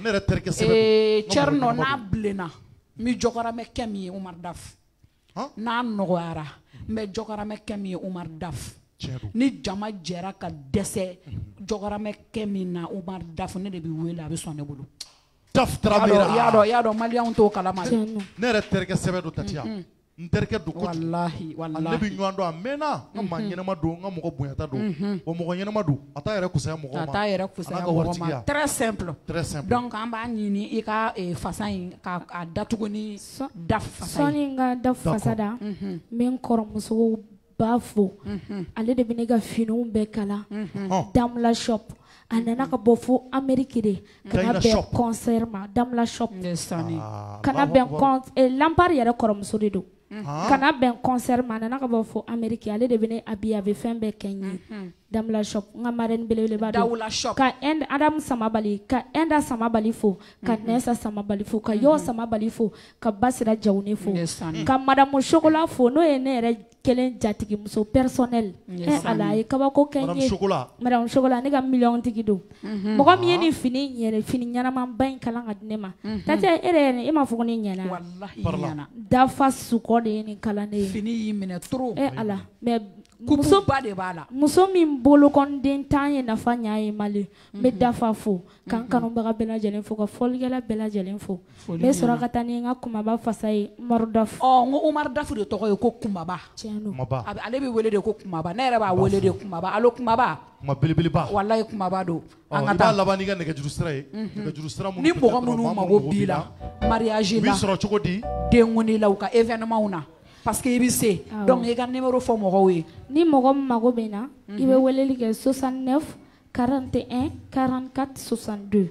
ye Thierno n'a bilenna n bɛ jɔkaramɛ kɛ min ye Umar Daf n'a nɔgɔyara n bɛ jɔkaramɛ kɛ min ye Umar Daf ni jama jɛra ka dɛsɛ jɔkaramɛ kɛ min na Umar Daf ne de bɛ wele a bɛ sɔn ne bolo
Daf Dramera
y'a dɔn maliyɛnw t'o kalama
ne yɛrɛ terikɛ sɛbɛ don Tatia n terikɛ don kojugu
wallahi
ne bɛ ɲɔgɔn dɔn a mɛnna n ka maa ɲɛnama don n ka mɔgɔ bonyata don wa mɔgɔ ɲɛnama don a t'a yɛrɛ kusaya mɔgɔ ma
a t'a yɛrɛ kusaya mɔgɔ ma très simple donc an b'a ɲini i ka fasa in k'a datugu ni Daf fasa
ye sɔni n ka Daf fasa da n bɛ n kɔrɔmuso b'a fo ale de bɛ ne ka finiw bɛɛ kala Damla shop a nana ka bɔ fo Amérique de kana bɛn concert ma Damla shop kana bɛn Lampard yɛrɛ kɔrɔmuso de don kana bɛn concert ma a nana ka bɔ fo Amérique ale de bɛ ne habillé a bɛ fɛn bɛɛ kɛ n ye Damla shop n ka marraine belebeleba don ka Adam Samabali ka Enda Samabali fo ka Nessa Samabali fo ka Yo Samabali fo ka Basira Jawune fo ka Madame Chocolat fo n'o ye ne yɛrɛ kelen jatigi muso personnel ala ye kabako kɛ n ye Madame Chocolat ne ka miliyɔn tigi don mɔgɔ min ye nin fini yɛrɛ fini ɲɛnamanba in kalan ka di ne ma Tatia e yɛrɛ e m'a fɔ ko ne ɲɛna Dafa Sukɔ de ye nin kalan ne ye
fini y'i minɛ trop
ala mais
muso ba de b'a la
muso min bolokɔnden tan ye nafa ɲa ye Mali n bɛ Dafa fo k'an kanubaga bɛɛ lajɛlen fo ka fɔlikɛla bɛɛ lajɛlen fo n bɛ sɔrɔ ka taa ni n ka kumaba fasa ye Umaru Daf
n ko Umaru Daf de tɔgɔ ye ko kumaba ale bɛ wele de ko kumaba ne yɛrɛ b'a wele de kumaba allo kumaba
kuma belebeleba
wallahi kumaba don
an ka taa laban n'i ka nɛgɛjuru sira ye nɛgɛjuru sira minnu
ni mɔgɔ minnu mago b'i la mariage la
u b'i sɔrɔ cogo di
denkundi la u ka événement na parce que i bɛ se donc i ka numéro fɔ mɔgɔw ye
ni mɔgɔ min mago bɛ na i bɛ weleli kɛ 69 41 44 62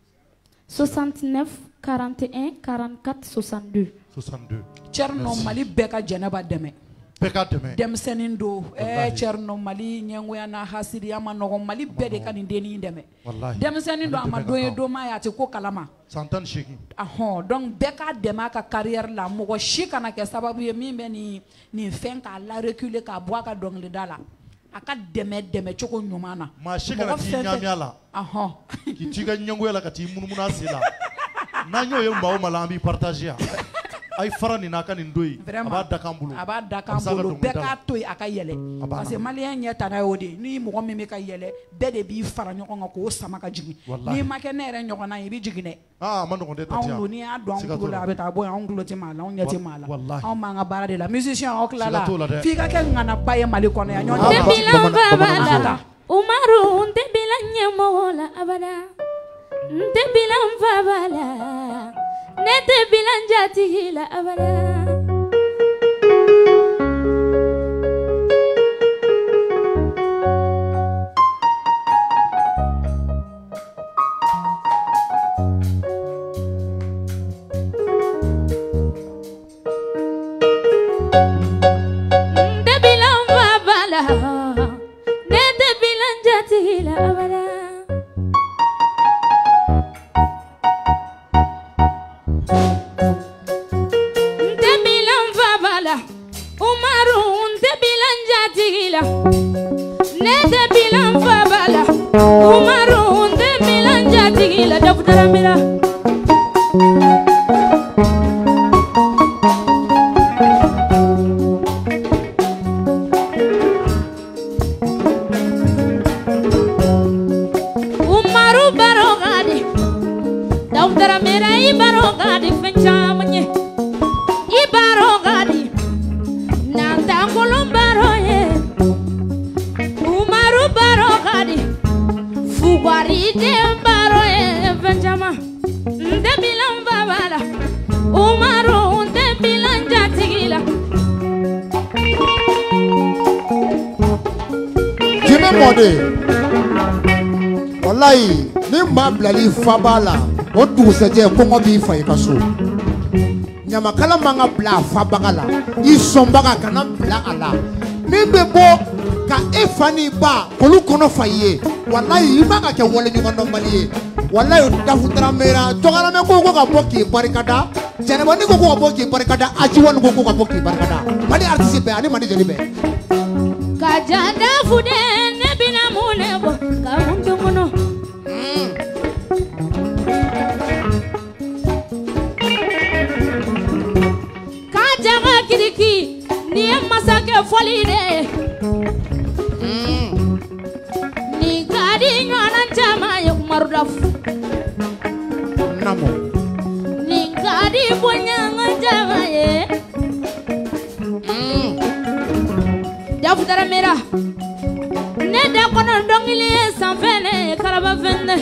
69 41 44 62
Thierno Mali bɛɛ ka Jɛnɛba dɛmɛ denmisɛnnin don Thierno Mali ɲɛngoya n'a hasidiya ma nɔgɔn Mali bɛɛ de ka nin dennin dɛmɛ denmisɛnnin don a ma don ye don ma ye a tɛ ko kalama donc bɛɛ k'a dɛmɛ a ka carrière la mɔgɔ si kana kɛ sababu ye min bɛ nin fɛn k'a la reculer k'a bɔ a ka dɔnkilida la a ka dɛmɛ cogo ɲuman na
maa si kana t'i ɲami a la k'i t'i ka ɲɛngoya la ka t'i munumunu a sen la n'an y'o ye maa o maa la an b'i partager yan ay fara ni naka ni ndoyi aba dakambulu
aba dakambulu be ka toy aka yele parce que malien nya tana yodi ni mo mi me ka yele be de bi fara nyoko ko sama ka jigi ni ma ke nere nyoko na ibi jigi ne
man ko de tatia
on ni adu on la be ta boy on lo ti mala on nyati mala on ma nga bara de la musicien o klala fi ka ke ngana baye mali kono ya nyon
de bilan babala umaru de bilan nyemo wala abada de bilan babala nete bilan jati la abada
wallahi ni ma blali fabala o dugusajɛ kɔngɔ b'i fa i ka so ɲamakala man ka bila a fabaga la i sɔnbaga kana bila a la min bɛ bɔ ka e fa ni ba k'olu kɔnɔ fa i ye wallahi i man ka kɛ waleɲumandɔnbali ye wallahi Dafutaramera Jogaramɛ ko ka bɔ k'i barikada Jɛnɛbani ko ka bɔ k'i barikada Ajiwani ko ka bɔ k'i barikada Mali artiste bɛɛ ani Mali jeli bɛɛ
ka jada fude ne bina mune bo ka mundu muno ka jaga kiriki ni masake foli de ni gadi nyona jama yo marudaf
namo
ni gadi bonya jama ye Dafutaramera ne da kono dongili sanfene karaba vende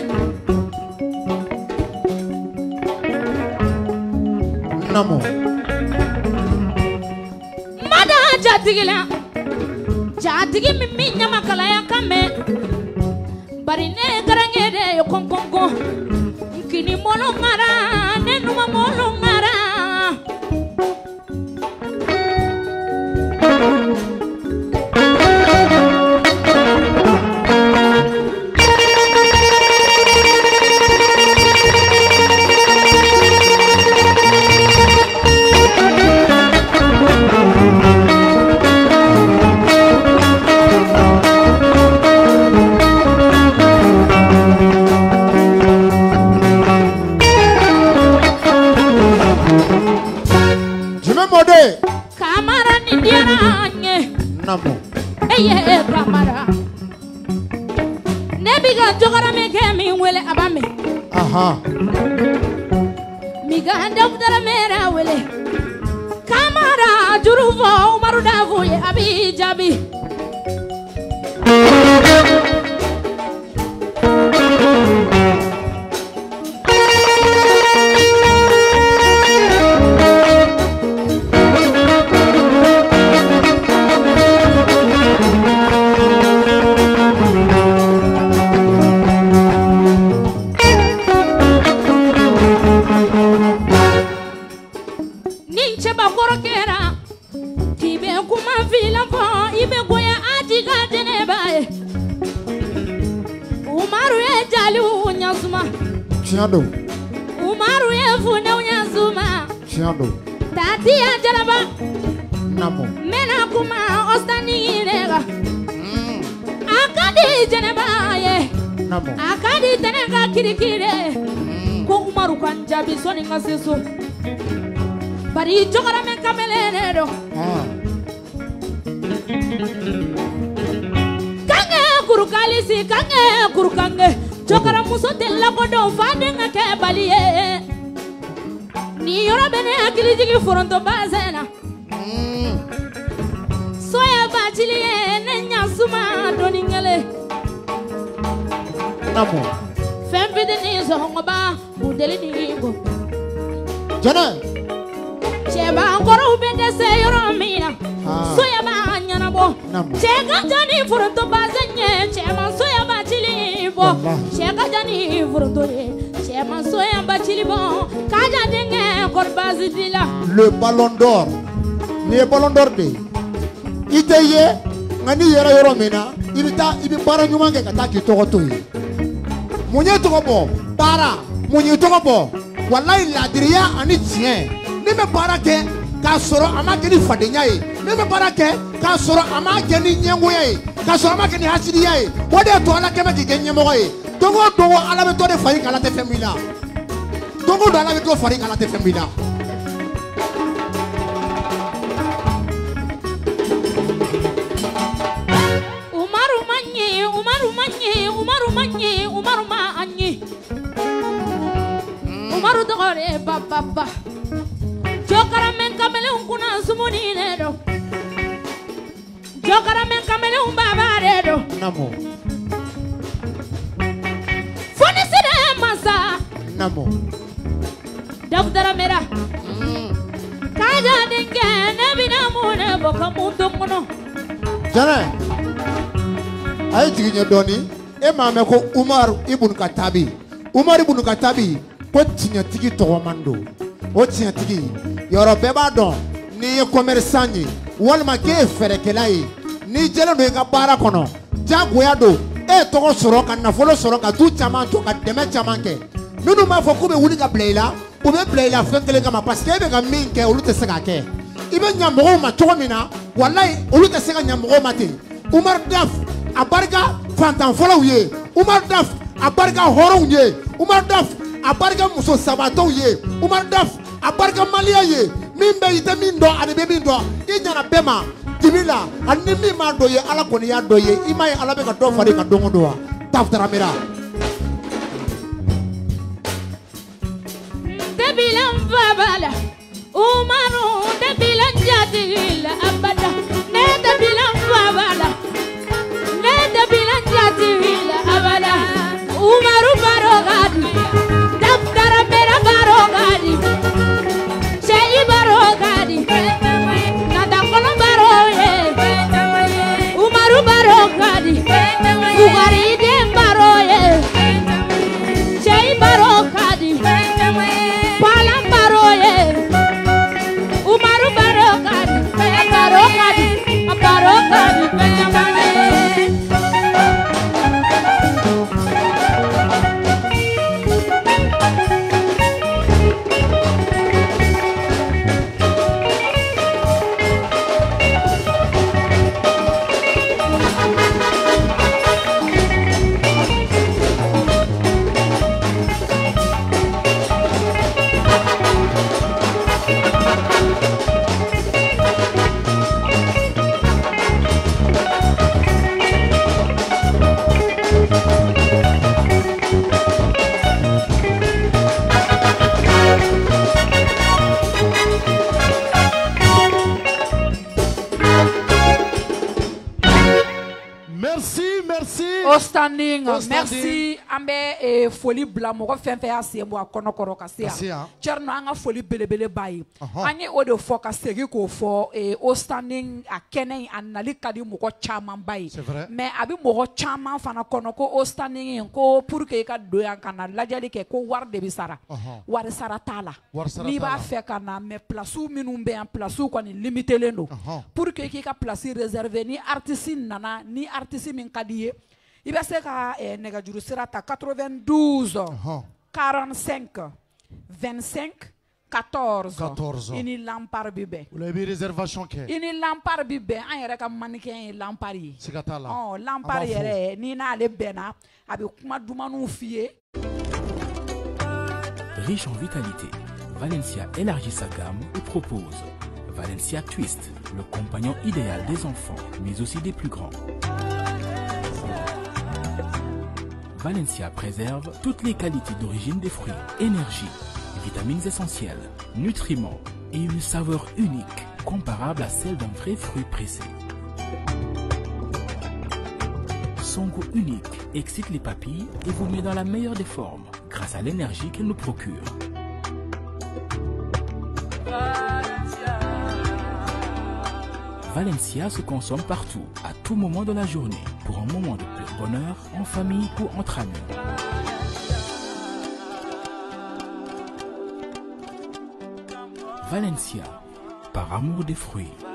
namo
mada jatigi mimi nyama kala ya kame bari ne garangede yo konkonko kini molo ngara ne numa molo ngara Kamara ni diaranye
namo
eye kamara nebiga Jogaramɛ ke mi wele abame
aha
miga Dafutaramera wele kamara juruvo Umaru Davuye abi jabi
Tiado
Umaru yefune unyazuma
Tiado
Tati ya jaraba
namo
mena kuma ostani nega akadi janeba ye
namo
akadi tenega kirikire ko Umaru kan jabi soni ngasiso bari jogara men kamele do kange kurukalisi kange kurukange jogara muso tella ko do fadenga ke baliye ni yoro bene akili jigi foronto bazena soya bachiliye nenya suma doningale
namo
fembide ni zongoba budeli ni go
jana
cheba ngoro ubende se yoro mina soya ba nyana bo chega jani foronto bazenye chema soya bachili bo chega jani foronto chema soya bachili bo kaja denge korbazi dila
le ballon d'or ni ballon d'or de iteye ngani yera yoro mina ibi para nyuma ke kata ki to to yi munye to bo para munye to bo wallahi la diria ani tien ni me para ke ka soro ama ke ni fadenya yi ni me para ke ka soro ama ke ni nyengo yi ka soro ama ke ni hasidi yi wode to ala ke me ke nyemo yi dongo ala be to de fayi kala te femila dongo do ala be to fayi kala te femila
Umaru dogore baba jokara men kamele unkuna sumuni nedo jokara men kamele umbaba redo
namo
foni sire masa
namo
dafdara mera kaja dinge nebina mune boka mundo kono
jana ay jiginya doni e mame ko Umar ibn Katabi ko tinya tigi to mando o tinya tigi yoro beba don ni commerçant ni walma ke fere kelai ni jelo do ka bara kono jagoya do e to soro kan na folo soro ka tu chama to ka deme chama ke minu ma fo ko be wuli ka blela o be blela fenkele kama parce que be ka min ke o lute seka ke ibe nyambo ma to mina wallahi o lute seka nyambo ma te Umar Daf abarga fantan folo ye Umar Daf abarga horon ye Umar Daf abarga muso sabato ye Umar Daf abarga malia ye min be ite min do ade be min do I nyana bema dibila ani mi ma do ye ala koni ya do ye I mai ala be ka do fari ka dongo do taftara mira
debilan babala Umaru debilan jadil abada ne debilan babala ne debilan jadil abada Umaru barogadi daftara mera barogadi shei barogadi nada kono baroye Umaru barogadi ugari de baroye shei barogadi palam baroye Umaru barogadi
Standing. Merci ambe foli bla mo fɛn fɛn y'a sen bɔ a kɔnɔ kɔrɔ ka se yan cɛri an ka foli belebele ba ye an ye o de fɔ ka segin k'o fɔ o standing a kɛnɛ in a nali ka di mɔgɔ caman ba ye mais a bɛ mɔgɔ caman fana kɔnɔ ko o standing in ko pour que i ka don yan ka na lajɛli kɛ ko wari de bɛ sara wari sara t'a la n'i b'a fɛ ka na mais place minnu bɛ yan place kɔni limitelen don pour que k'i ka place réservé ni artiste nana ni artiste min ka di ye I bɛ se ka nɛgɛjuru sira ta 92 45 25 14 I ni lampari bi bɛn.
O la I bɛ réservation kɛ.
I ni lampari bi bɛn an yɛrɛ ka mannequin ye lampari ye.
Siga t'a la.
Lampari yɛrɛ ni n'ale bɛnna a bɛ kuma dumaniw f'i ye.
Riche en vitalité, Valencia élargit sa gamme et propose Valencia Twist, le compagnon idéal des enfants, mais aussi des plus grands. Valencia préserve toutes les qualités d'origine des fruits, énergie, vitamines essentielles, nutriments et une saveur unique, comparable à celle d'un vrai fruit pressé. Son goût unique excite les papilles et vous met dans la meilleure des formes, grâce à l'énergie qu'elle nous procure. Valencia se consomme partout, à tout moment de la journée, pour un moment de pur bonheur, en famille ou entre amis. Valencia, par amour des fruits.